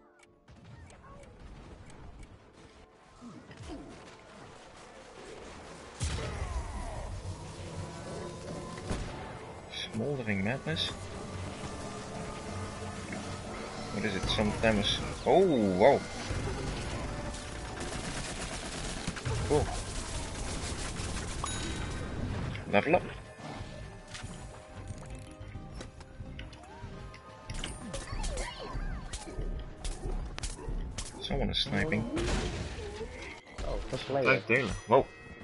Smoldering Madness. What is it? Sometimes. Oh, wow. Cool. Level up. Someone is sniping. Oh, the player. 5 delen. Wow.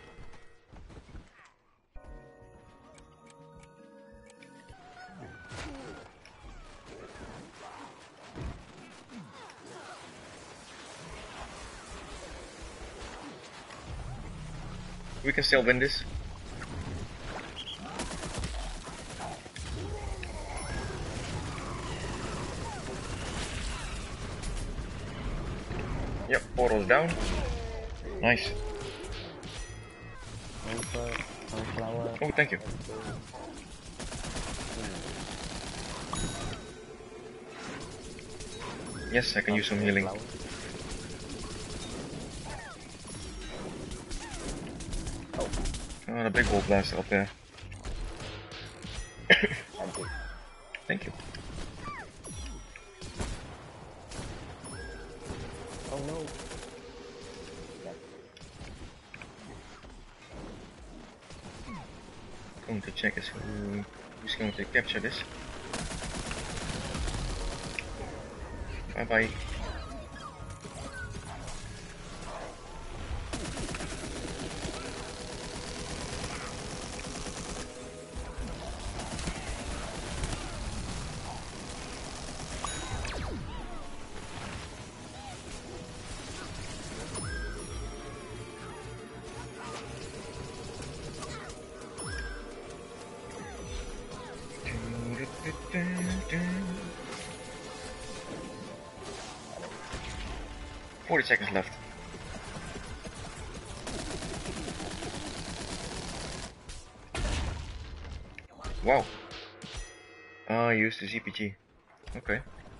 We can still win this. Yep, portal's down. Nice. Sunflower. Oh, thank you. Yes, I can use some healing. Oh, the big wall blaster up there. Thank you. Oh no. Going to check is who's going to capture this. Bye bye. $40 seconds left. Wow. I used the ZPG. Okay.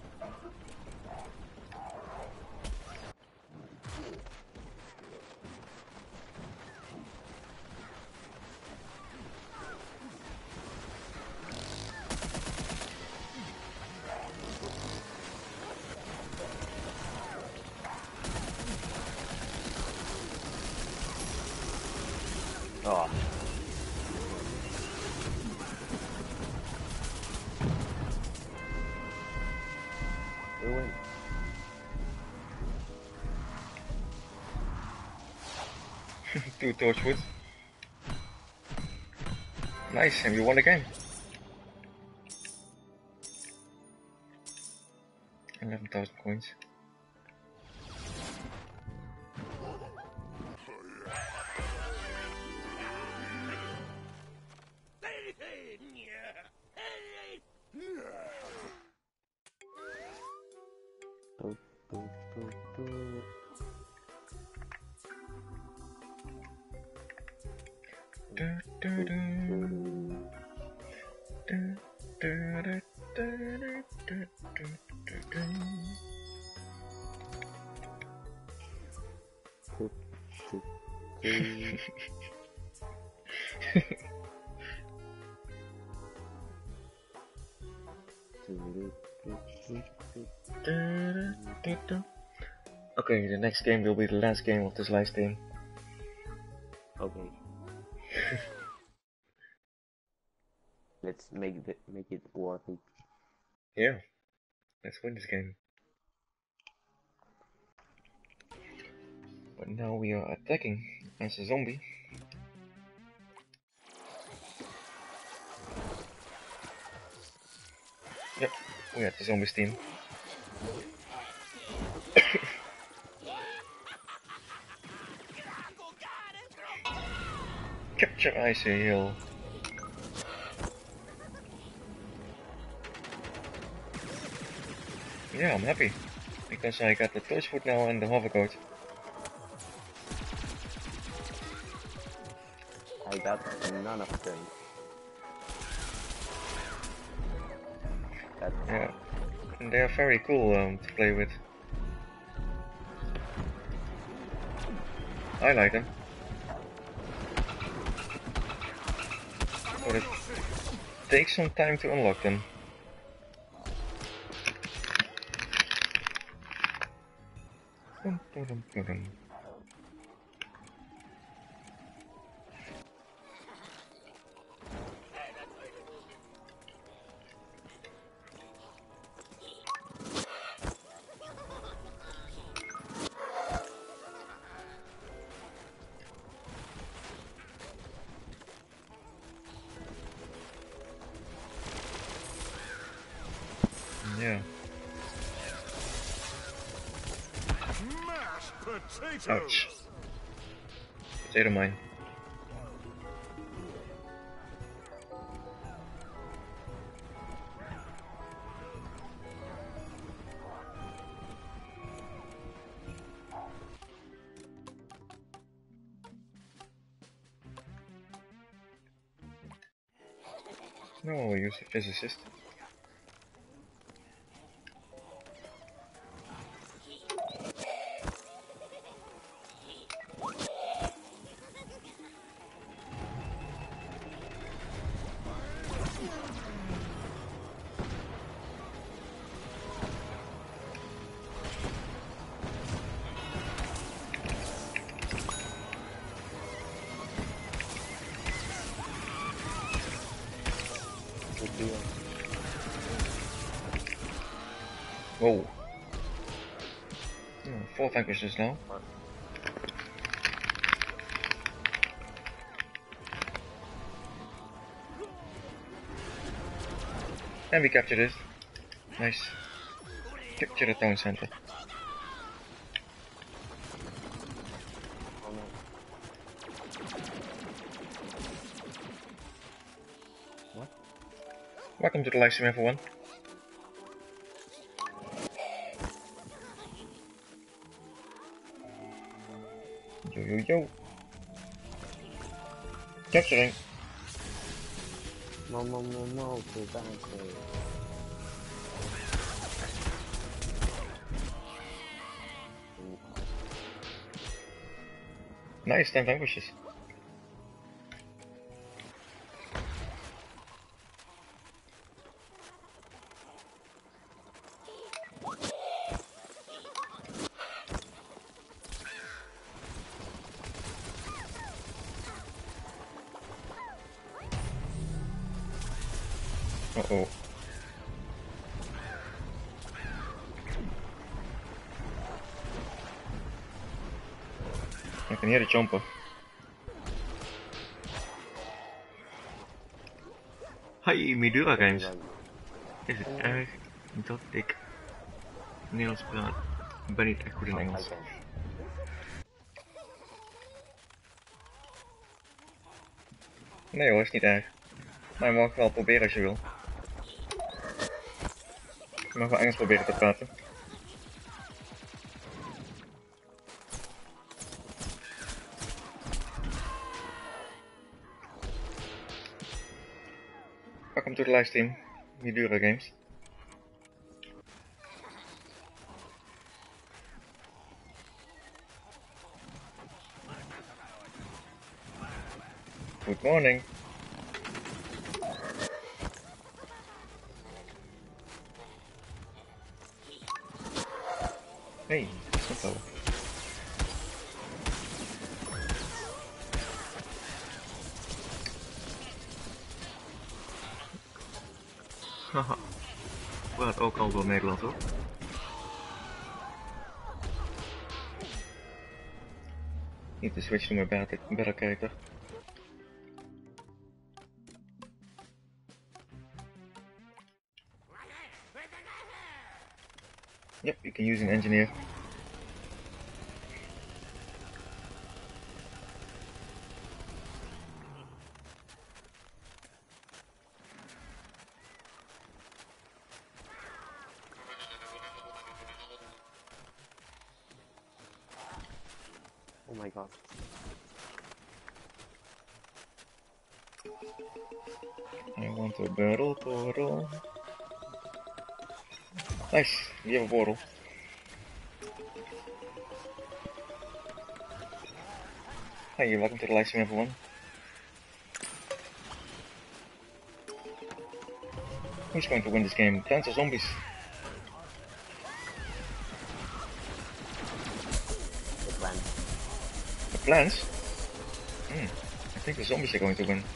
Oh. We win. Two torchwood. Nice, and we won the game. 11,000 coins. Okay, the next game will be the last game of this live stream. Okay. Let's make it worth it. Yeah, let's win this game. But now we are attacking as a zombie. Yep, we had the zombies team. Capture Icy Hill. Yeah, I'm happy. Because I got the Torchwood now and the Hovercoat. I got none of them. Yeah, and they are very cool to play with. I like them. But it takes some time to unlock them. Yeah. Mashed potatoes. Ouch. Potato mine. No, I'll use the physicist. Whoa. Oh, 4 vanquishes now. And we captured it. Nice. Capture the town center. Oh no. What? Welcome to the live stream, everyone. Yo yo yo. Capturing. No, gigante. Nice, 10 vanquishes. Uh-oh. I can hear the jumper. Hi, Midura Games. Is het erg dat ik Nederlands praat? Ik ben niet echt goed in Engels. Nee hoor, is niet erg. Maar je mag wel proberen als je wil. Je mag wel Engels proberen te praten. Welcome to the live stream, Midura Games. Good morning. Hey, Santo. Haha. Praat ook al door Nederland hoor. Need to switch to my better character. Yep, you can use an engineer. Oh my god. I want a battle portal. Nice, you have a portal. Hi, welcome to the live stream, everyone. Who's going to win this game? Plants or zombies? The plan. The plants? I think the zombies are going to win.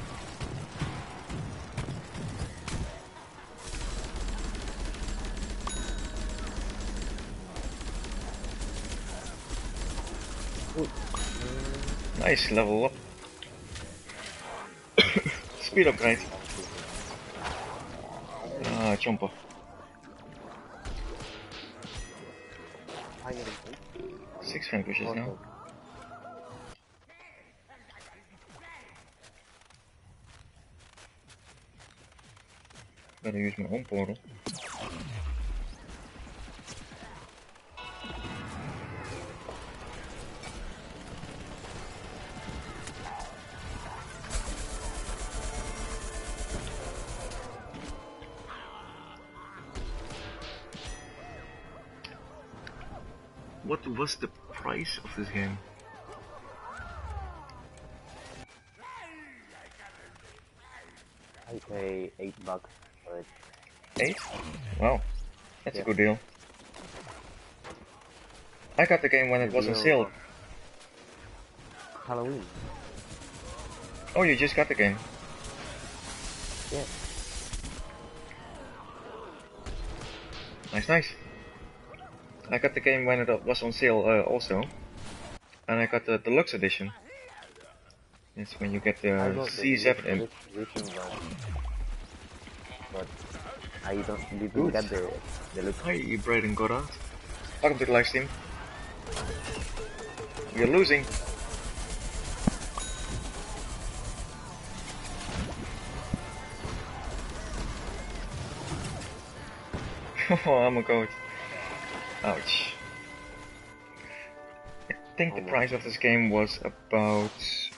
Nice, level up. Speed upgrade. Ah, jumper. Finally. 6 vanquishes now. Better use my own portal. What was the price of this game? I pay $8 for it. 8? Wow, that's Yeah. a good deal. I got the game when it was on sale. Halloween. Oh, you just got the game. Yeah. Nice, nice. I got the game when it was on sale also. And I got the deluxe edition. It's when you get the I got C7 the in. but I didn't Good. get the look. Hi, Braden Goddard. Welcome to the live stream. We are losing. Oh, I'm a goat. Ouch. I think the price of this game was about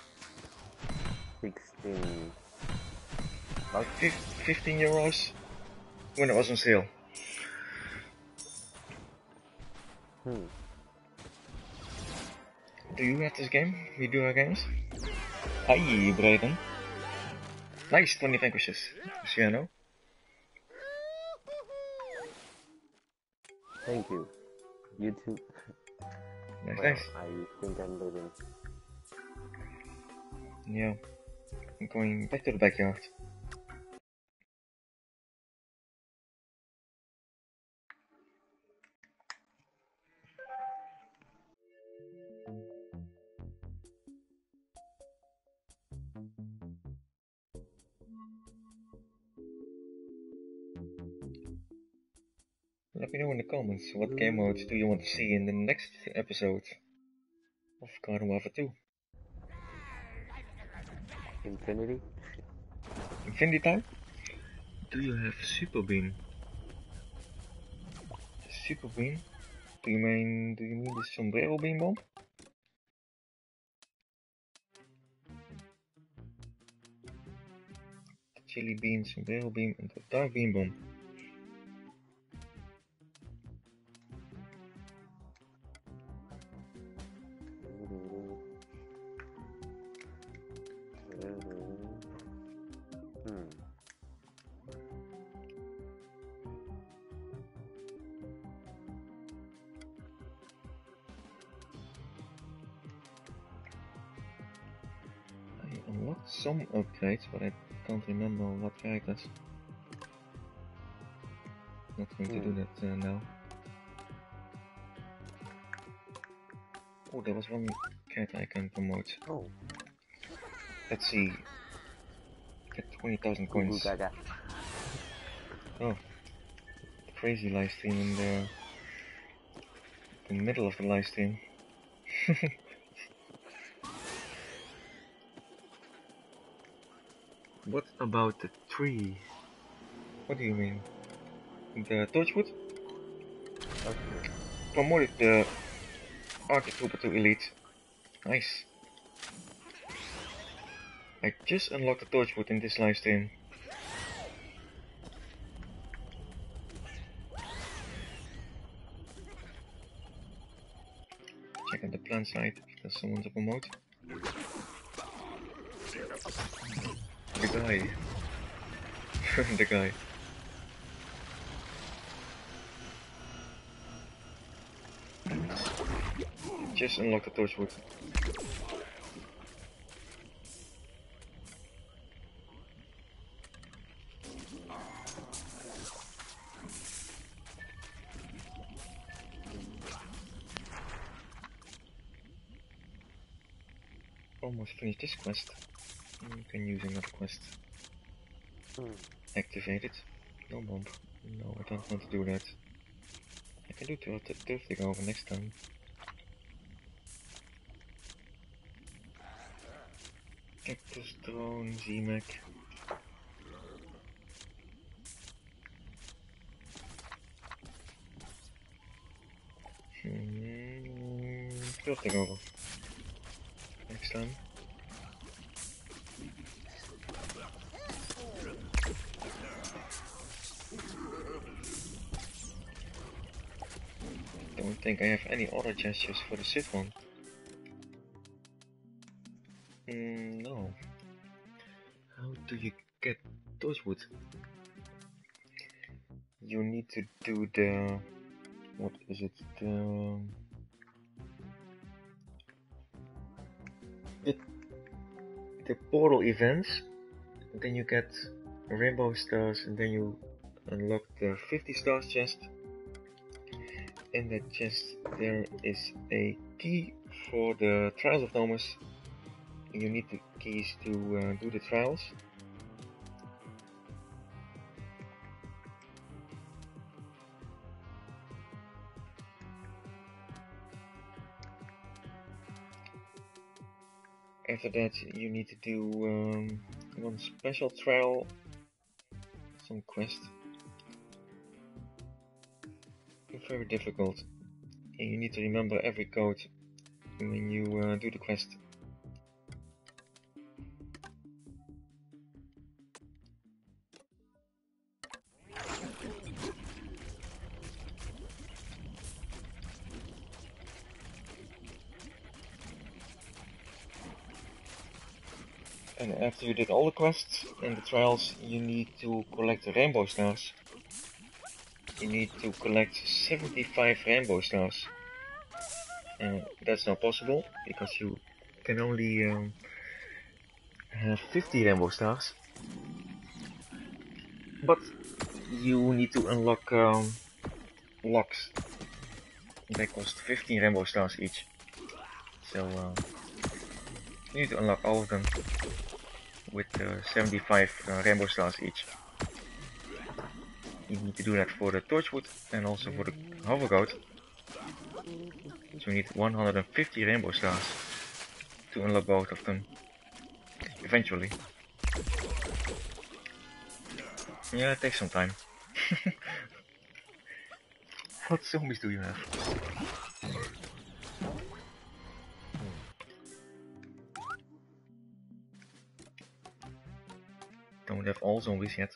16. about 15 euros when it was on sale. Do you have this game? We do our games? Hi, Brayden. Nice, 20 vanquishes. Luciano. Thank you. You too. Nice, Well, nice. I think I'm leaving. Yeah. I'm going back to the backyard. Let me know in the comments what game modes do you want to see in the next episode of Garden Warfare 2. Infinity? Infinity time? Do you have Super Beam? Super Beam? Do you mean the Sombrero Beam Bomb? The Chili Bean, Sombrero Beam and the Dark Beam Bomb. I unlocked some upgrades, but I can't remember what characters. Not going to do that now. Oh, there was one character I can promote. Oh. Let's see. Get 20,000 coins. Gaga. Oh, crazy live stream in the middle of the live stream. What about the tree? What do you mean? The Torchwood? Promoted the Arctic Trooper to Elite. Nice. I just unlocked the Torchwood in this live stream. Check out the plan side if there's someone to promote. The guy. The guy. Just unlocked the Torchwood. Almost finished this quest. You can use another quest. Activate it. No bomb. No, I don't want to do that. I can do Turftig over next time. Cactus drone, ZMAC. Turftig over. Next time. Don't think I have any other gestures for the Sith one. No. How do you get Torchwood? You need to do the... what is it? The portal events. Then you get rainbow stars and then you unlock the 50 stars chest. In that chest there is a key for the Trials of Nomus. You need the keys to do the trials. After that you need to do one special trial, some quest. very difficult. And you need to remember every code when you do the quest. And after you did all the quests and the trials, you need to collect the rainbow stars. You need to collect 75 rainbow stars. And that's not possible, because you can only have 50 rainbow stars. But you need to unlock locks. They cost 15 rainbow stars each. So you need to unlock all of them with 75 rainbow stars each. You need to do that for the Torchwood and also for the Hover Goat. So you need 150 rainbow stars to unlock both of them. Eventually. Yeah, it takes some time. What zombies do you have? Don't have all zombies yet.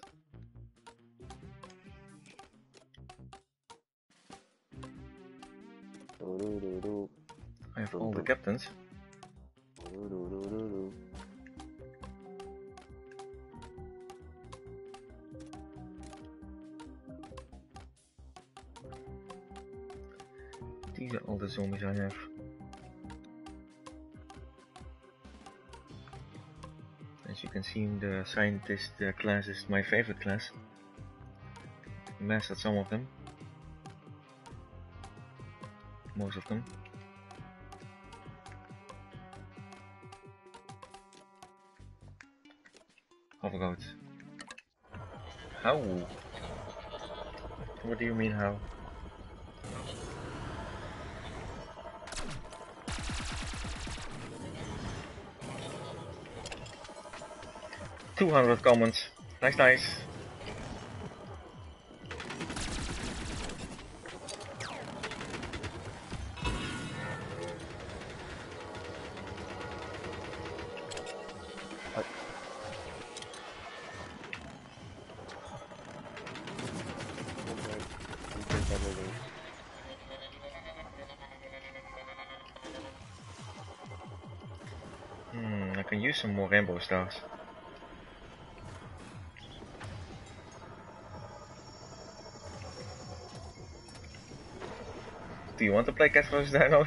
I have all the captains. These are all the zombies I have. As you can see, the scientist class is my favorite class. Mastered some of them. Most of them. Hover Goats. How? What do you mean how? $200 comments. Nice, nice. I can use some more rainbow stars. Do you want to play Cat vs Dinos?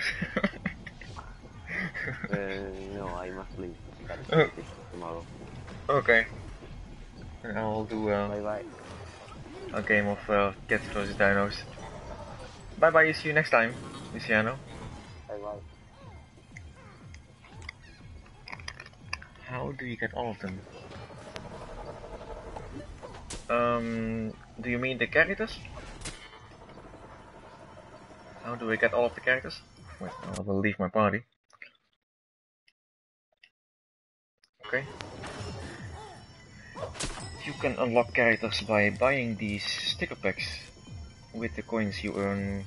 No, I must leave. Tomorrow. Okay. I'll do Bye bye. a game of Cat vs Dinos. Bye bye, see you next time, Luciano. Bye bye. How do you get all of them? Do you mean the characters? How do I get all of the characters? Wait, I will leave my party. Okay. You can unlock characters by buying these sticker packs with the coins you earn.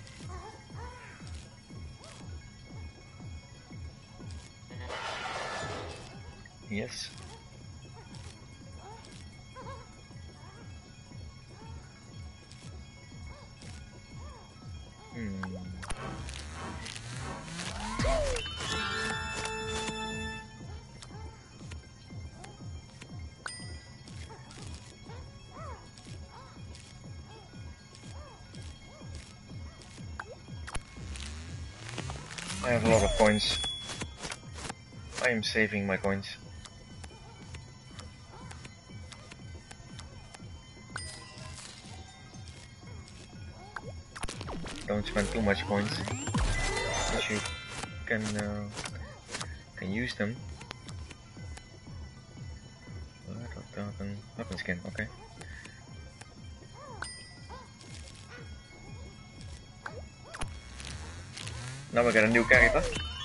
Yes. I have a lot of coins. I am saving my coins. Don't spend too much coins, because you can use them. Weapon skin, okay. Now we got a new character.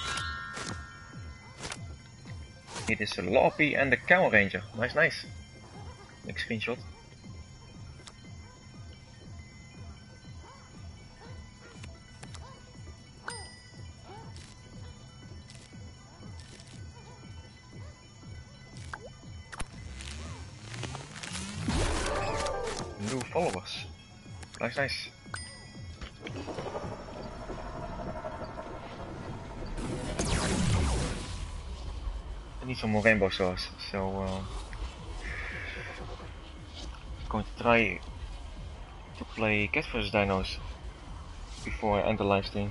It is a Loppy and the Camel Ranger. Nice, nice. Make screenshot. followers. Nice, nice. I need some more rainbow stars, so going to try to play Cat vs Dinos before I end the live stream.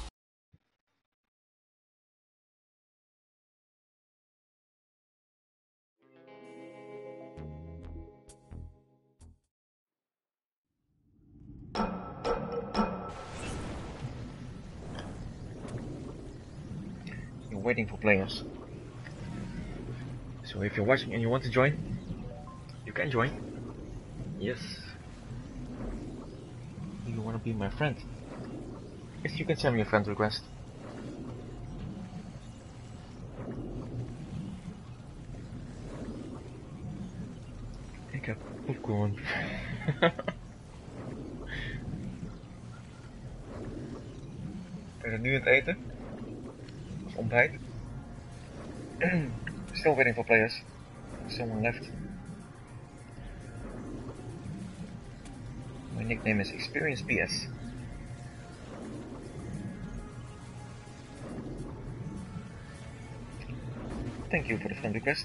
You're waiting for players. So if you're watching and you want to join, you can join. Yes. Do you want to be my friend? Yes, you can send me a friend request. Ik heb popcorn. Ben je nu aan het eten? Of ontbijt? Still waiting for players. Someone left. My nickname is Experience PS. Thank you for the friend request.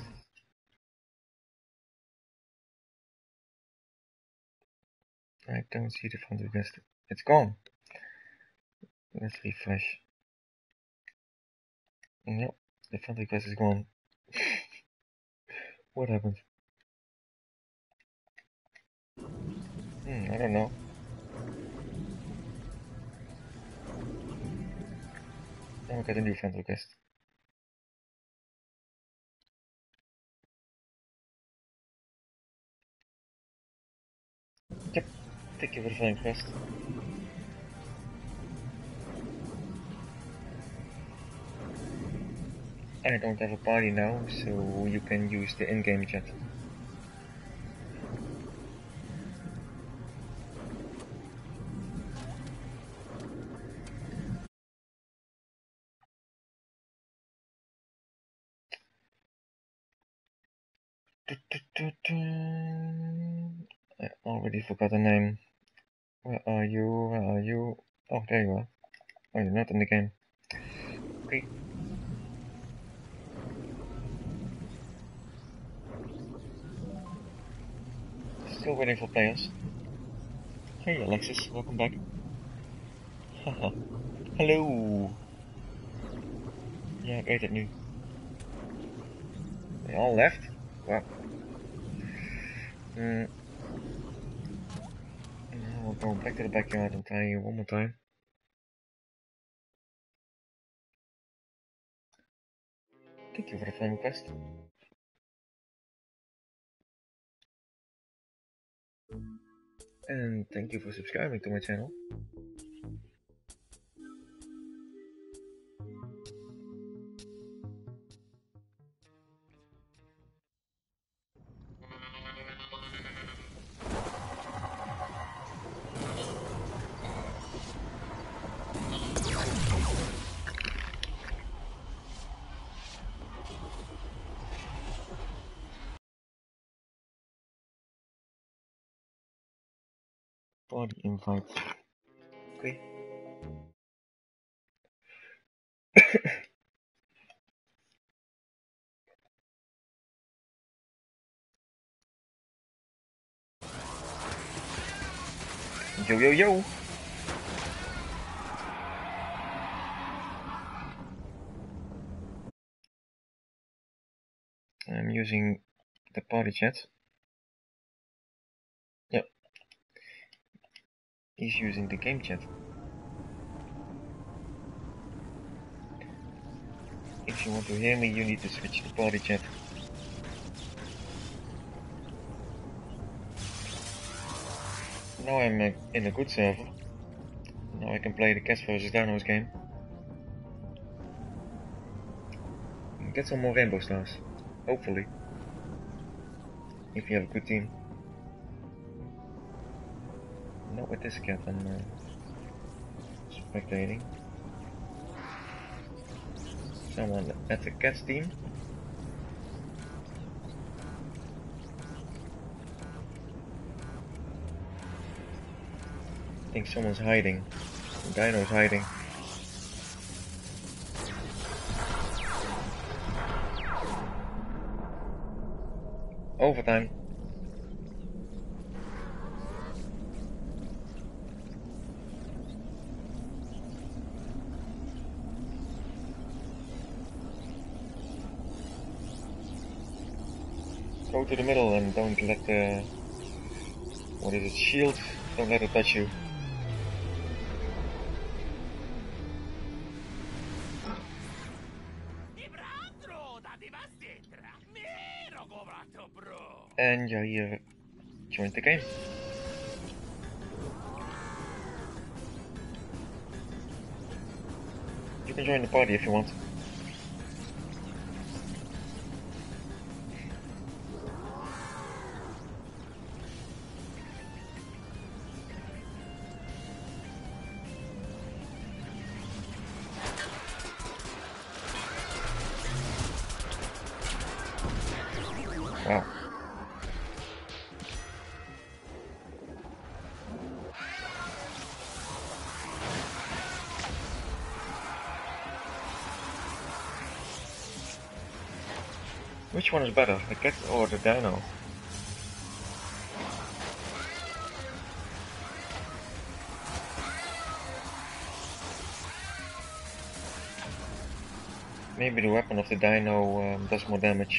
I don't see the friend request. It's gone. Let's refresh. No, the friend request is gone. What happened? I don't know. Now I got a new friend request. Yep, thank you for the friend request. I don't have a party now, so you can use the in-game chat. I already forgot the name. Where are you? Where are you? Oh, there you are. Oh, you're not in the game. Okay. Still waiting for players. Hey Alexis, welcome back. Haha. Hallo. Ja, ik weet het nu. They all left? Wow. Now we'll go back to the backyard and try you one more time. Thank you for the friend request. And thank you for subscribing to my channel. Party invite. Okay. Yo yo yo! I'm using the party chat. Yep. He's using the game chat. If you want to hear me, you need to switch to party chat. Now I'm in a good server. Now I can play the Cat vs Dinos game. And get some more rainbow stars. Hopefully. If you have a good team. Not with this cat, I'm spectating. Someone at the cat's team. think someone's hiding. Dino's hiding. Overtime. Go to the middle and don't let the... what is it? Shield? Don't let it touch you. And Jair joined the game. You can join the party if you want. Wow. Which one is better, the cat or the dino? Maybe the weapon of the dino does more damage.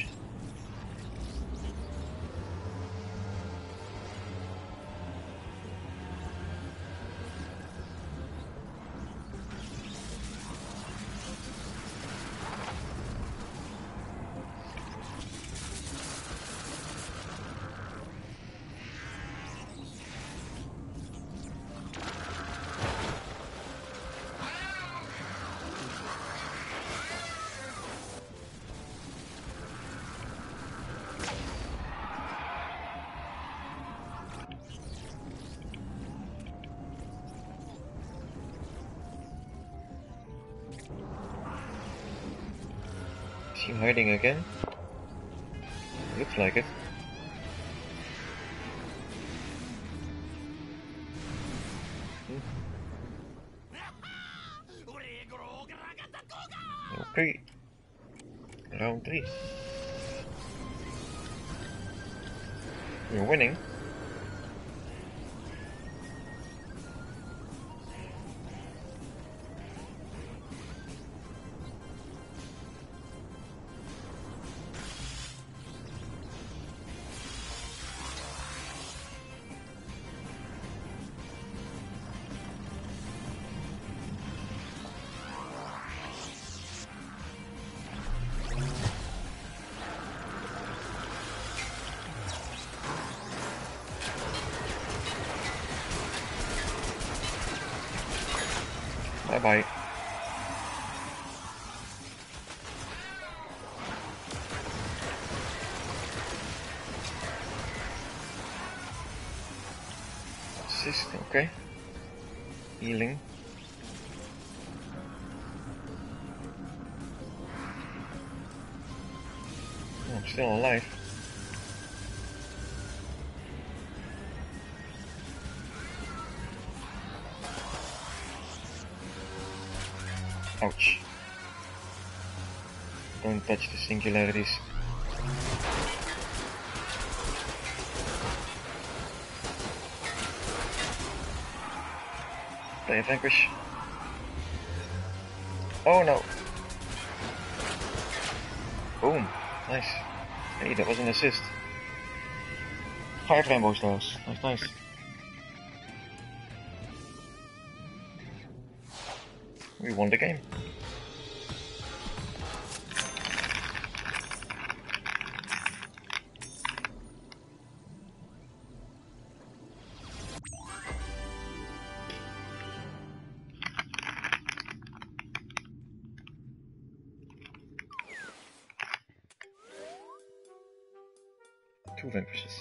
Is he hiding again? Looks like it. Okay. Round 3. We're winning. Bye bye. Assist, okay. Healing. Oh, I'm still alive. Ouch. Don't touch the singularities. Play a vanquish. Oh no. Boom. Nice. Hey, that was an assist. 5 rainbow stars. Nice, nice. We won the game. Two vanquishes.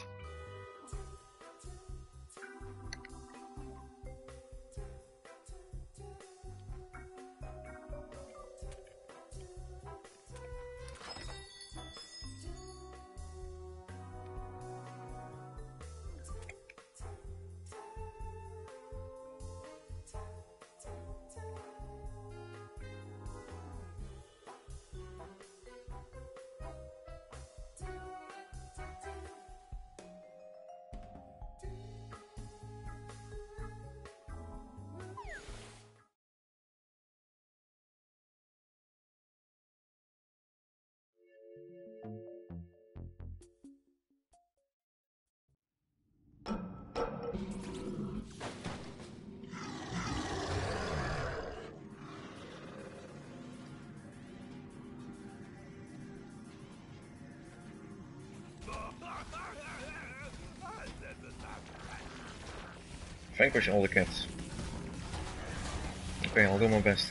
Vanquish all the cats. Okay, I'll do my best.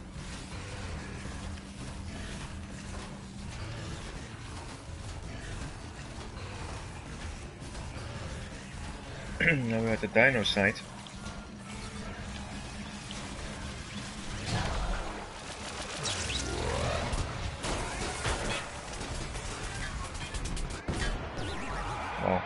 Now we're at the dino site. Wow.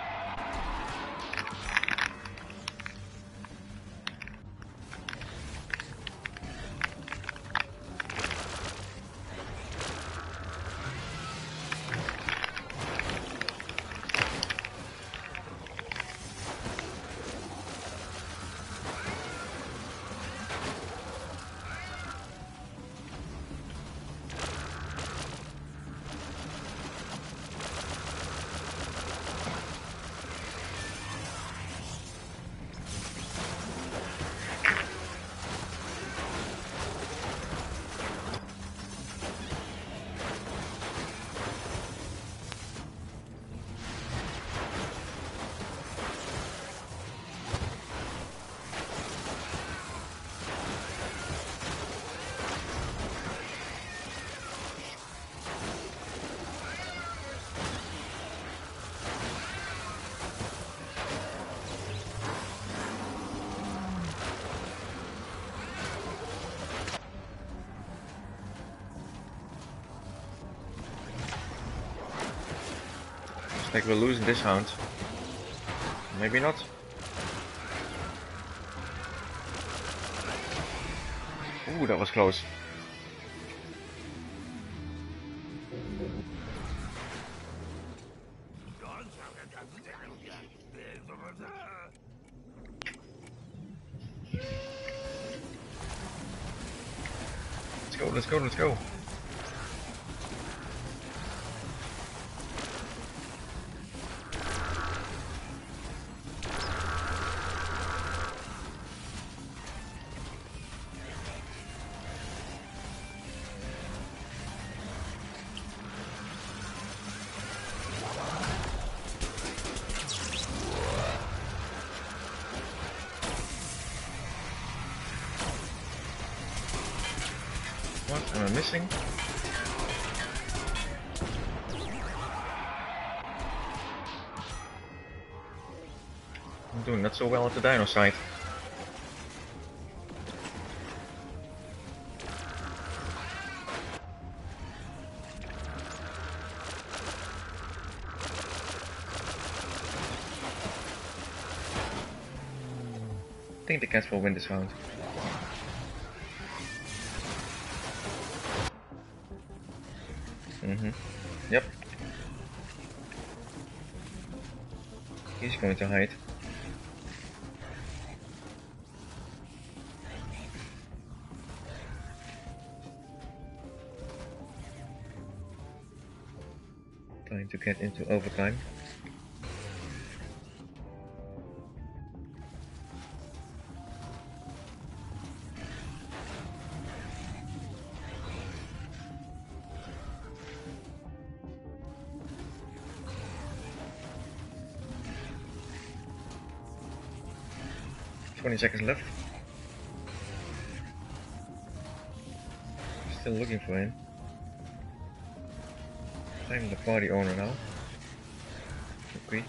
Looks like we're losing this hound. Maybe not. Ooh, that was close. Let's go, let's go, let's go. What am I missing? I'm doing not so well at the dino site. I think the cats will win this round. Yep. He's going to hide. Trying to get into overtime. Seconds left. Still looking for him. I'm the party owner now. Okay.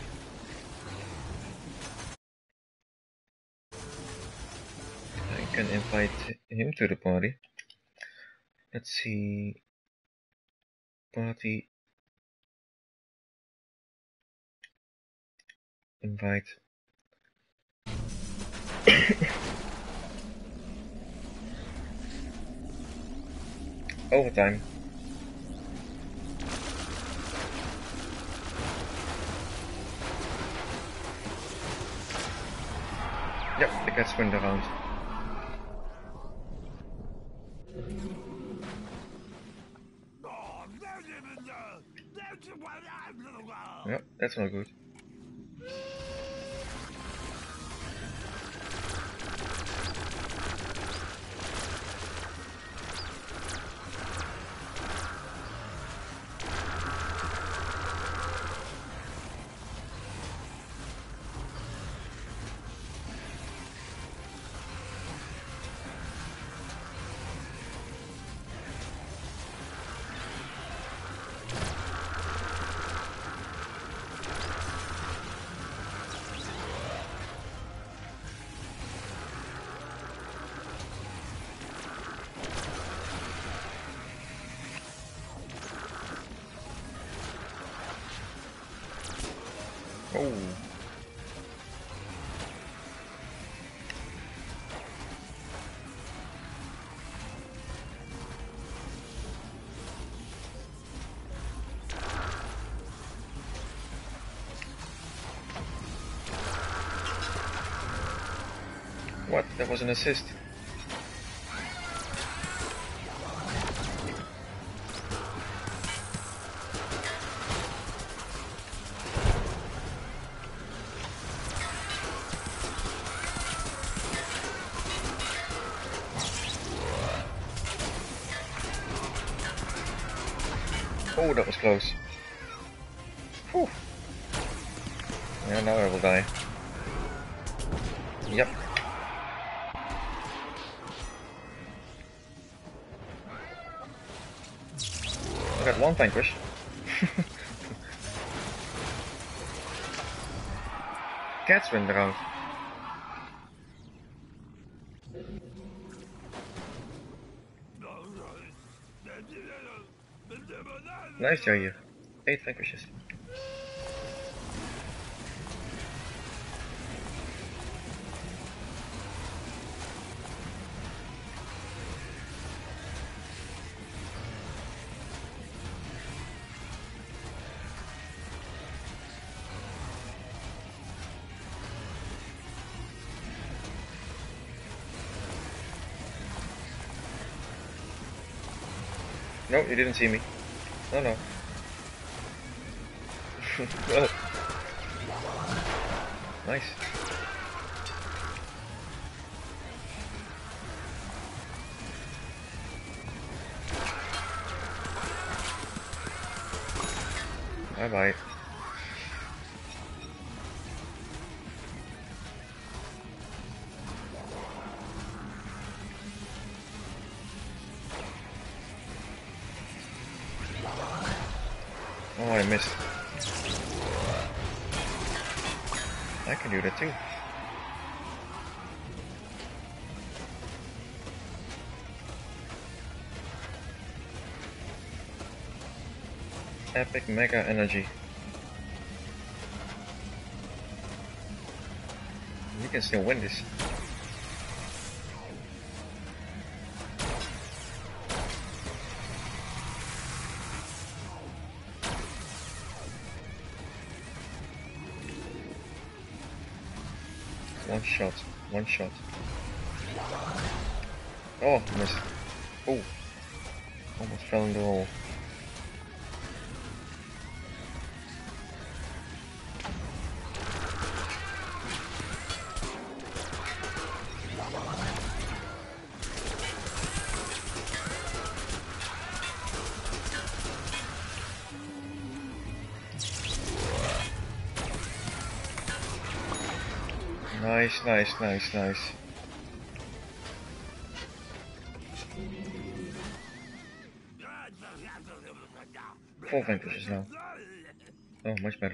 I can invite him to the party. Let's see. Party. Invite. Overtime. Yep, the cats win the round. Yep, that's not good. Oh. What? That was an assist. Oh, that was close. Whew. Yeah, now I will die. Yep. I got one vanquish. Cats went around. Nice, Jair. 8 vanquishes. No, you didn't see me. No, no. Oh. Nice. Bye bye. Oh, I missed. I can do that too. Epic Mega Energy. We can still win this. One shot, one shot. Oh, missed. Oh, almost fell in the hole. Nice, nice, nice, nice. Four vanquishes now. Oh, much better.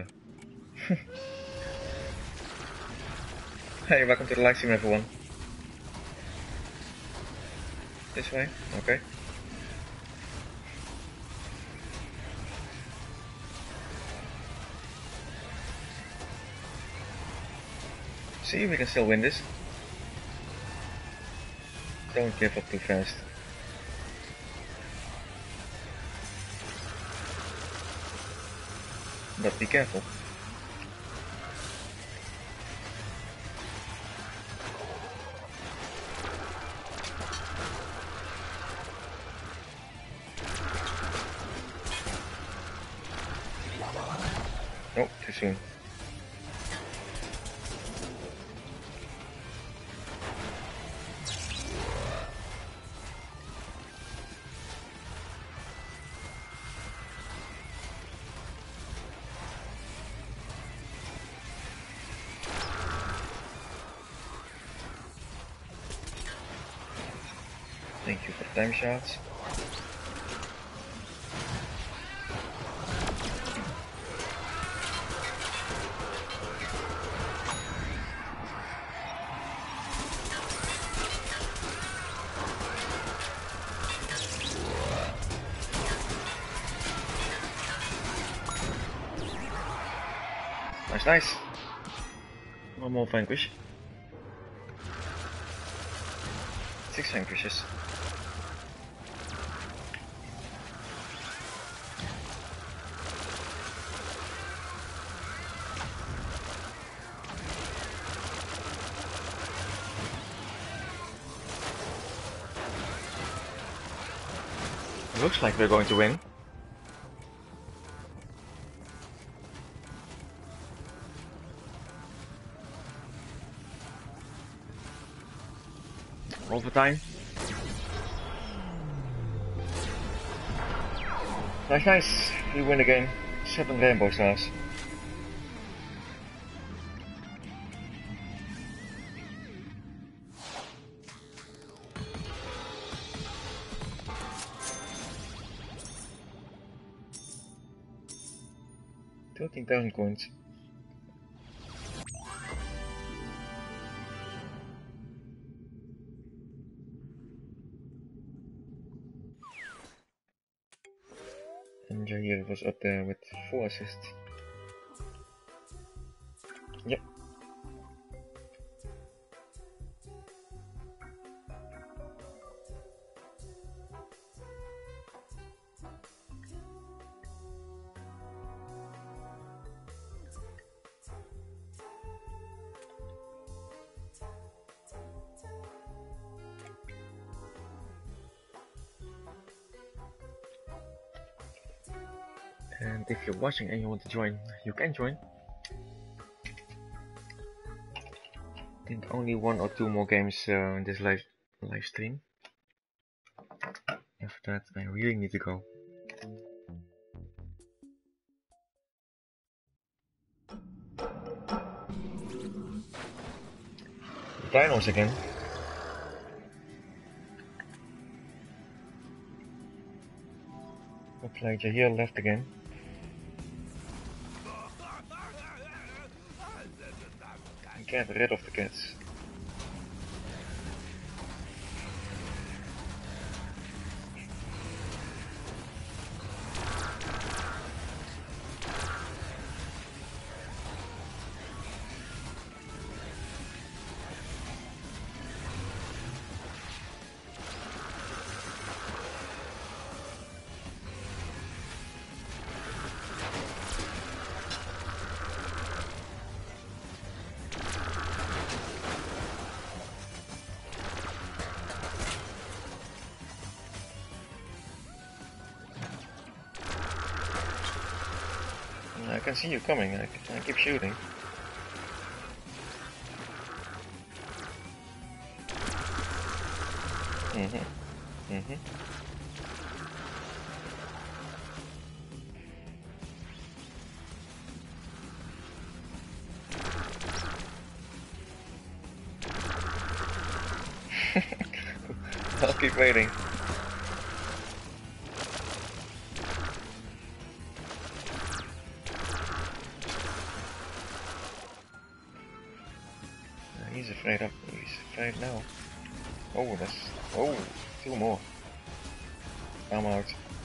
Hey, welcome to the live stream, everyone. This way? Okay. See, we can still win this. Don't give up too fast. But be careful. Oh, too soon. Thank you for the time shots. Nice, nice. One more vanquish. 6 vanquishes. Looks like we're going to win. Overtime. Nice, nice. We win the game. 7 rainbow stars. $13,000 coins. And Jair was up there with 4 assists. Yep. And if you're watching and you want to join, you can join. I think only 1 or 2 more games in this live stream. After that, I really need to go. Dinos again. Looks like Jair left again. Get rid of the cats. I can see you coming, I keep shooting. I'll keep waiting. He's afraid now. Oh, that's... Oh, 2 more. I'm out.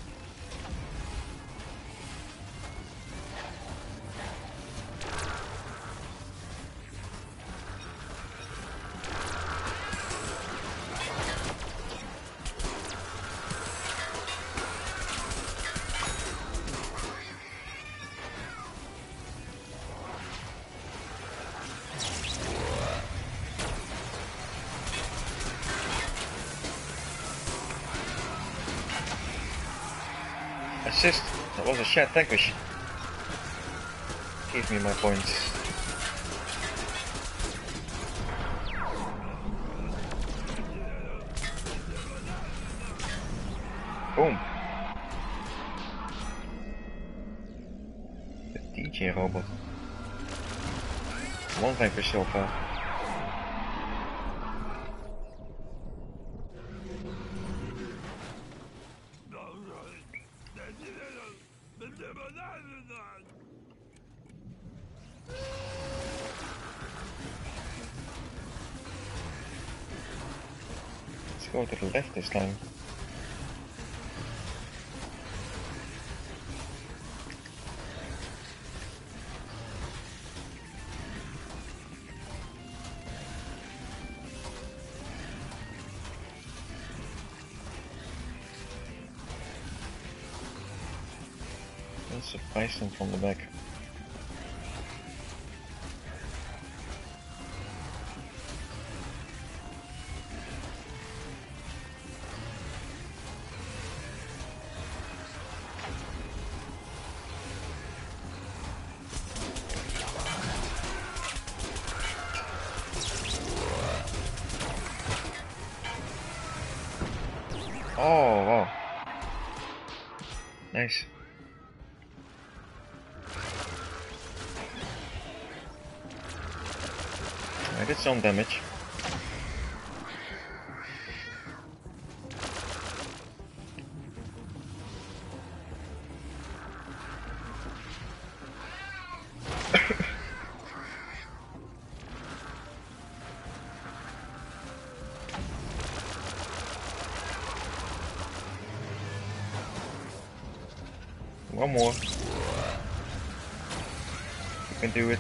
Assist. That was a shared vanquish. Give me my points. Boom. The DJ robot. 1 vanquish so far. Go to the left this time. And surprise him from the back. Oh wow. Nice. I did some damage. One more. You can do it.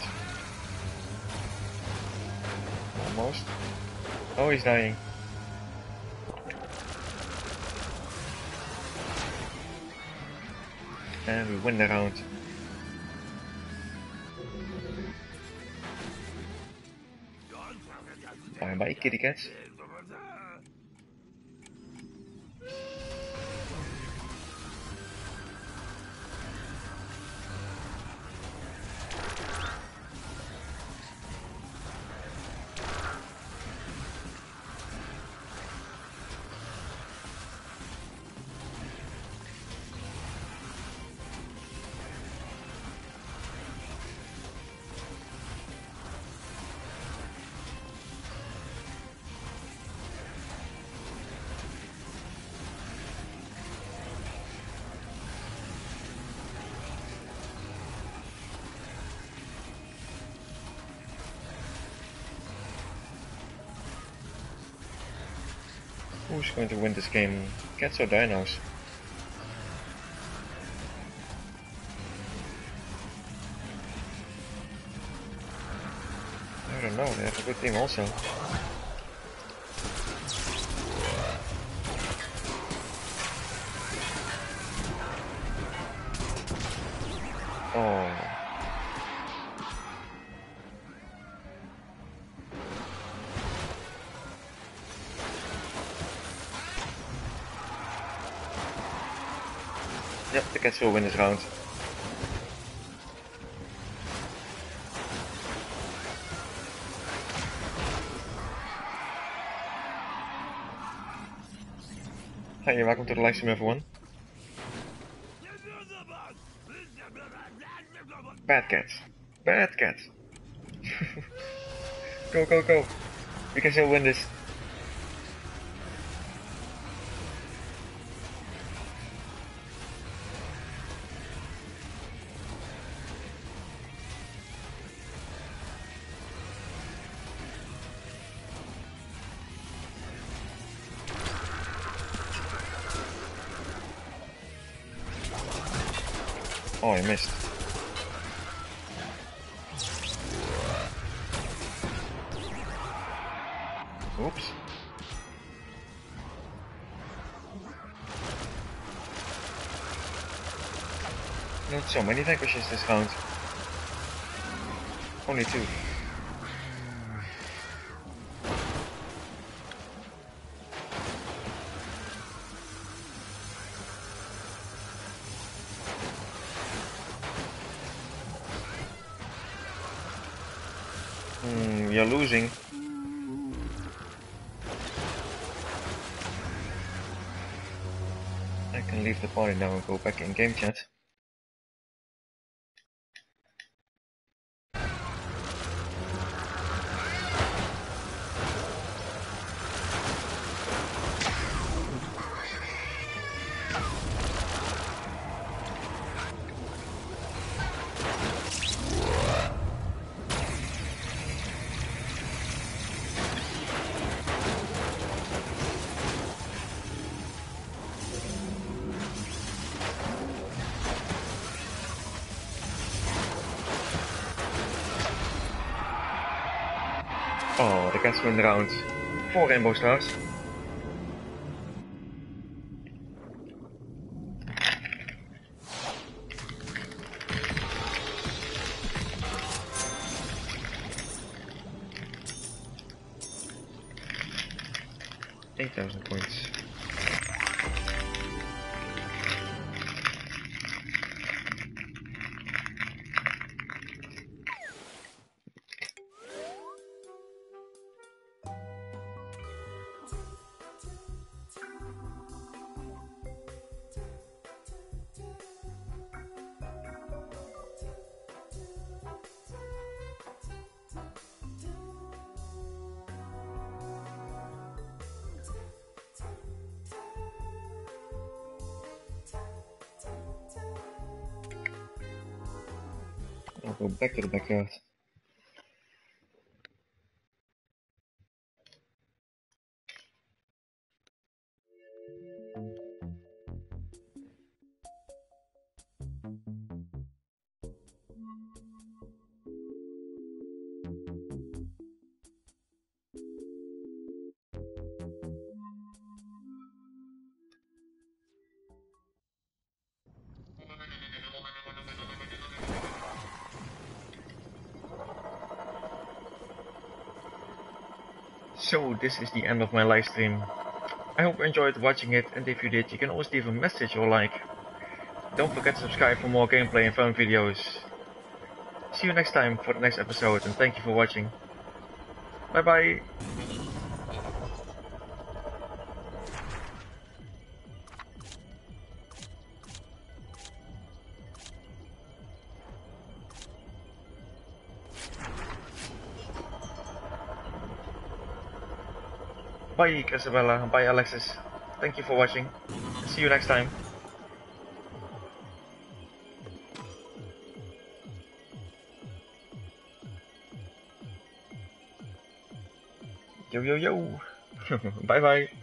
Almost. Oh, he's dying. And we win the round. Bye bye, kitty cats. Who's going to win this game? Cats or dinos? I don't know, they have a good team also. Oh. Yep, the cats will win this round. Hi, welcome to the live stream, everyone. Bad cats. Bad cats. Go, go, go. We can still win this. Oh, I missed. Oops. Not so many vanquishes this round. Only 2. You're losing. I can leave the party now and go back in game chat. Oh, the cats win the round. 4 rainbow stars. 8,000 points. I'll go back to the backyard. So this is the end of my live stream. I hope you enjoyed watching it, and if you did, you can always leave a message or like. Don't forget to subscribe for more gameplay and fun videos. See you next time for the next episode, and thank you for watching. Bye bye! Bye Isabella, bye Alexis. Thank you for watching. See you next time. Yo yo yo! Bye bye!